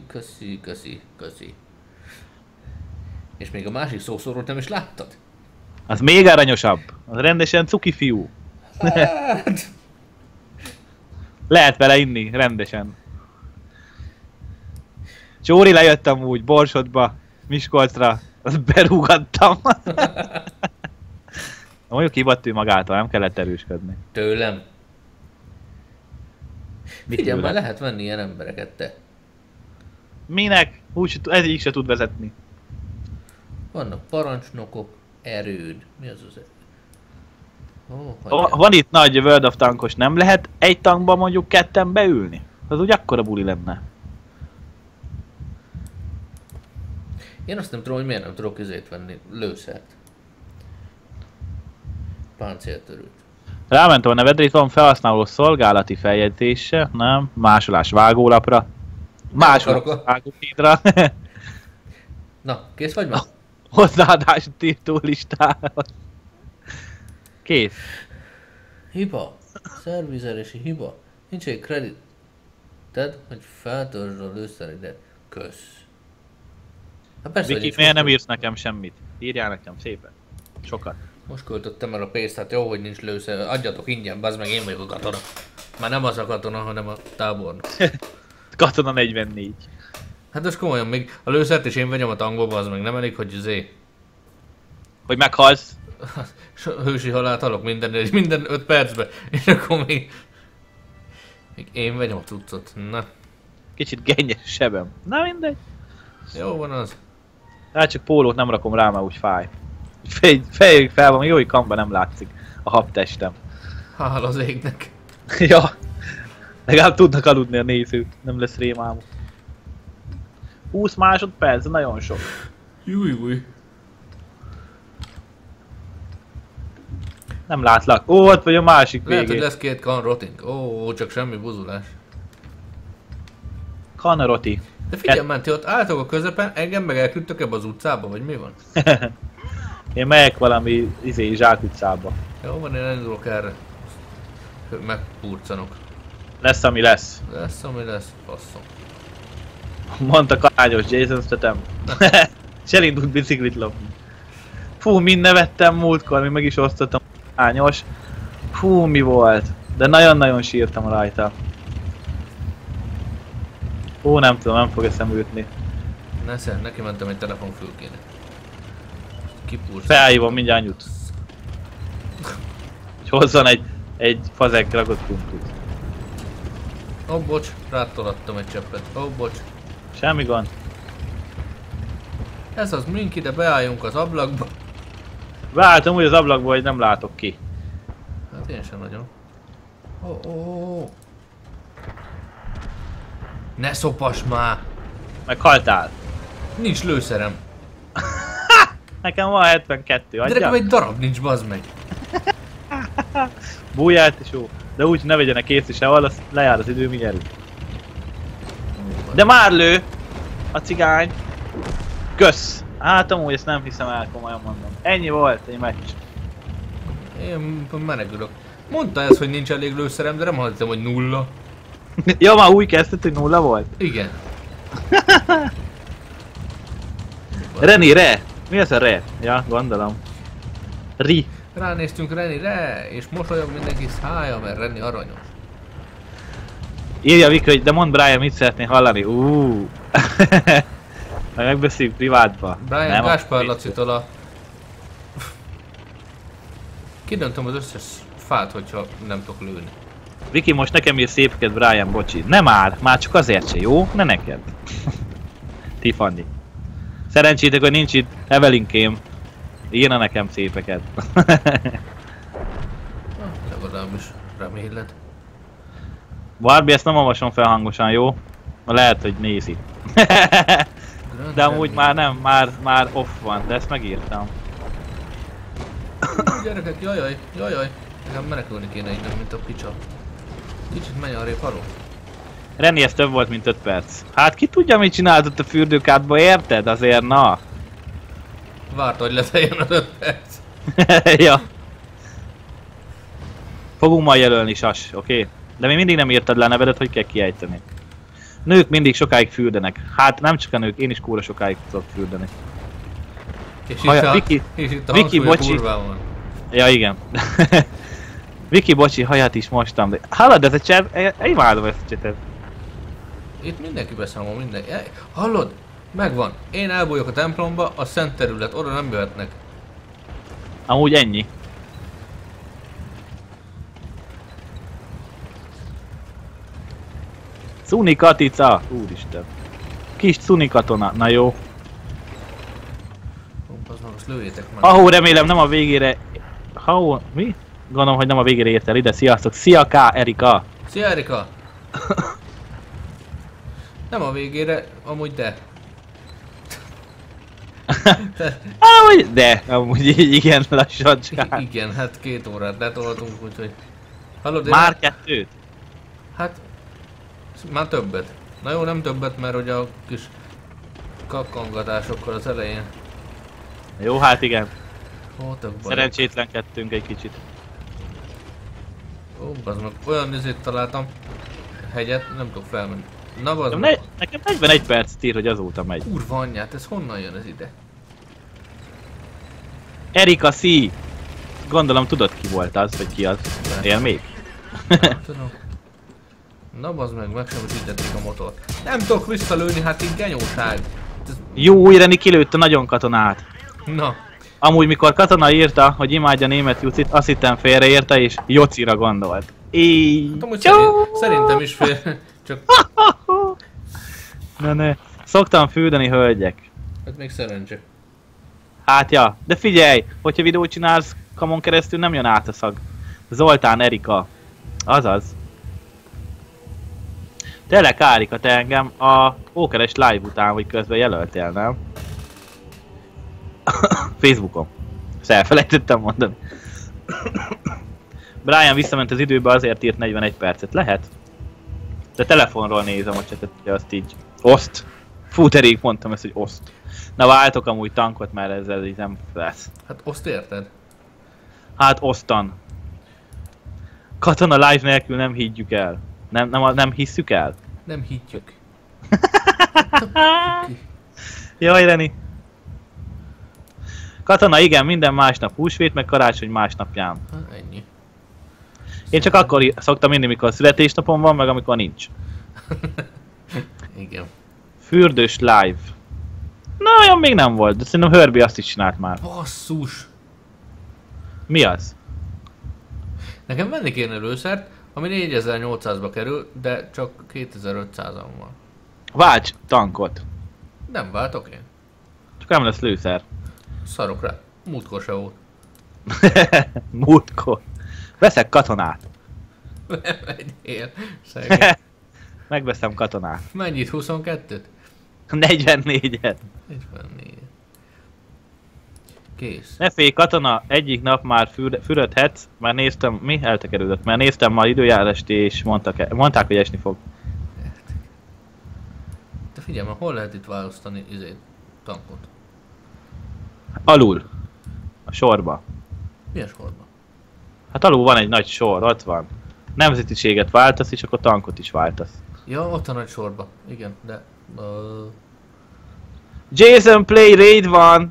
És még a másik szószórót nem is láttad? Az még aranyosabb. Az rendesen cuki fiú. Hát. Lehet vele inni, rendesen. Csóri, lejöttem úgy Borsodba, Miskolcra, azt berúgattam. Mondjuk kibadt ő magától, nem kellett erősködni. Tőlem? Mit Figyelj, tőle? már lehet venni ilyen embereket, te. Minek? Ez így se tud vezetni. Vannak parancsnokok, erőd. Mi az az erőd? Van itt nagy World of Tankos, nem lehet egy tankba mondjuk ketten beülni? Az úgy akkora buli lenne. Én azt nem tudom, hogy miért nem tudok izét venni, lőszert. Páncéltörőt. Rámentem a nevedre, itt van felhasználó szolgálati feljegyzése, nem? Másolás vágólapra. Másolás vágóhídra. Na, kész vagy már? Hozzáadás tiltó listához. Kész. Hiba. Szervizelési hiba. Nincs egy kredit. Tedd, hogy feltöltsd a lőszereidet. Kösz. Hát persze, hogy Viki, nincs miért nem most- írsz nekem semmit? Írjál nekem szépen. Sokat. Most költöttem el a pénzt, hát jó, hogy nincs lőszer. Adjatok ingyen, bazd meg, én vagyok a katona. Már nem az a katona, hanem a tábornok. Katona 44. Hát most komolyan, még a lőszert is én vegyem a tankba, az meg nem elég, hogy Hogy meghalsz? hősi halált halok minden 5 percben, és akkor még én vegyem a cuccot. Na, Kicsit gennyes sebem. Na mindegy. jó van az. Hát csak pólót nem rakom rá, mert úgy fáj. Fejjük fel van, jó, hogy kamban nem látszik a habtestem. Hála az égnek. Ja. Legalább tudnak aludni a nézők, nem lesz rémálmuk. 20 másodperc, nagyon sok. Júj. Nem látlak. Ó, ott vagy a másik Lehet, hogy végén. lesz 2 kan rotting. Ó, csak semmi buzulás. Kanaroti. De figyelj, már ti ott álltok a közepen, engem meg elküldtök ebbe az utcába, vagy mi van? Én megyek valami zsákutcába. Jó van, én elindulok erre. Megpurcanok. Lesz, ami lesz. Lesz, ami lesz, passzom. Mondta kalányos Jason Statham. És elindult biciklit lopni. Fú, mind nevettem múltkor, még meg is osztottam kalányos. Fú, mi volt. De nagyon-nagyon sírtam rajta. Ó, nem tudom, nem fog eszembe jutni. Nesze, neki mentem egy telefonfülkének. Kipurc. Felhívom mindjárt anyut. És hozzon egy fazek rakott kumplit. Ó, bocs, rátolattam egy cseppet. Ó, bocs. Semmi gond. Ez az mink, ide beálljunk az ablakba. Váltam úgy az ablakból, hogy nem látok ki. Hát én sem nagyon. Ó. Ne szopas már! Meghaltál. Nincs lőszerem. Nekem van 72, De nekem adja? egy darab nincs, bazd meg. Bújjált is jó. De úgy ne vegyenek észre sehol, az lejár az idő, mi nyerünk. De már lő! A cigány. Kösz! Hát amúgy ezt nem hiszem el, komolyan mondom. Ennyi volt egy meccs. Én menekülök. Mondta ez, hogy nincs elég lőszerem, de nem hallottam, hogy 0. Ja, már úgy kezdted, hogy 0 volt? Igen. Reni, re! Mi az a re? Ja, gondolom. Ri. Ránéztünk Renire, és mosolyog mindenki szája, mert Reni aranyos. Írja Vika, hogy de mondd Brian, mit szeretné hallani. Majd megbeszéljük privátba. Brian Nem, Gáspár a- Lacitól a... Kidöntöm az összes fát, hogyha nem tudok lőni. Viki, most nekem ír szépeket, Brian, bocsi. Nem már csak azért se, jó? Ne neked. Tiffany. Szerencsétek, hogy nincs itt Evelinkém. Írna nekem szépeket. Legalábbis reméled. Barbie, ezt nem olvasom fel hangosan, jó? Lehet, hogy nézi. De amúgy már nem, már off van, de ezt megírtam. Gyerekek, jajaj. Nekem menekülni kéne innen, mint a picsa. Kicsit menj arrébb, haló. Reni, ez több volt, mint 5 perc. Hát ki tudja, mit csinált ott a fürdőkádba, érted? Azért, na. Várta, hogy leteljen az 5 perc. Ja. Fogunk majd jelölni, sas, oké? De még mindig nem írtad le a nevedet, hogy kell kiejteni. Nők mindig sokáig fürdenek. Hát nem csak a nők, én is kúra sokáig tudok fürdeni. És Haja, itt Viki, a Viki, hangsúly bocsi. kurván van. Ja, igen. Viki, bocsi, haját is mostam. De... Hallod, ez a chat? Imádom ezt a chatet. Itt mindenki beszámol, mindenki. Hallod? Megvan. Én elbújok a templomba, a szent terület, oda nem jöhetnek. Amúgy ennyi. Cuni Katica! Úristen. Kis Cuni katona, na jó. Az meg, azt lőjétek már. Ahó, remélem nem a végére... Ahó, mi? Gondolom, hogy nem a végére ért el ide. Sziasztok! Szia K. Erika! Szia Erika! Nem a végére, amúgy de. Amúgy, de, amúgy igen, lassancsán. Igen, hát 2 órát letoltunk, úgyhogy... Hallod, Már 2? Hát... Már többet. Na jó, nem többet, mert hogy a kis kakkangatásokkal az elején. Jó, hát igen. Voltak bajok. Szerencsétlenkedtünk egy kicsit. Ó, bazd meg, olyan izét találtam. Hegyet, nem tudok felmenni. Na bazd De meg. nekem 41 percet ír, hogy azóta megy. Kurva anyját, ez honnan jön ez ide? Erika C. Gondolom tudod ki volt az, vagy ki az. Él még? Nem tudom. Na bazd meg sem ütítették a motort. Nem tudok visszalőni, hát így genyóság. Jó, Ireni kilőtte nagyon katonát. Na. Amúgy mikor katona írta, hogy imádja német Jucit, azt hittem félreírta és Jocira gondolt. Hát amúgy szerintem is fél. Csak Ne. Szoktam füldeni hölgyek. hát még szerencse. Hát ja, de figyelj, hogyha videót csinálsz kamon keresztül nem jön át a szag. Zoltán Erika. Azaz. Tényleg Kárika, te engem a Ókeres live után vagy közben jelöltél, nem? Facebookon. Ezt elfelejtettem mondani. Brian visszament az időbe, azért írt 41 percet. Lehet? De telefonról nézem a csetet, hogy azt így... Oszt! Fú, terék mondtam ezt, hogy oszt. Na váltok amúgy tankot, mert ezzel így nem lesz. Hát azt érted? Hát osztan. Katona live nélkül nem higgyük el. Nem hisszük el? Nem higgyük. Jaj, Reni. Katona, igen, minden másnap húsvét, meg karácsony másnapján. Hát ennyi. Én csak akkor szoktam inni, mikor születésnapom van, meg amikor nincs. Igen. Fürdős live. Na, olyan még nem volt, de szerintem Herbie azt is csinált már. Basszus! Mi az? Nekem venni kéne előszert, ami 4800-ba kerül, de csak 2500-an van. Válts tankot. Nem váltok én. Csak nem lesz lőszer. Szarok rá. Múltkor se volt. Múltkor. Veszek katonát. Nem vegyél. Szegény. Megveszem katonát. Mennyit? 22-t? 44-et. 54. Kész. Ne félj, katona, egyik nap már fürödhetsz, már néztem, mi? Eltekerődött, mert néztem már időjárást és mondták, hogy esni fog. De figyelj, már hol lehet itt választani tankot? Alul. A sorba. Milyen sorban? Hát alul van egy nagy sor, ott van. Nemzetiséget váltasz, és akkor tankot is váltasz. Ja, ott a nagy sorba. Igen, de... Jason Play Raid van!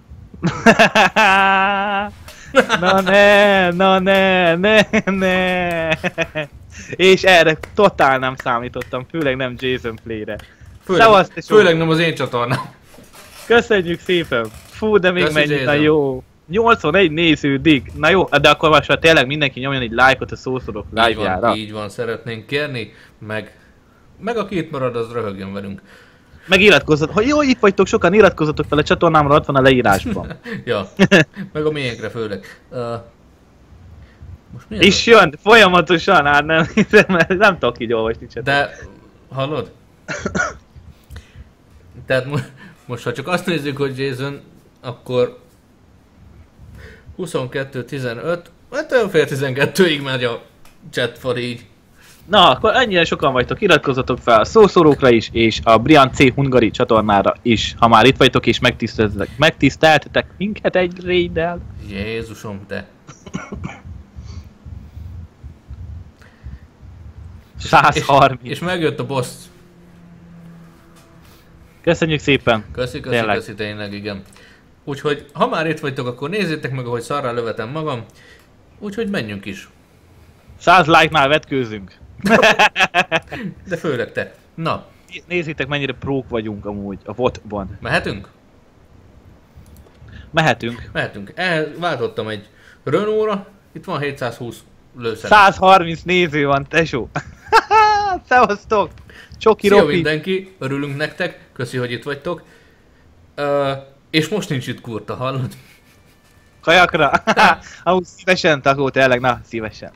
ne. És erre totál nem számítottam, főleg nem Jason Play-re. Főleg nem az én csatornám. Köszönjük szépen! Fú, de még Köszi, mennyit, na Jason. jó! 81 néződik! Na jó, de akkor most már tényleg mindenki nyomjon egy lájkot a Szószorok live-jára. Így van, szeretnénk kérni, meg aki itt marad, az röhögjön velünk. Meg iratkozzatok, ha jó, itt vagytok sokan, iratkozzatok fel a csatornámra, ott van a leírásban. Ja, meg a miénkre főleg. Most mi És jön, folyamatosan, hát nem hiszem, mert nem tudok így olvasni csatot. De, hallod? Tehát most ha csak azt nézzük, hogy Jason, akkor 22-15, hát olyan fél 12-ig megy a chat for így. Na, akkor ennyire sokan vagytok, iratkozzatok fel a Szószórókra is, és a Brian C. Hungary csatornára is, ha már itt vagytok és megtiszteltetek minket egy raiddel. Jézusom, te. 130. És megjött a boss. Köszönjük szépen. Köszi tényleg, igen. Úgyhogy, ha már itt vagytok, akkor nézzétek meg, ahogy szarrá lövetem magam. Úgyhogy menjünk is. 100 like-nál vetkőzünk. De főleg te. Na, Nézzétek, mennyire prók vagyunk amúgy a VOT-ban. mehetünk? Mehetünk. Mehetünk. Váltottam egy Renault-ra, itt van 720 lőszer. 130 néző van, tesó. Szevasztok. Csoki Szia Ropi. mindenki, örülünk nektek, köszi, hogy itt vagytok. És most nincs itt kurta, hallod? Kajakra. Amúgy szívesen, Takó, tényleg, na, szívesen.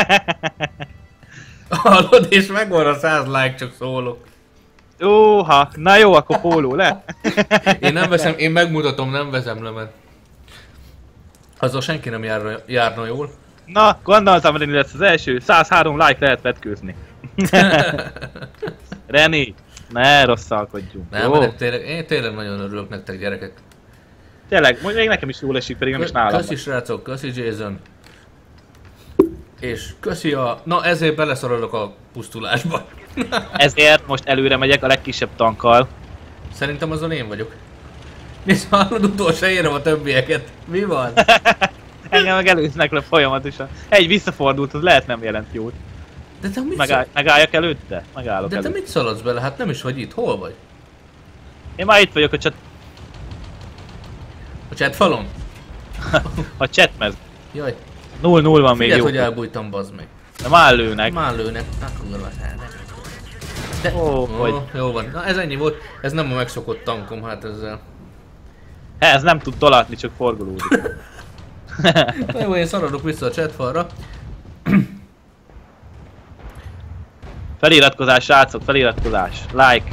Hallod, és megvan a 100 like, csak szólok. Óha, na jó, akkor póló, le? Én nem veszem, én megmutatom, nem veszem le, mert azzal senki nem járna jól. Na, gondoltam, Reni lesz az első, 103 like lehet vetkőzni. Reni, Ne rosszalkodjunk. Nem, Jó? de tényleg, én tényleg nagyon örülök nektek, gyerekek. Tényleg, még nekem is jól esik, pedig nem is nálam. Köszi srácok, köszi Jason. És köszi a... Na ezért beleszarodok a pusztulásba. Ezért most előre megyek a legkisebb tankkal. Szerintem azon én vagyok. Nézd, hallod, utolsó érem a többieket. Mi van? Engem meg előznek le folyamatosan. Egy visszafordult, az lehet nem jelent jót. De te mit Megálljak előtte? Megállok De te előtte. mit szaladsz bele? Hát nem is vagy itt. Hol vagy? Én már itt vagyok A chatfalon? a chatmez. Jaj. 0-0 van még Figyeld, jó. hogy elbújtam, bazd meg. De már lőnek. Már lőnek. De... Ó, hogy... Jó van. Na ez ennyi volt. Ez nem a megszokott tankom, hát ezzel. Ez nem tud tolatni, csak forgolódik. Na jó, én szaladok vissza a chatfalra. Feliratkozás, srácok, feliratkozás. Like.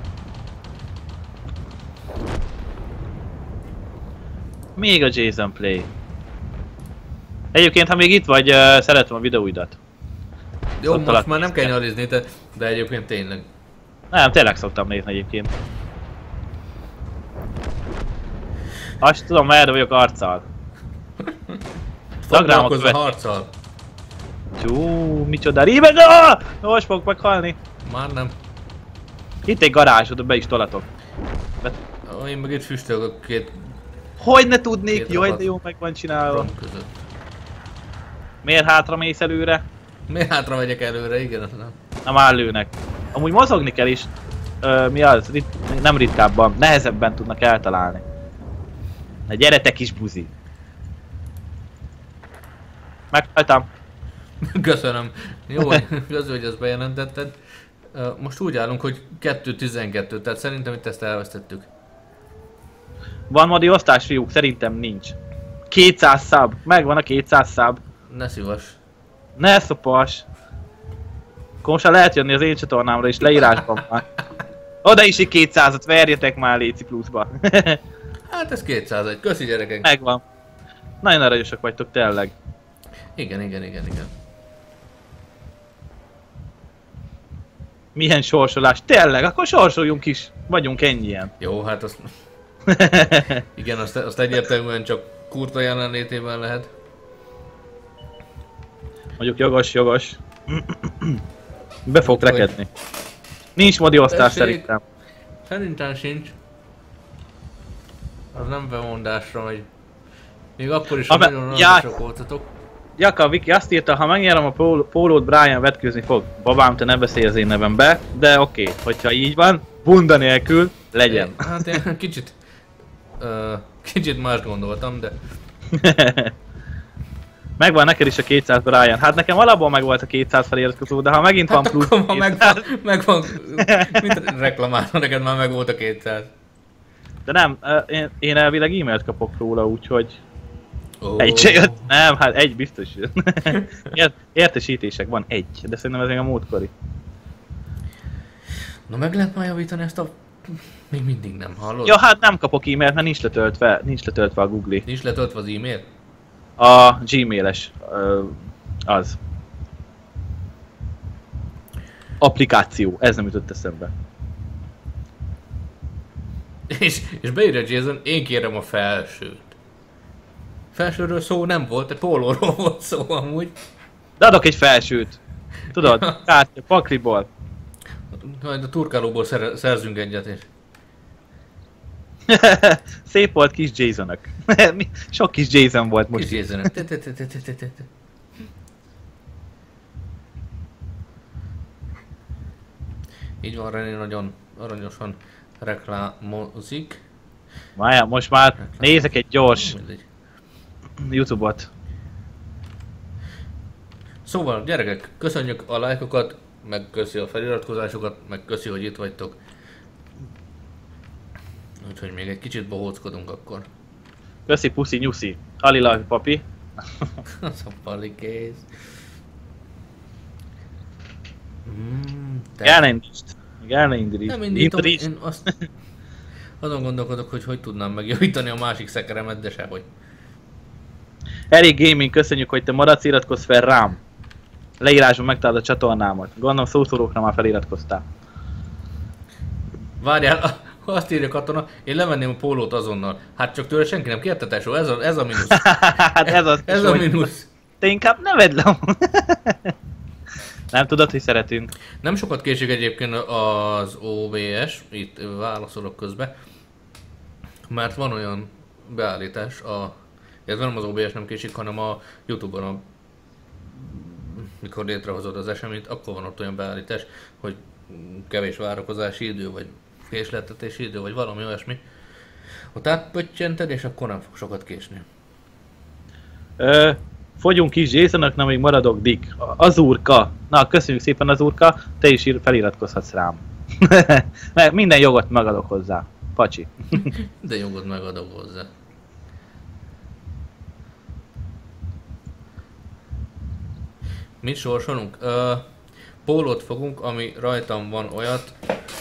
Még a Jason Play. Egyébként, ha még itt vagy, szeretem a videóidat. Jó, Ott most alatt már nem kell néztem. nyalizni, de egyébként tényleg. Nem, tényleg szoktam nézni egyébként. Azt tudom, merre vagyok arccal. Dagrámok Foglalkozz a követ. harccal. Csú, micsoda ríbe, de most fogok meghalni. Már nem. Itt egy garázs, oda be is tolatok. Én meg itt füstölök két Hogy ne tudnék? Két Jaj, rakat. de jó meg van csinálva. rom között. Miért hátra mész előre? Miért hátra megyek előre? Igen, az nem. Na már lőnek. Amúgy mozogni kell is. Mi az? Nem ritkábban, nehezebben tudnak eltalálni. Na gyeretek is buzi. Meghaltam. Köszönöm. Jó, köszönöm, hogy ezt bejelentetted. Most úgy állunk, hogy 2-12, tehát szerintem itt ezt elvesztettük. Van modi osztás, fiúk? Szerintem nincs. 200 szab. Megvan a 200 szab. Ne szívas. Ne szopas. Akkor most már lehet jönni az én csatornámra is, leírásban van. Oda is egy 200-at, verjetek már Léci pluszba. Hát ez 201. Köszi gyerekek. Megvan. Nagyon aranyosak vagytok, tényleg. Igen. Milyen sorsolás. Tényleg, akkor sorsoljunk is. Vagyunk ennyien. Jó, hát azt... Igen, azt egyértelműen csak kurta jelenlétében lehet. Mondjuk jogos. Be fog rekedni. Nincs modi osztás Tessék. szerintem. Szerintem sincs. Az nem bemondásra megy. Még akkor is, ha Abe- nagyon Jaj. aranyosak voltatok. Jaka, Viki azt írta, ha megnyerem a pólót, Brian vetkőzni fog. Babám, te ne beszélj az én nevembe, de oké, hogyha így van, bunda nélkül, legyen. Hát én kicsit... kicsit más gondoltam, de... Megvan neked is a 200 Brian. Hát nekem alapból meg volt a 200 feliratkozó, de ha megint van Hát plusz akkor ma 200, megvan... Mit reklamálna, neked már meg volt a 200. de nem, én elvileg e-mailt kapok róla, úgyhogy Oh. egy se jött. Nem, hát egy biztos jött. Értesítések van egy, de szerintem ez még a múltkori. Na meg lehet már javítani ezt a... Még mindig nem hallod? Ja, hát nem kapok e-mailt, mert nincs letöltve a Google. Nincs letöltve az e-mail? A Gmail-es az. Applikáció, ez nem jutott eszembe. És beírja Jason, én kérem a felsőt. Felsőről szó nem volt, egy pólóról volt szó amúgy. De adok egy felsőt. Tudod, kártya, pakliból. Majd a turkálóból szerzünk egyet és... Szép volt kis Jasonök. Sok kis Jason volt most. Kis Jason. Így van, René nagyon aranyosan reklámozik. Várjál, most már nézek egy gyors Mindegy. YouTube-ot. Szóval, gyerekek, köszönjük a lájkokat, meg köszi a feliratkozásokat, meg köszi, hogy itt vagytok. Úgyhogy még egy kicsit bohóckodunk akkor. Köszi puszi nyuszi. Alila papi. Az a palikész. El ne indítsd. Még el ne indítsd. Nem indítom, én azt... Azon gondolkodok, hogy tudnám megjavítani a másik szekeremet, de sehogy. Eric Gaming, köszönjük, hogy te maradsz, iratkozz fel rám. Leírásban megtalálod a csatornámat. Gondolom szószólókra már feliratkoztál. Várjál, azt írja katona, én levenném a pólót azonnal. Hát csak tőle senki nem kérte, tesó, ez a mínusz. Hát ez az. Ez a mínusz. Te inkább ne vedd le. Nem tudod, hogy szeretünk. Nem sokat késik egyébként az OBS, itt válaszolok közbe, mert van olyan beállítás, ez nem az OBS nem késik, hanem a Youtube-on, mikor létrehozod az eseményt, akkor van ott olyan beállítás, hogy kevés várakozási idő, vagy késleltetési idő, vagy valami olyasmi. Ott átpöttyented, és akkor nem fog sokat késni. Fogyunk is Jasonnak, na még maradok Dick. Azurka. Na, köszönjük szépen Azurka, te is feliratkozhatsz rám. Mert minden jogot megadok hozzá. Pacsi. De jogot megadok hozzá. Mit sorsolunk? Pólót fogunk, ami rajtam van olyat.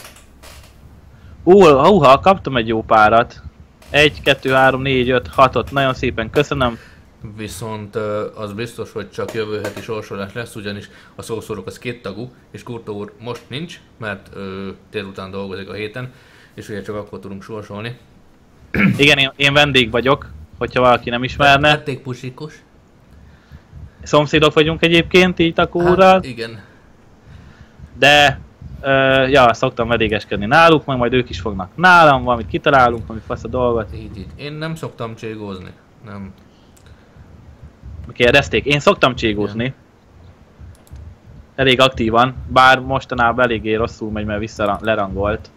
Kaptam egy jó párat. 1, 2, 3, 4, 5, 6-ot. Nagyon szépen köszönöm. Viszont az biztos, hogy csak jövő heti sorsolás lesz, ugyanis a szószorok az 2 tagú, és Kurta úr most nincs, mert délután dolgozik a héten, és ugye csak akkor tudunk sorsolni. Igen, én vendég vagyok, hogyha valaki nem ismerne. Játékpusikos. Szomszédok vagyunk egyébként, így Takúrral. Hát, igen. De, szoktam vendégeskedni náluk, majd ők is fognak nálam, valamit kitalálunk, valami fasz a dolgot. Így. Én nem szoktam cségózni. Nem. Kérdezték, én szoktam cségózni. Elég aktívan, bár mostanában eléggé rosszul megy, mert lerangolt.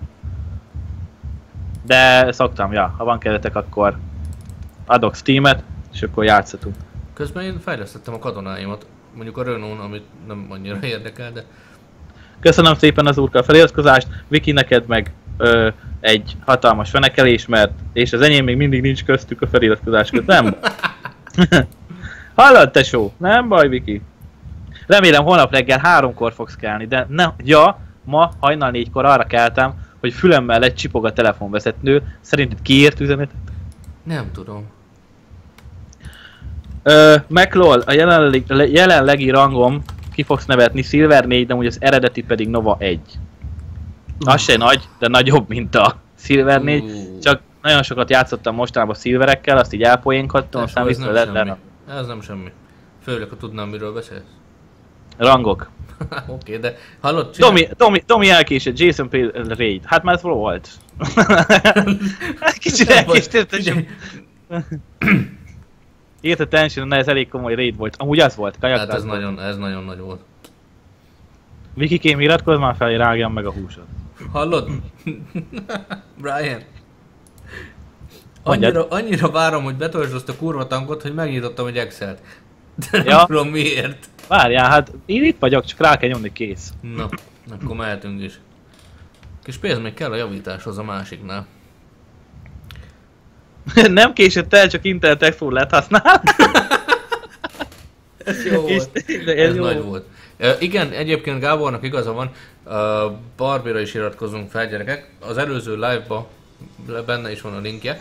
De szoktam, ha van keretek, akkor adok Steamet, és akkor játszatunk. Közben én fejlesztettem a katonáimat, mondjuk a Renault, amit nem annyira érdekel, de... Köszönöm szépen az úrka a feliratkozást, Viki neked meg egy hatalmas fenekelés, és az enyém még mindig nincs köztük a feliratkozás között, nem? Hallod tesó? Nem baj, Viki. Remélem holnap reggel 3-kor fogsz kelni, de ma hajnal 4-kor arra keltem, hogy fülemmel lecsipog a telefonvezető. Szerinted ki írt üzenetet? Nem tudom. McLol, a jelenlegi rangom, ki fogsz nevetni, Silver 4, de úgy az eredeti pedig Nova 1. Az se nagy, de nagyobb, mint a Silver 4. Csak nagyon sokat játszottam mostanában Silverekkel, azt így elpoénkodtam, aztán vissza lehet. Ez nem semmi. Főleg, ha tudnám, miről beszélsz. Rangok. Oké, de hallod, Tomi elkésett, Jason Pale Raid. Hát már ez volt. Kicsit elkésett. Írta Tension, ez elég komoly raid volt. Amúgy az volt, hát ez nagyon nagy volt. Vikikém, iratkozz már fel, hogy rágjam meg a húsot. Hallod? Brian. Mondjad. Annyira várom, hogy betöltsd azt a kurva tankot, hogy megnyitottam egy Excel-t. De nem tudom miért. Várjál, hát én itt vagyok, csak rá kell nyomni, kész. Na, akkor mehetünk is. Kis pénz még kell a javításhoz a másiknál. Nem késett el, csak Internet Explorer-t használ. Ez jó volt. Ez jó nagy volt. Igen, egyébként Gábornak igaza van, Barbie-ra is iratkozunk fel, gyerekek. Az előző live-ba benne is van a linkje.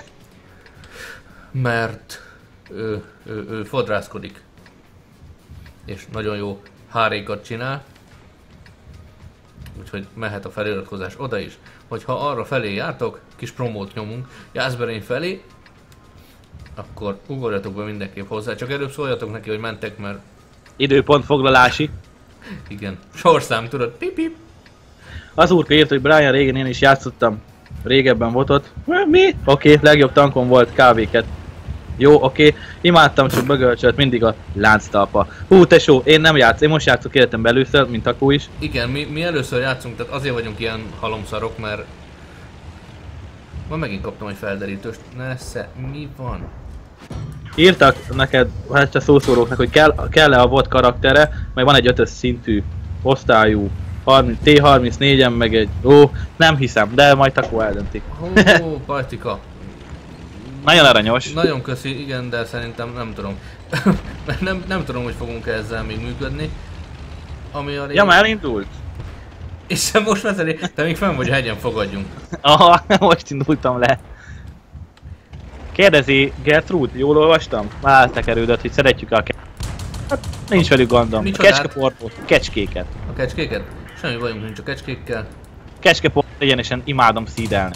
Mert ő fodrászkodik. És nagyon jó hárékat csinál. Úgyhogy mehet a feliratkozás oda is. Hogyha arra felé jártok, kis promót nyomunk Jászberény felé, akkor ugorjatok be mindenképp hozzá. Csak előbb szóljatok neki, hogy mentek, mert... Időpont foglalási. Igen. Sorszám, tudod? Pip, pip. Az úrka írt, hogy Brian, régen én is játszottam. Régebben botot. Mi? Oké, legjobb tankom volt KV-ket. Jó, oké. Imádtam, csak bögölcsölt mindig a lánctalpa. Hú, tesó, én nem játszom, én most játszok életemben először, mint Takó is. Igen, mi először játszunk, tehát azért vagyunk ilyen halomszarok, mert... Ma megint kaptam egy felderítőst. Nesze, mi van? Írtak neked, hát a szószóróknak, hogy kell-e a bot karaktere, meg van egy 5-ös szintű osztályú T34-en, meg egy... nem hiszem, de majd Takó eldönti. Pajtika. Nagyon aranyos. Nagyon köszi, igen, de szerintem nem tudom. nem tudom, hogy fogunk ezzel még működni. Ami a Ja, már elindult? És most vezeli, te még fenn vagy a hegyen, fogadjunk. Aha, most indultam le. Kérdezi Gertrude, jól olvastam? Már tekerődött, hogy szeretjük a Hát nincs velük gondom. A kecskeportot, kecskéket. A kecskéket? Semmi bajunk nincs a kecskékkel. Kecskeport egyenesen imádom szídelni.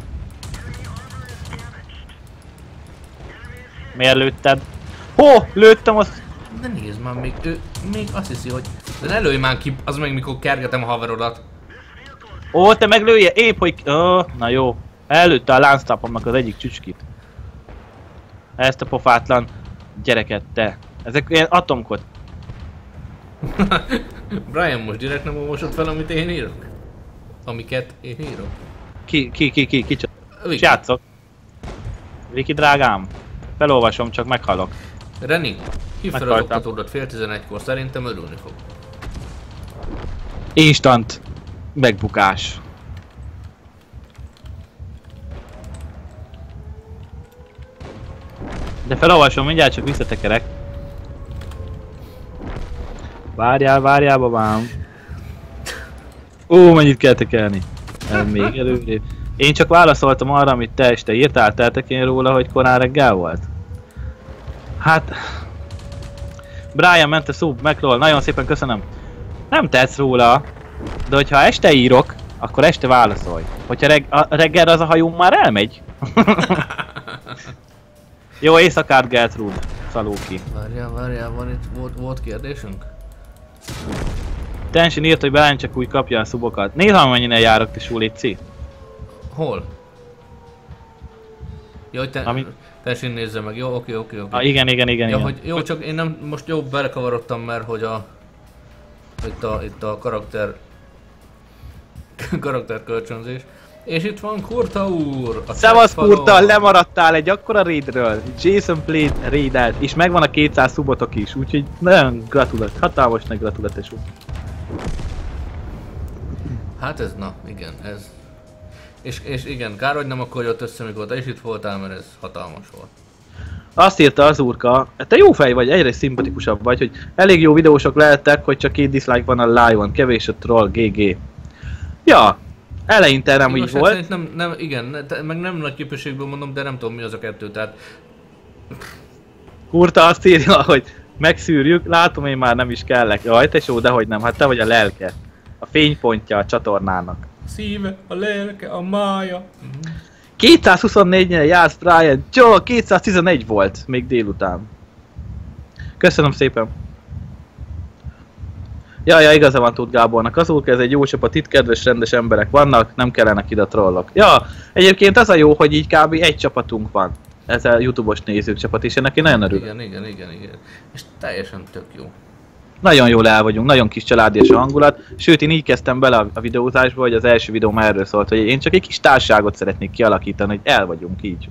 Miért lőtted? Hó! Lőttem azt! De nézd már, ő még azt hiszi, hogy... De ne lőj már ki, az meg mikor kergetem a haverodat. Ó, te meglője! Épp hogy... na jó. Előtte a lánctápomnak az egyik csücskit. Ezt a pofátlan gyereket, te. Ezek ilyen atomkod. Brian most direkt nem olvasott fel, amit én írok? Amiket én írok? Ki játszok. Viki drágám. Felolvasom, csak meghalok. Reni, hívd fel az oktatódat fél 11-kor, szerintem örülni fog. Instant megbukás. De felolvasom, mindjárt csak visszatekerek. Várjál, babám. Ó, mennyit kell tekerni. Még előrébb. Én csak válaszoltam arra, amit te este írtál, teltek én róla, hogy korán reggel volt? Hát... Brian ment a szub, McLaw, nagyon szépen köszönöm. Nem tetsz róla, de hogyha este írok, akkor este válaszolj. Hogyha reggelre az a hajóm már elmegy. Jó éjszakát, Gertrude, Szalóki. Várjál, volt kérdésünk? Tension írt, hogy Brian csak úgy kapja a szubokat. Nézd, mennyire járok, te Sulici. Hol? Jó, hogy Tension nézze meg, jó, oké. Igen. Ja, hogy jó, csak én nem, most jó belekavarodtam, mert hogy itt a karakter kölcsönzés. És itt van Kurta úr! Szevasz Kurta, lemaradtál egy akkora raidről. Jason played raidelt, és megvan a 200 szubotok is, úgyhogy nagyon gratulat, hatalmas nagy gratulat úr. Hát ez, na, igen, ez. És igen, kár, hogy nem akkor jött össze, mikor te is itt voltál, mert ez hatalmas volt. Azt írta az úrka, te jó fej vagy, egyre szimpatikusabb vagy, hogy elég jó videósok lehettek, hogy csak 2 dislike van a live-on, kevés a troll, GG. Ja, eleinte nem így volt. Igen, meg nem nagy képességből mondom, de nem tudom mi az a kettő, tehát... Kurta azt írja, hogy megszűrjük, látom én már nem is kellek. Jaj, tesó, dehogy nem, hát te vagy a lelke. A fénypontja a csatornának. A szíve, a lelke, a mája. 224-nél jársz, Brian. Jó, 211 volt még délután. Köszönöm szépen. Ja, igaza van Tóth Gábornak. Az úrka, ez egy jó csapat, itt kedves, rendes emberek vannak, nem kellenek ide trollok. Ja, egyébként az a jó, hogy így kb. Egy csapatunk van. Ez a YouTube-os nézők csapat, és ennek én nagyon örülök. Igen. És teljesen tök jó. Nagyon jól el vagyunk, nagyon kis családias a hangulat. Sőt, én így kezdtem bele a videózásba, hogy az első videóm erről szólt, hogy én csak egy kis társaságot szeretnék kialakítani, hogy el vagyunk így.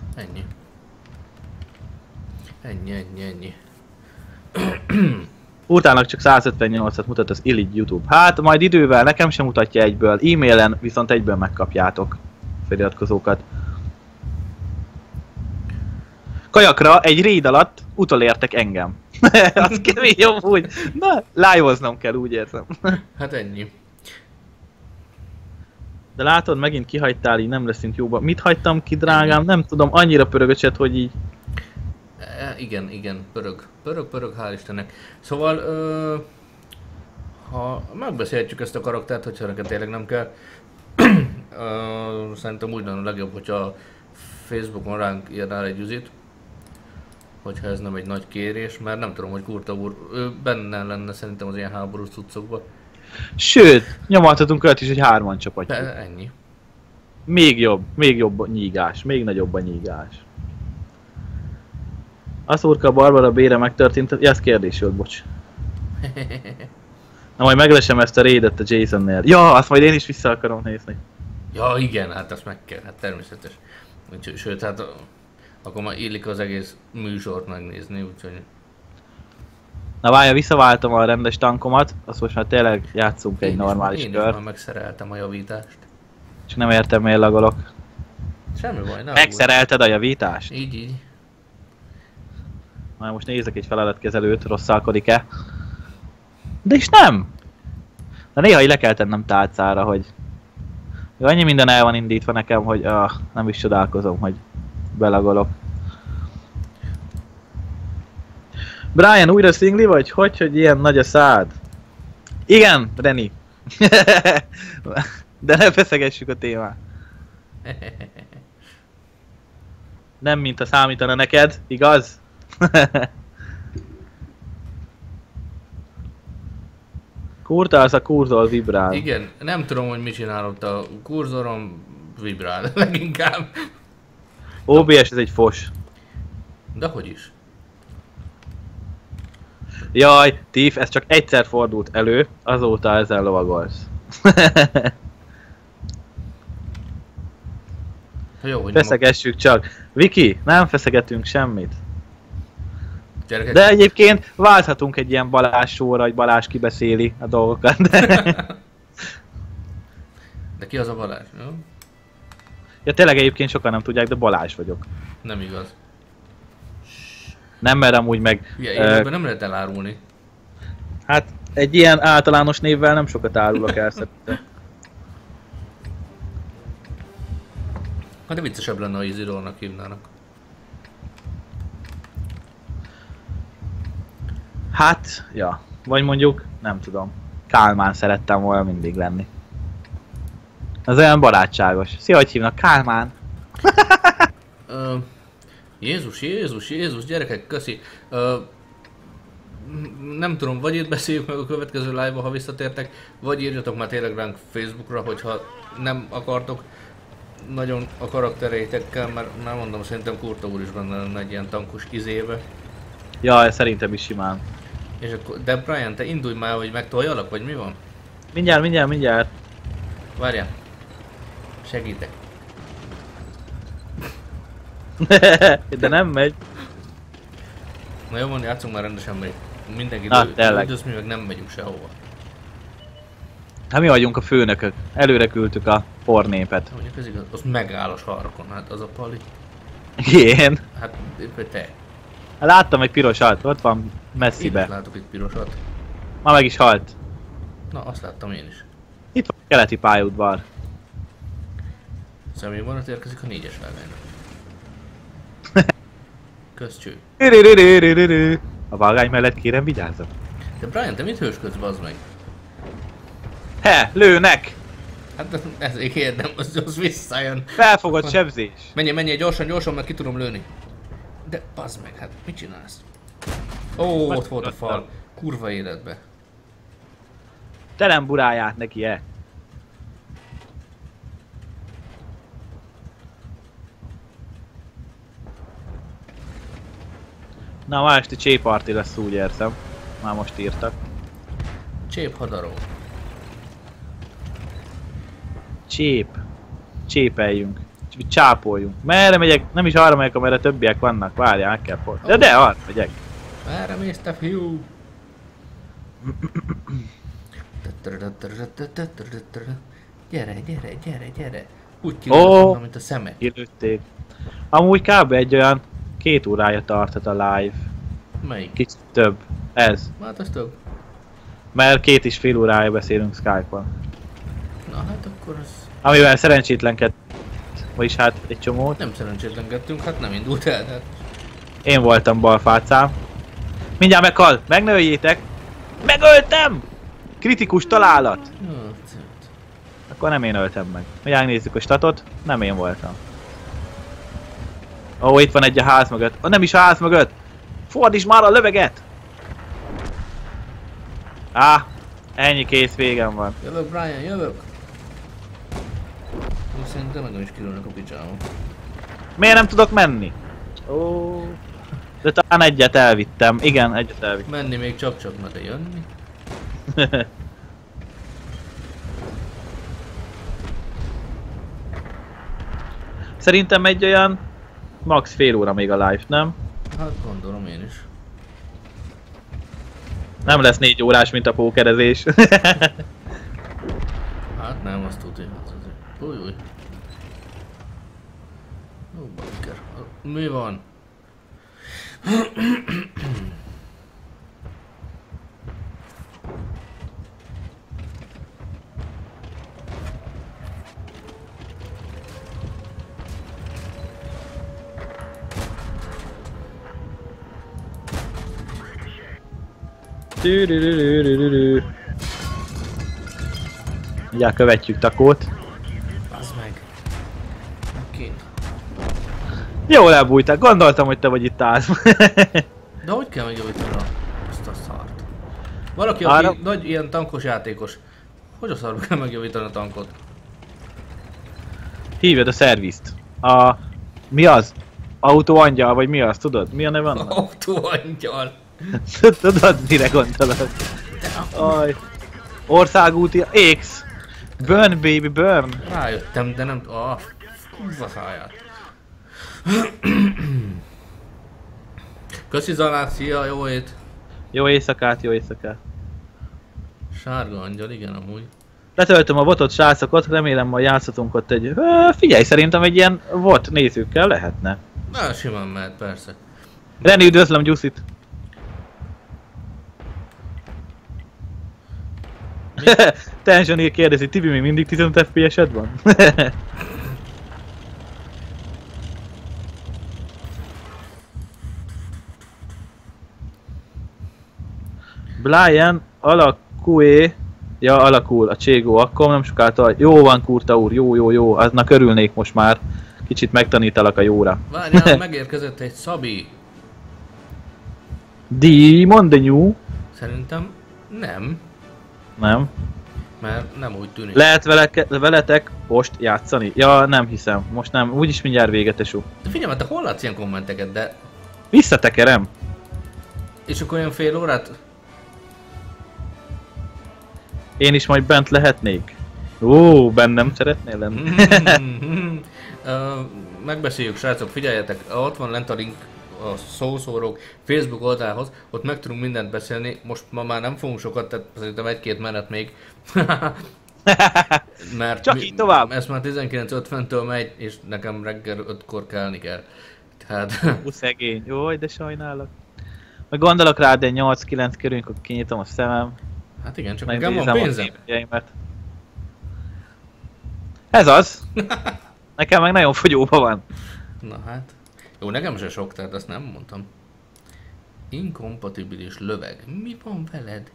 Ennyi. Utának csak 158-at mutat az Illig YouTube. Hát majd idővel nekem sem mutatja egyből, e-mailen viszont egyből megkapjátok feliratkozókat. Kajakra egy raid alatt utolértek engem. Az kemény jobb úgy. Na, live-oznom kell, úgy érzem. Hát ennyi. De látod, megint kihagytál, így nem leszünk jóban. Mit hagytam ki, drágám? Nem tudom, annyira pörögöcset, hogy így... Igen, pörög, hál' Istennek. Szóval, ha megbeszélhetjük ezt a karaktert, hogyha neked tényleg nem kell, szerintem úgy lenne a legjobb, hogyha Facebookon ránk írnál egy üzit, hogyha ez nem egy nagy kérés, mert nem tudom, hogy Kurta úr, ő benne lenne szerintem az ilyen háborús cuccokban. Sőt, nyomathatunk olyat is, hogy 3-an csapatjuk. Ennyi. Még jobb a nyígás, még nagyobb a nyígás. Az úrka Barbara bére megtörtént, ez kérdés volt, bocs. Na majd meglesem ezt a raidet a Jasonnél. Ja, azt majd én is vissza akarom nézni. Ja igen, hát azt meg kell, hát természetes. Sőt, hát akkor már illik az egész műsort megnézni, úgyhogy... Na várja, visszaváltam a rendes tankomat, azt most már tényleg játszunk egy normális kört. Én is már megszereltem a javítást. Csak nem értem, miért lagolok. Semmi baj, nem. Megszerelted a javítást? Így. Már most nézek egy feladatkezelőt, rosszalkodik-e. De is nem! De néha így le kell tennem tálcára, hogy... Jó, annyi minden el van indítva nekem, hogy nem is csodálkozom, hogy belagolok. Brian, újra szingli vagy? Hogy ilyen nagy a szád? Igen, Reni. De ne feszegessük a témát. Nem mint a számítana neked, igaz? Kurta az a kurzor vibrál. Igen, nem tudom, hogy mit csinál ott a kurzorom, vibrál leginkább. OBS ez egy fos. De hogy is? Jaj, Tiff, ez csak egyszer fordult elő, azóta ezzel lovagolsz. Jó, hogy Feszegessük csak. Viki, nem feszegetünk semmit. Gyerekek, De egyébként válthatunk egy ilyen Balázs sorra, hogy Balázs kibeszéli a dolgokat. de ki az a Balázs? Jó? Ja tényleg egyébként sokan nem tudják, de Balázs vagyok. Nem igaz. Nem merem úgy meg... Ugye, élőben nem lehet elárulni. Hát egy ilyen általános névvel nem sokat árulok el szerintem. Hát de viccesebb lenne, ha Izidornak hívnának. Hát, ja. Vagy mondjuk, nem tudom. Kálmán szerettem volna mindig lenni. Az olyan barátságos. Szia, hogy hívnak? Kálmán. Jézus, gyerekek, köszi. Nem tudom, vagy itt beszéljük meg a következő live-ba, ha visszatértek, vagy írjatok már tényleg ránk Facebookra, hogyha nem akartok nagyon a karaktereitekkel, mert már mondom, szerintem Kurta úr is benne lenne egy ilyen tankos izébe. Ja, szerintem is simán. És akkor, de Brian, te indulj már, hogy megtoljalak, vagy mi van? Mindjárt. Várjál. Segítek. De nem megy. Na jó van, játszunk már rendesen még. Mindenki üldöz, mi meg nem megyünk sehova. Hát mi vagyunk a főnökök. Előre küldtük a pornépet. Mondjuk ez igaz, az megáll a sarkon, hát az a pali. Én? Hát te. Hát láttam egy pirosat, ott van Én messzibe. is látok egy pirosat. Ma meg is halt. Na, azt láttam én is. Itt van a keleti pályaudvar. Személyvonat érkezik a 4-es vágányra. Közcső. A vágány mellett kérem vigyázzak. De Brian, te mit hősködsz, bazd meg? Lőnek! Hát ezért kérdem, az visszajön. Felfogott sebzés. Menjél, gyorsan, mert ki tudom lőni. De bazd meg, hát mit csinálsz? Ó, ott volt a fal. Kurva életbe. Terem buráját neki-e? Na, ma este cséparti lesz, úgy érzem. Már most írtak. Csép hadaró. Csépeljünk. Csápoljunk. Merre megyek? Nem is arra megyek, amerre többiek vannak. Várjál, meg kell fordulni. De arra megyek. Merre mész, te fiú? Gyere. Úgy kilőttem, mint a szemet. Kilőtték. Amúgy kb. Egy olyan 2 órája tarthat a live. Melyik? Kicsit több. Ez. Hát az több. Mert 2,5 órája beszélünk Skype-on. Na hát akkor az... Amivel szerencsétlenkedett. Vagyis hát egy csomót. Nem szerencsétlenkedtünk, hát nem indult el, de... Én voltam balfácám. Mindjárt meghal! Megnöljétek! Megöltem! Kritikus találat! Jó, Akkor nem én öltem meg. Mindjárt nézzük a statot. Nem én voltam. Ó, itt van egy a ház mögött. Ó, nem is a ház mögött! Fordíts már a löveget! Ennyi, kész, végem van. Jövök, Brian, jövök! Szerintem nagyon is kilőnek a picsámon. Miért nem tudok menni? Ó. De talán egyet elvittem. Igen, egyet elvittem. Menni még csak, na de jönni. Szerintem egy olyan max fél óra még a live, nem? Hát gondolom én is. Nem lesz 4 órás, mint a pókerezés. Hát nem, azt tudja. Új. Ó, bakker. Mi van? Ugye követjük Takót. Bazd meg. Kint. Jól elbújtál, gondoltam, hogy te vagy itt állsz. De hogy kell megjavítani azt a szart? Valaki, aki nagy ilyen tankos játékos, hogy a szarba kell megjavítani a tankot? Hívjad a szervizt. Mi az? Autóangyal, vagy mi az, tudod? Mi a neve annak? Autóangyal. Tudod, mire gondolod? Aj. Országúti... X! Burn, baby, burn! Rájöttem, de nem... Húzza száját. Köszi Zalát, szia, jó ét! Jó éjszakát, jó éjszakát. Sárga angyal, igen amúgy. Letöltöm a votot, srácokat, remélem majd játszhatunk ott egy... Figyelj, szerintem egy ilyen vot nézőkkel lehetne. Na, simán mehet, persze. Reni, üdvözlöm Gyuszit! Tensionér kérdezi, Tibi még mindig 15 FPS-ed van? Brian alakul, alakul a Cségó, akkor nem sokára. Jó van, Kurta úr, jó, aznak örülnék most már. Kicsit megtanítalak a jóra. Várjál, megérkezett egy Szabi. Demon the New? Szerintem nem, Nem. mert nem úgy tűnik. Lehet veletek most játszani? Ja, nem hiszem. Most nem. Úgyis mindjárt vége, tesó. De figyelj, mert te hol látsz ilyen kommenteket, de... Visszatekerem. És akkor olyan fél órát... Én is majd bent lehetnék. Ó, bennem szeretnél lenni. Megbeszéljük, srácok, figyeljetek, ott van lent a link a szószórók Facebook oldalhoz, ott meg tudunk mindent beszélni, most ma már nem fogunk sokat, tehát szerintem egy-két menet még. Mert csak így tovább. Ez már 19:50-től megy, és nekem reggel 5-kor kelni kell. Tehát... Szegény, jó, de sajnálok. Meg gondolok rá, de 8-9 körülünk, akkor kinyitom a szemem. Hát igen, csak nekem van pénzem. Ez az! Nekem meg nagyon fogyóba van. Na hát. Jó, nekem se sok, tehát azt nem mondtam. Inkompatibilis löveg. Mi van veled?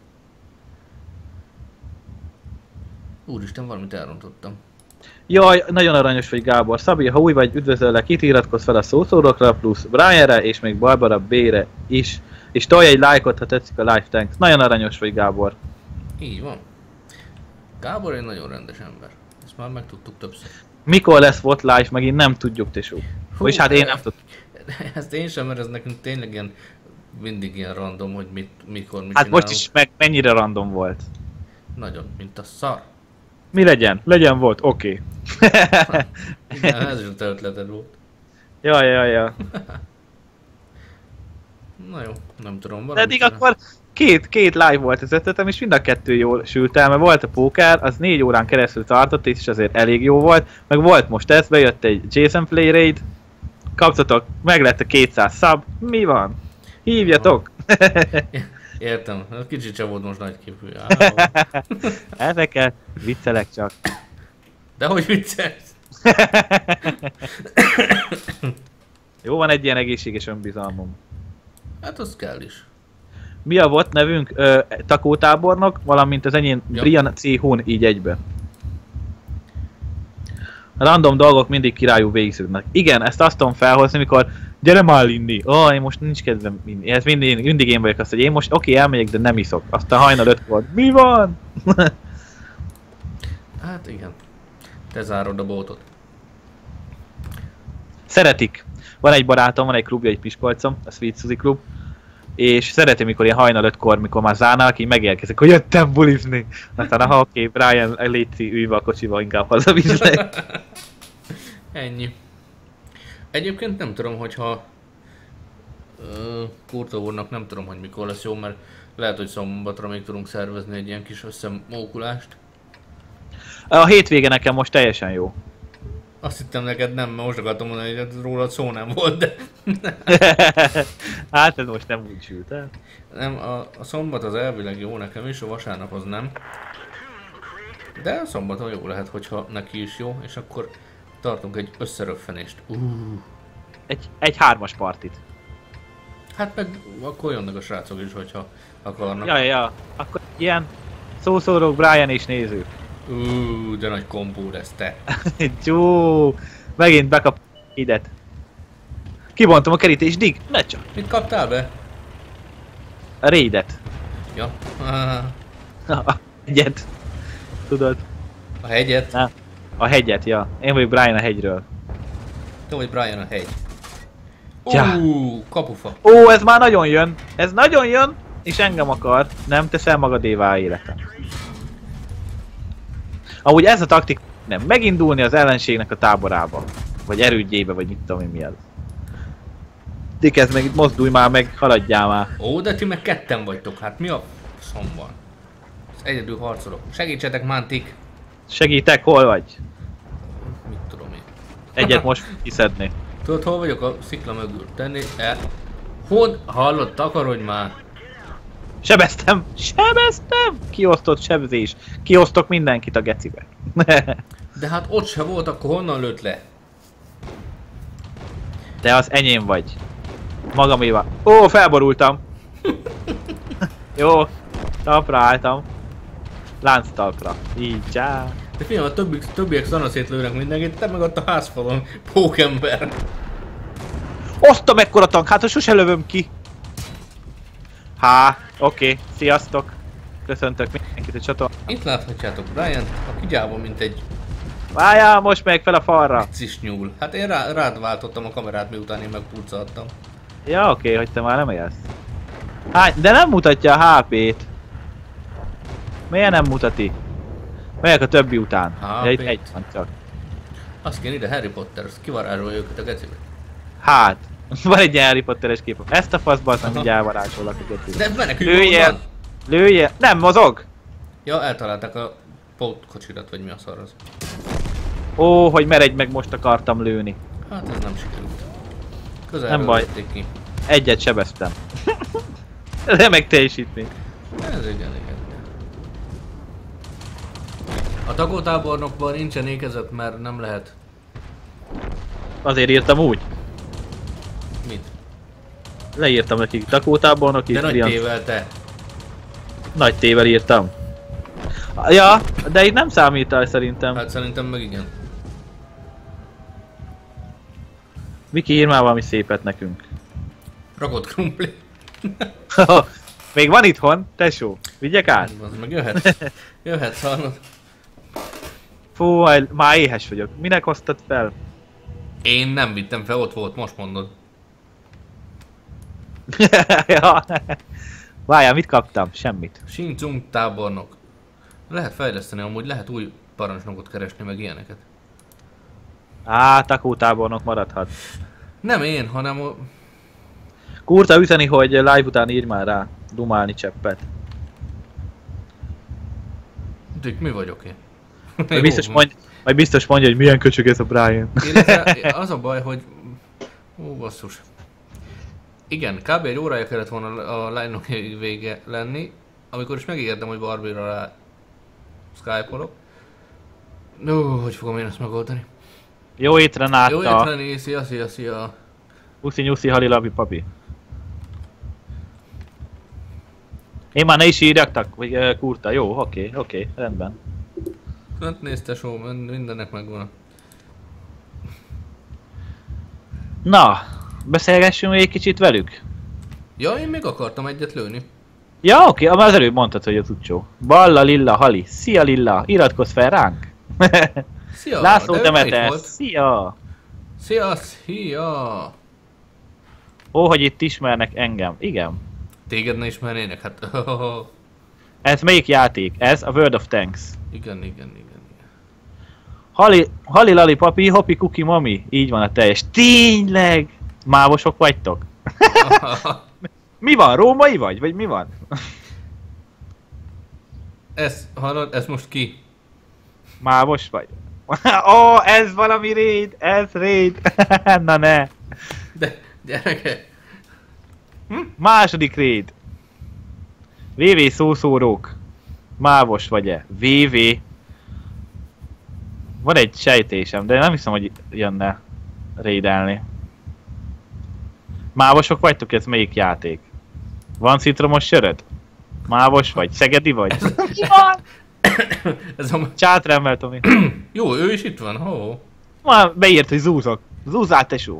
Úristen, valamit elrontottam. Jaj, nagyon aranyos vagy, Gábor. Szabi, ha új vagy, üdvözöllek, itt iratkozz fel a szószórokra, plusz Brianre és még Barbara B-re is. És tolj egy lájkot, ha tetszik a live tank. Nagyon aranyos vagy, Gábor. Így van. Gábor egy nagyon rendes ember. Ezt már megtudtuk többször. Mikor lesz volt live, megint nem tudjuk, tesó. Vagyis hát én nem tudom. Ezt én sem, mert ez nekünk tényleg ilyen, mindig ilyen random, hogy mikor mit hát csinálunk. most is meg mennyire random volt. Nagyon, mint a szar. Mi legyen? Legyen volt, oké. Okay. Igen, ez is a te ötleted volt. Ja. Na jó, nem tudom. De eddig akkor két live volt az ötletem, és mind a kettő jól sült el, mert volt a póker, az 4 órán keresztül tartott, és azért elég jó volt. Meg volt most ez, bejött egy Jason Play Raid, kaptatok, meg lett a 200 sub, mi van? Hívjatok! Értem, kicsit sem volt most nagyképű. Ezeket viccelek csak. De hogy viccelsz? Jó, van egy ilyen egészséges önbizalmom. Hát az kell is. Mi a volt nevünk? Takótábornok, valamint az enyém Brian C. Hun, így egybe. A random dolgok mindig királyú végződnek. Igen, ezt azt tudom felhozni, mikor gyere már inni. Én most nincs kedvem inni. Ez mindig én vagyok azt, hogy én most oké, elmegyek, de nem iszok. Aztán hajnal 5 volt. Mi van? Hát igen. Te zárod a boltot. Szeretik. Van egy barátom, van egy klubja, egy Miskolcom, a Sweet Suzy klub. És szeretem, mikor ilyen hajnal 5-kor, mikor már zárnálok, így megérkezek, hogy jöttem bulizni. Aztán aha, oké, Brian, létszi, ülj be a kocsiba, inkább hazaviszlek. Ennyi. Egyébként nem tudom, hogyha Kurta úrnak nem tudom, hogy mikor lesz jó, mert lehet, hogy szombatra még tudunk szervezni egy ilyen kis összemókulást. A hétvége nekem most teljesen jó. Azt hittem neked nem, mert most akartam mondani, hogy rólad szó nem volt, de... Hát ez most nem úgy sült el. Nem, a szombat az elvileg jó nekem is, a vasárnap az nem. De a szombaton jó lehet, hogyha neki is jó, és akkor tartunk egy összeröffenést. Egy 3-as partit. Hát meg akkor jönnek a srácok is, hogyha akarnak. Ja. Akkor ilyen szószórók, Brian és nézők. De nagy kompó lesz te. Tyú, megint bekap idet. Kibontom a kerítést, dig, ne csak. Mit kaptál be? A raidet. Ja. A hegyet. Tudod? A hegyet? Nem. A hegyet, ja. Én vagyok Brian a hegyről. Te vagy Brian a hegy. Ja. Kapufa. Ó, ez már nagyon jön. Ez nagyon jön, és engem akar. Nem teszel magadévá életem. Amúgy ez a taktik, nem, megindulni az ellenségnek a táborába. Vagy erődjébe, vagy mit tudom én mi az. Ti kezd meg itt, mozdulj már meg, haladjál már. Ó, de ti meg ketten vagytok, hát mi a szom van? Egyedül harcolok. Segítsetek, Mantik! Segítek, hol vagy? Mit tudom én. Egyet most kiszedni. Tudod, hol vagyok a szikla mögül? Tenni el. Hol? Hallod, takarodj már! Sebeztem! Sebeztem! Kiosztott sebzés. Kiosztok mindenkit a gecibe. De hát ott se volt, akkor honnan lőtt le? Te az enyém vagy. Magaméva. Ó, felborultam. Jó, talpra álltam. Lánc talpra. Így, csá. De figyelj, a többiek szanaszét lőnek mindenkit, te meg ott a házfalon, pókember. Oszta mekkora tank, hát sose lövöm ki. Há, oké, sziasztok. Köszöntök mindenkit a csatornán. Itt láthatjátok Brian, aki gyáva, mint egy Várjál, most meg fel a falra. cis nyúl. Hát én rád váltottam a kamerát, miután én megpurcaltam. Ja, oké, hogy te már nem élsz. Hát, de nem mutatja a HP-t. Miért nem mutati? Melyek a többi után? Ja, itt egy van csak. Azt kéne ide Harry Potter, azt kivarázsolja őket a gecibe. Hát, van egy ilyen Harry Potteres képem. Ezt a faszba azt nem így elvarázsollak a gecibe. De menekülj Lőjél! onnan! Lőjél! Nem mozog! Ja, eltalálták a pótkocsirat, vagy mi a szar az. Ó, hogy meredj meg, most akartam lőni. Hát ez nem sikerült. Közelről Nem baj. lőtték ki. Egyet sebeztem. Remek teljesítmény. Ez igen. A tagótábornokban nincsen ékezet, mert nem lehet. Azért írtam úgy. Mit? Leírtam nekik takótábornok De és nagy Brian. tével te. Nagy tével írtam. Ja, de itt nem számítál szerintem. Hát szerintem meg igen. Miki, ír már valami szépet nekünk. Rakott krumpli. Még van itthon, tesó. Vigyek át? Az meg jöhet. Jöhet, szarnod. Fú, már éhes vagyok. Minek hoztad fel? Én nem vittem fel, ott volt, most mondod. Ja. Várjál, mit kaptam? Semmit. Shinzung tábornok. Lehet fejleszteni, amúgy lehet új parancsnokot keresni, meg ilyeneket. Á, takótábornok maradhat. Nem én, hanem a... Kurta üzeni, hogy live után írj már rá. Dumálni cseppet. Dik, mi vagyok én? Majd biztos mondja, hogy milyen köcsög ez a Brian. Illetve az a baj, hogy... Ó, basszus. Igen, kb. Egy órája kellett volna a line vége lenni, amikor is megígértem, hogy Barbie-ra rá skype-olok. No, hogy fogom én ezt megoldani? Jó étre, Náta. Jó étrenni, szia. Puszi nyuszi halilabi papi. Én már ne is írjaktak, vagy kurta. Jó, oké, rendben. Hát nézd, tesó, mindennek megvan. Na, beszélgessünk egy kicsit velük. Ja, én még akartam egyet lőni. Ja, oké, az előbb mondtad, hogy az utcsó. Balla, Lilla, Hali. Szia, Lilla, iratkozz fel ránk. Szia, László de ő Demeter, itt volt. szia. Szia. Ó, hogy itt ismernek engem. Igen. Téged ne ismernének? Hát... Ez melyik játék? Ez a World of Tanks. Igen. Hali lali papi, hopi kuki mami. Így van a teljes. Tényleg! Mávosok vagytok? Mi van? Római vagy? Vagy mi van? Ez, hallod, ez most ki? Mávos vagy? Ó, ez valami raid! Ez raid! Na ne! De, gyerekek! Második raid! VV szószórók. Mávos vagy-e? VV. Van egy sejtésem, de nem hiszem, hogy jönne raidelni. Mávosok vagytok? Ez melyik játék? Van citromos söröd? Mávos vagy? Szegedi vagy? Ez a... Csátremmel, Tomi. Jó, ő is itt van, ho. Már beírt, hogy zúzok. Zúzzál, tesó.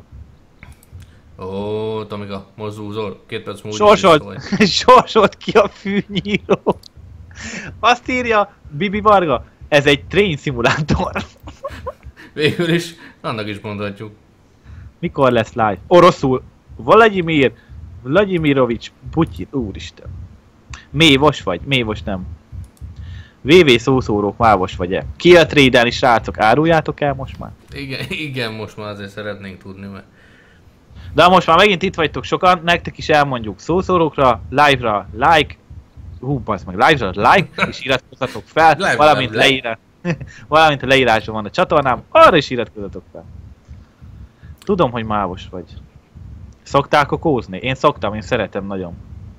Ó, Tomika, most zúzol. 2 perc múlva. Sorsolt ki a fűnyíró. Azt írja Bibi Varga, ez egy train szimulátor. Végül is, annak is mondhatjuk. Mikor lesz live? Oroszul. Vladimirovics Putyin. Úristen. Mévos vagy? Mévos nem. VV szószórók, mávos vagy-e? Ki a trade-elni, srácok? Áruljátok el most már? Igen, most már azért szeretnénk tudni, mert... De most már megint itt vagytok sokan, nektek is elmondjuk szószórókra, live-ra like, live-ra like, és iratkozzatok fel, valamint a leírásban van a csatornám, arra is iratkozzatok fel. Tudom, hogy mávos vagy. Szoktál kokózni? Én szoktam, én szeretem nagyon.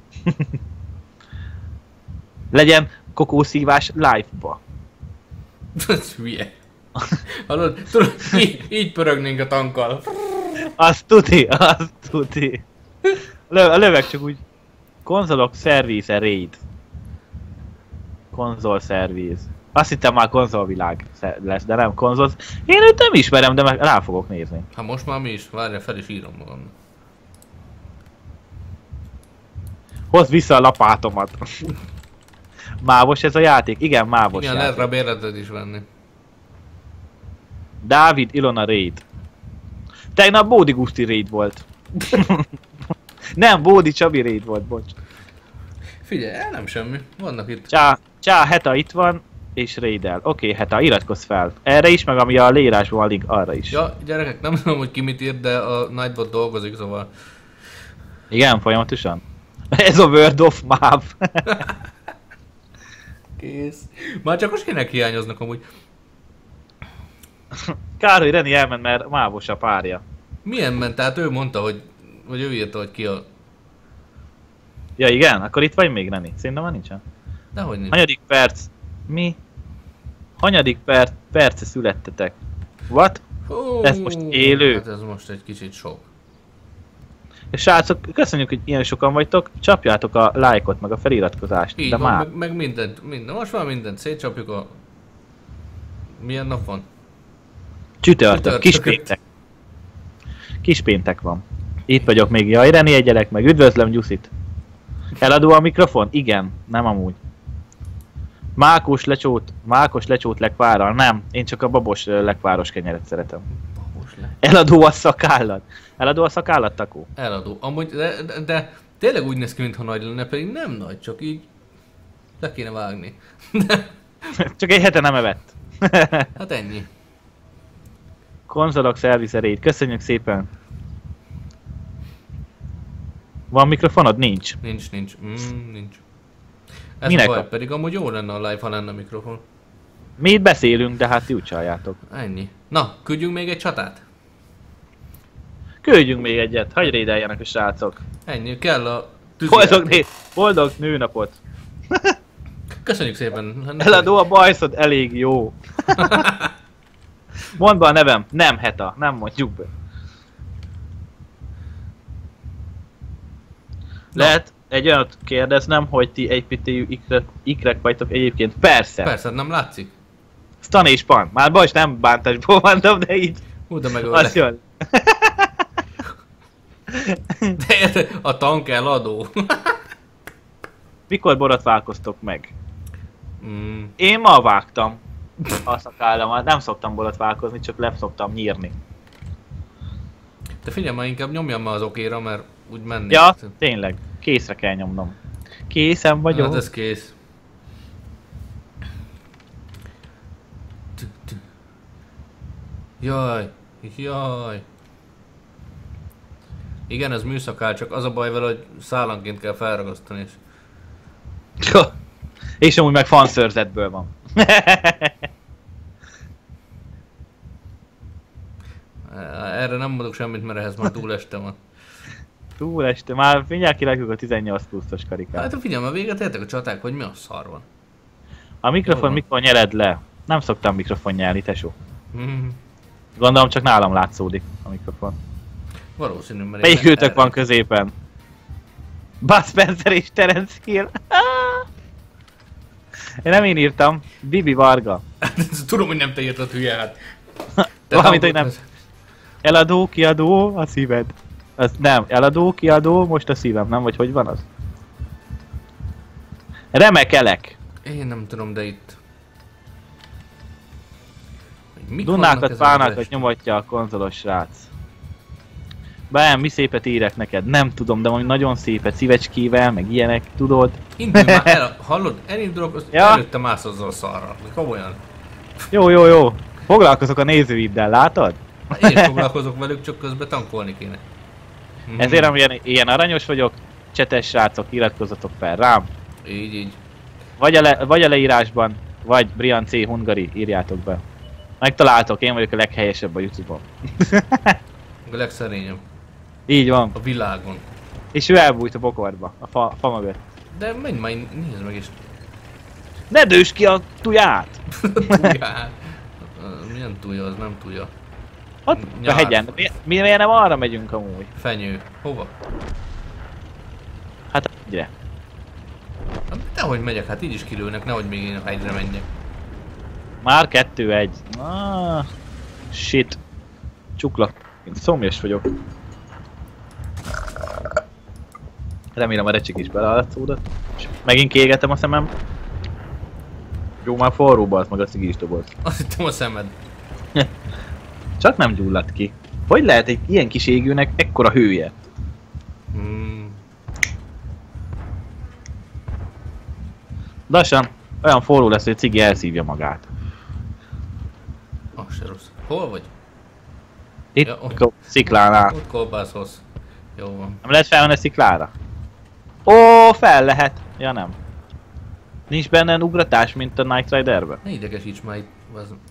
Legyen kokószívás live-ba. Ez hülye. Hallod? Tudod, így pörögnénk a tankkal. Azt tuti. A löveg csak úgy. Konzolok szervize raid. Konzol szerviz. Azt hittem már konzolvilág lesz, de nem konzol. Én őt nem ismerem, de meg rá fogok nézni. Hát most már mi is, várjál, fel is írom magam. Hozd vissza a lapátomat. Mávos ez a játék? Igen, mávos igen, játék. lehet rá bérletet is venni. Dávid Ilona raid. Tegnap Bódi Guszti raid volt. Nem, Bódi Csabi raid volt, bocs. Figyelj, nem semmi. Vannak itt. Csá, Heta itt van, és raidel. Oké, Heta, iratkozz fel. Erre is, meg ami a leírásban van link, arra is. Ja, gyerekek, nem tudom, hogy ki mit írt, de a Nightbot dolgozik, szóval... Igen, folyamatosan. Ez a Word of Map. Kész. Már csak most kinek hiányoznak amúgy. Kár, hogy Reni elment, mert mávos a párja. Milyen ment? Tehát ő mondta, hogy ő írta, hogy ki a... Ja igen? Akkor itt vagy még, Reni? Szerintem már nincsen. Dehogy nincs. Hanyadik perc? Mi? Hanyadik perce születtetek? What? Ez most élő? Hát ez most egy kicsit sok. És srácok, köszönjük, hogy ilyen sokan vagytok. Csapjátok a lájkot, meg a feliratkozást. Így de van, már. meg mindent. Most már mindent szétcsapjuk a... Milyen nap van? Csütörtök, kispéntek. Kispéntek van. Itt vagyok még, jaj, Reni egyelek meg, üdvözlöm Gyuszit. Eladó a mikrofon? Igen, nem amúgy. Mákos lecsót lekvárral? Nem, én csak a babos lekváros kenyeret szeretem. Eladó a szakállat? Eladó a szakállat, Takó? Eladó. Amúgy, de tényleg úgy néz ki, mintha nagy lenne, pedig nem nagy, csak így le kéne vágni. Csak egy hete nem evett. Hát ennyi. Konzolok szervizerét, köszönjük szépen. Van mikrofonod? Nincs. Nincs. Ez minek baj, pedig amúgy jó lenne a live, ha lenne a mikrofon. Mi itt beszélünk, de hát ti úgy csaljátok. Ennyi. Na, küldjünk még egy csatát? Küldjünk még egyet, hagyj rédeljenek a srácok. Ennyi, kell a Boldog nőnapot. Köszönjük szépen. Eladó a bajszod, elég jó. Mondd be a nevem, nem Heta, nem mondjuk be. Lehet egy olyat kérdeznem, hogy ti egypitejű ikrek vagytok egyébként? Persze. Persze, nem látszik? Stan és Pan. Már bocs, nem bántásból mondom, de így. Hú, de meg az jön. De a tank eladó. Mikor borotválkoztok meg? Én ma vágtam a szakállamat. Nem szoktam borotválkozni, csak le szoktam nyírni. De figyelj, már inkább nyomjam már az okéra, mert úgy menni. Ja, tényleg. Készre kell nyomnom. Készen vagyok. Hát ez kész. Jaj. Igen, ez műszakál, csak az a baj vele, hogy szállanként kell felragasztani és... És amúgy meg fanszörzetből van. Erre nem mondok semmit, mert ehhez már túl este van. Túl este, már mindjárt kirakjuk a 18 pluszos karikát. Hát figyelj, már véget értek a csaták, hogy mi a szar van. A mikrofon mikor nyered le? Nem szoktam mikrofon nyelni, tesó. Gondolom csak nálam látszódik a mikrofon. Valószínű, mert... Melyikőtök van középen? Bud Spencer és Terence Hill. Nem én írtam, Bibi Varga. Tudom, hogy nem te írtad, hülye, hát. Valamit, hogy nem. Eladó, kiadó, a szíved. Az nem, eladó, kiadó, most a szívem, nem? Vagy hogy van az? Remekelek. Én nem tudom, de itt... Dunákat, pánákat nyomatja a konzolos srác. Bár mi szépet írek neked, nem tudom, de valami nagyon szépet, szívecskével, meg ilyenek, tudod? Indulj már el, hallod? Elindulok, azt Ja. előtte mász azzal a szarral. Komolyan. Jó. Foglalkozok a nézőiddel, látod? Hát én foglalkozok velük, csak közben tankolni kéne. Ezért, amilyen ilyen aranyos vagyok, csetes srácok, iratkozzatok fel rám. Így. Vagy a leírásban, vagy Brian C. Hungary, írjátok be. Megtaláltok, én vagyok a leghelyesebb a YouTube-on. A legszerényebb. Így van. A világon. És ő elbújt a bokorba, a fa mögött. De menj már, nézd meg is. Ne dős ki a tuját! Tujá. Milyen tuja, az nem tuja. Ott a Nyár. hegyen. Miért nem arra megyünk amúgy? Fenyő. Hova? Hát egyre. Dehogy megyek, hát így is kilőnek, nehogy még én a hegyre menjek. Már 2-1. Ah, shit. Csuklak. Én szomjas vagyok. Remélem a recsik is beleállatszódott. És megint kiégetem a szemem. Jó, már forróba az meg a cigis doboz. Azt hittem a szemed. Csak nem gyulladt ki. Hogy lehet egy ilyen kis égőnek ekkora hője? Lassan olyan forró lesz, hogy a cigi elszívja magát. Az se rossz. Hol vagy? Itt Ja, ott. a sziklánál. Ott kolbászhoz. Jó van. Nem lehet felmenni a sziklára? Ó, fel lehet. Ja nem. Nincs benne ugratás, mint a Knight Riderben. Ne idegesíts már itt.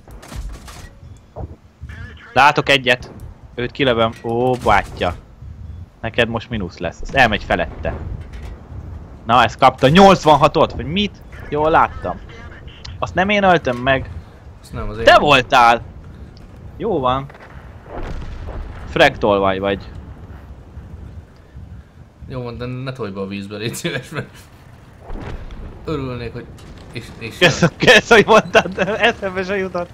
Látok egyet. Őt kilövöm. Ó, bátya. Neked most mínusz lesz. Az elmegy felette. Na, ezt kapta 86-ot, vagy mit? Jól láttam. Azt nem én öltem meg. Azt nem az én. Te voltál! Jó van. Frektolvaj vagy. Jó van, de ne tolj be a vízbe, légy szíves, mert örülnék, hogy... És Kösz, hogy mondtad, eszembe se jutott.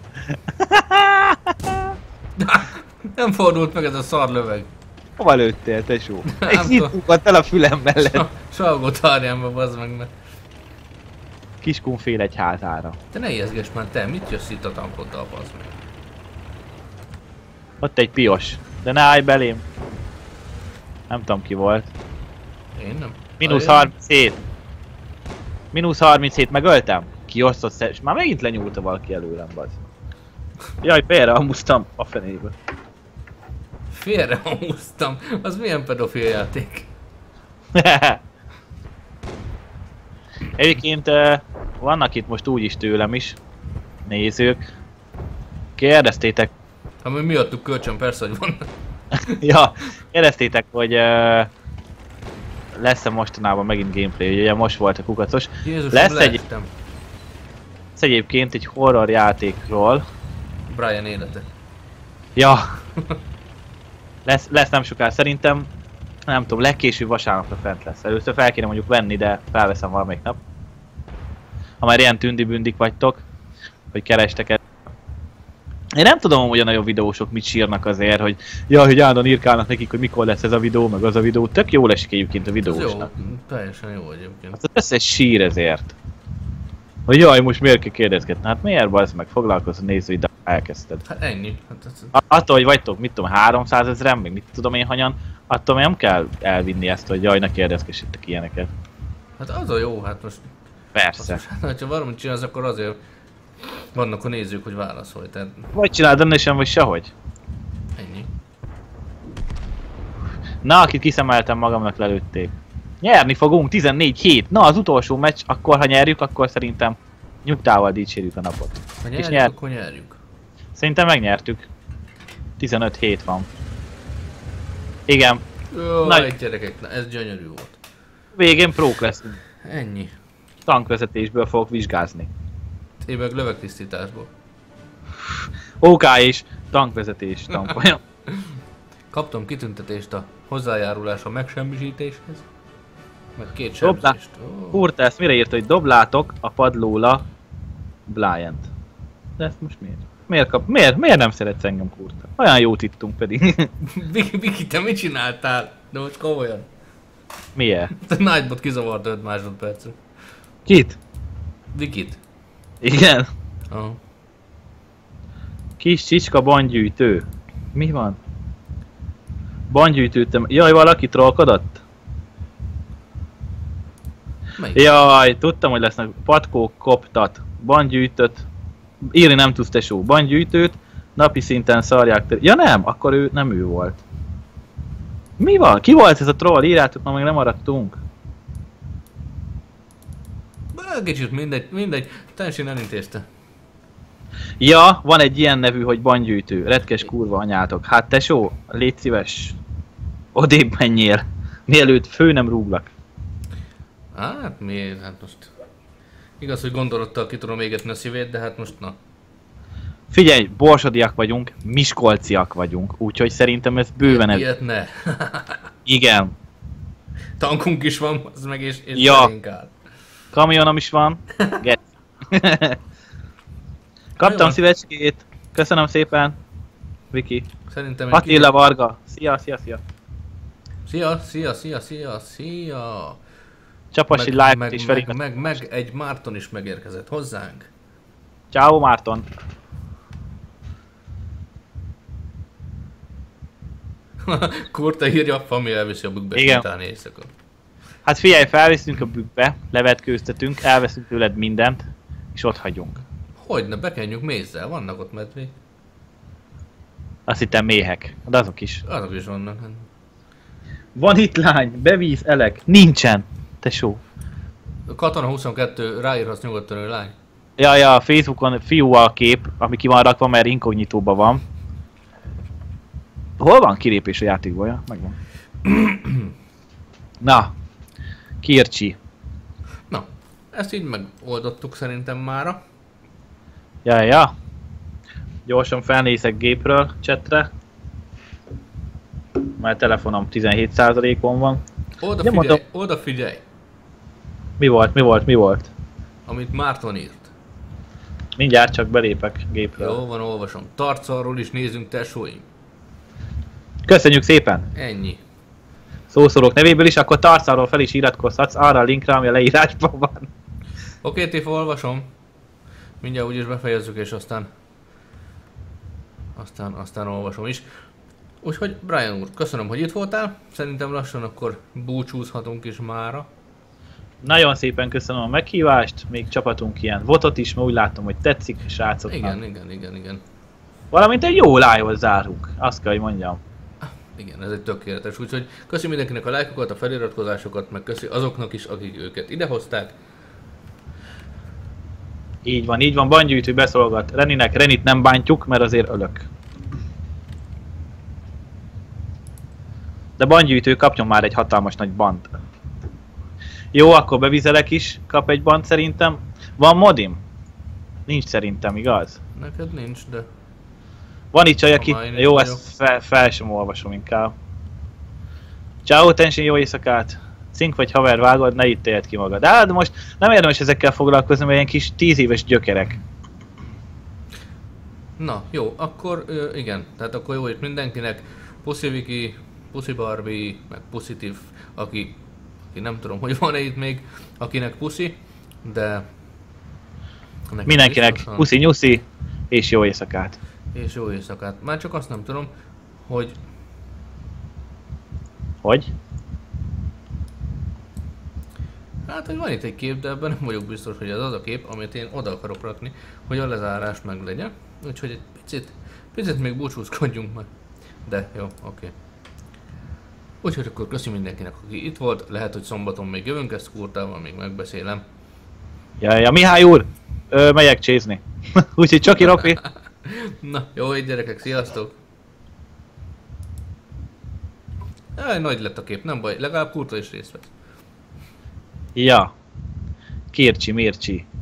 nem fordult meg ez a szar löveg. Hova lőttél, tesó? Nem Egy tudom. nyitvukat el a fülem mellett. Salgó tarjánba, bazd meg, mert... Kiskun fél egy házára. Te ne ijeszgess már, te mit jössz itt a tankoddal, bazd meg? Ott egy pios. De ne állj belém. Nem tudom ki volt. Én nem? Mínusz Ajaj. 37. Mínusz 37, megöltem. Kiosztott és már megint lenyúlta valaki előlem, bazd. Jaj, félre amúztam a fenébe. Félre húztam. Az milyen pedofil játék? Egyébként vannak itt most úgyis tőlem is nézők. Kérdeztétek, Hát majd miattuk kölcsön, persze, hogy van. ja, kérdeztétek, hogy lesz-e mostanában megint gameplay, ugye most volt a kukacos. Jézusom, Lesz leestem. egyébként egy horror játékról. Brian élete. Ja. lesz nem sokára, szerintem, nem tudom, legkésőbb vasárnapra fent lesz. Először fel kéne mondjuk venni, de felveszem valamelyik nap. Ha már ilyen tündi-bündik vagytok, hogy kerestek el. Én nem tudom, hogy a nagyobb videósok mit sírnak azért, hogy ja, hogy állandóan írkálnak nekik, hogy mikor lesz ez a videó, meg az a videó. Tök jól esik egyébként a Ez jó, videósnak. teljesen jó egyébként. Az összes sír ezért. Hogy jaj, most miért kell kérdezgetni? Hát miért bazd meg, foglalkozz a nézőiddel, elkezdted. Hát ennyi. Hát ez... Attól, hogy vagytok, mit tudom, 300 000-en, még mit tudom én hanyan, attól nem kell elvinni ezt, hogy jaj, ne kérdezgessétek ilyeneket. Hát az a jó, hát most... Persze. Hát, ha valamit csinálsz, akkor azért vannak a nézők, hogy válaszolj, tehát Vagy csináld rendesen, vagy sehogy. ennyi. Na, akit kiszemeltem magamnak, lelőtték. Nyerni fogunk, 14-7. Na, az utolsó meccs, akkor ha nyerjük, akkor szerintem nyugtával dicsérjük a napot. Ha És nyerjük, akkor nyerjük. Szerintem megnyertük. 15-7 van. Igen, Jó, Nagy- egy gyerekek, na, ez gyönyörű volt. végén prók leszünk. Ennyi. Tankvezetésből fogok vizsgázni. Én meg lövegtisztításból. OK és tankvezetés, tankolja. Kaptam kitüntetést a hozzájárulás a megsemmisítéshez. Meg 2 Doblá... sebzést. Kurta ezt mire írta, hogy doblátok a padlóla Bryant. De ezt most miért? Miért nem szeretsz engem, Kurta? Olyan jót ittunk pedig. Viki, te mit csináltál? De most komolyan. Miért? A Nightbot kizavart 5 másodpercre. Kit? Vikit. Igen. Oh. Kis csicska bangyűjtő. Mi van? Bangyűjtőtem. Jaj, valaki trollkodott? Melyik? Jaj, tudtam, hogy lesznek patkók, koptat, bangyűjtött. Írni nem tudsz, tesó. Bangyűjtőt, napi szinten szarják. Ja nem, akkor ő nem ő volt. Mi van? Ki volt ez a troll? Írjátok, ma meg nem maradtunk. Kicsit mindegy. Teljesen elintézte. Ja, van egy ilyen nevű, hogy bangyűjtő. Retkes kurva anyátok. Hát tesó, légy szíves. Odébb menjél. Mielőtt fő nem rúglak. Hát miért? Hát most... Igaz, hogy gondolattal ki tudom égetni a szívét, de hát most na. Figyelj, borsodiak vagyunk, miskolciak vagyunk, úgyhogy szerintem ez bőven ez. Ilyet ne. Igen. Tankunk is van, az meg és Ja. áll. Kamionom is van. Get. Kaptam Nagyon. szívecskét. Köszönöm szépen. Viki. Szerintem egy Attila Varga. Szia. Szia. Csapasi like is felé. Meg egy Márton is megérkezett hozzánk. Ciao Márton. Kurta írja, Fami elviszi a bükbe Igen. utáni éjszaka. Hát figyelj, felviszünk a bükkbe, levetkőztetünk, elveszünk tőled mindent, és ott hagyunk. Hogyne, bekenjük mézzel, vannak ott medvék. Azt hittem méhek, de azok is. Azok is vannak. Van itt lány, bevíz elek. Nincsen, tesó. Katona 22, ráírhatsz nyugodtan, ő lány. Ja, a Facebookon fiú a kép, ami ki van rakva, mert inkognitóban van. Hol van kilépés a játékból? Ja? Megvan. Na, Kircsi. Na, ezt így megoldottuk szerintem mára. Ja. Gyorsan felnézek gépről, chatre. Mert telefonom 17%-on van. Oda figyelj, Mi volt? amit Márton írt. Mindjárt csak belépek gépről. Jó van, olvasom. Tarcalról is nézzünk, tesóim. Köszönjük szépen! Ennyi. Szószólók nevéből is, akkor Tarcalról fel is iratkozhatsz arra a linkre, ami a leírásban van. Oké, Tifa, olvasom. Mindjárt úgyis befejezzük, és aztán olvasom is. Úgyhogy Brian úr, köszönöm, hogy itt voltál. Szerintem lassan akkor búcsúzhatunk is mára. Nagyon szépen köszönöm a meghívást, még csapatunk ilyen votot is, mert úgy látom, hogy tetszik a srácoknak. Igen. Valamint egy jó live-ot zárunk, azt kell, hogy mondjam. Igen, ez egy tökéletes. Úgyhogy köszi mindenkinek a lájkokat, a feliratkozásokat, meg köszi azoknak is, akik őket idehozták. Így van, bangyűjtő beszolgat Renit nem bántjuk, mert azért ölök. De bangyűjtő kapjon már egy hatalmas nagy bant. Jó, akkor bevizelek is, kap egy bant szerintem. Van modim? Nincs szerintem, igaz? Neked nincs, de... Van itt csaj, aki... Ha, én Jó, itt ezt fel sem olvasom inkább. Ciao, Tenshin, jó éjszakát! Cink vagy haver vágod, ne itt éld ki magad. De most nem érdemes ezekkel foglalkozni, mert ilyen kis 10 éves gyökerek. Na, jó, akkor igen. Tehát akkor jó itt mindenkinek. Puszi Viki, Puszi Barbie, meg Puszitív, aki nem tudom, hogy van-e itt még, akinek puszi, de... Mindenkinek biztosan. puszi nyuszi, és jó éjszakát. És jó éjszakát. Már csak azt nem tudom, hogy... Hogy? Hát, hogy van itt egy kép, de ebben nem vagyok biztos, hogy ez az a kép, amit én oda akarok rakni, hogy a lezárás meg legyen. Úgyhogy egy picit még búcsúzkodjunk meg. De jó, oké. Úgyhogy akkor köszi mindenkinek, aki itt volt. Lehet, hogy szombaton még jövünk, ezt Kurtával még megbeszélem. Ja, Mihály úr! Megyek csézni. Úgyhogy Csoki Ropi. Na, jó így gyerekek, sziasztok! Jaj, nagy lett a kép, nem baj, legalább Kurta is részt vett. Ja. Kircsi, Mircsi.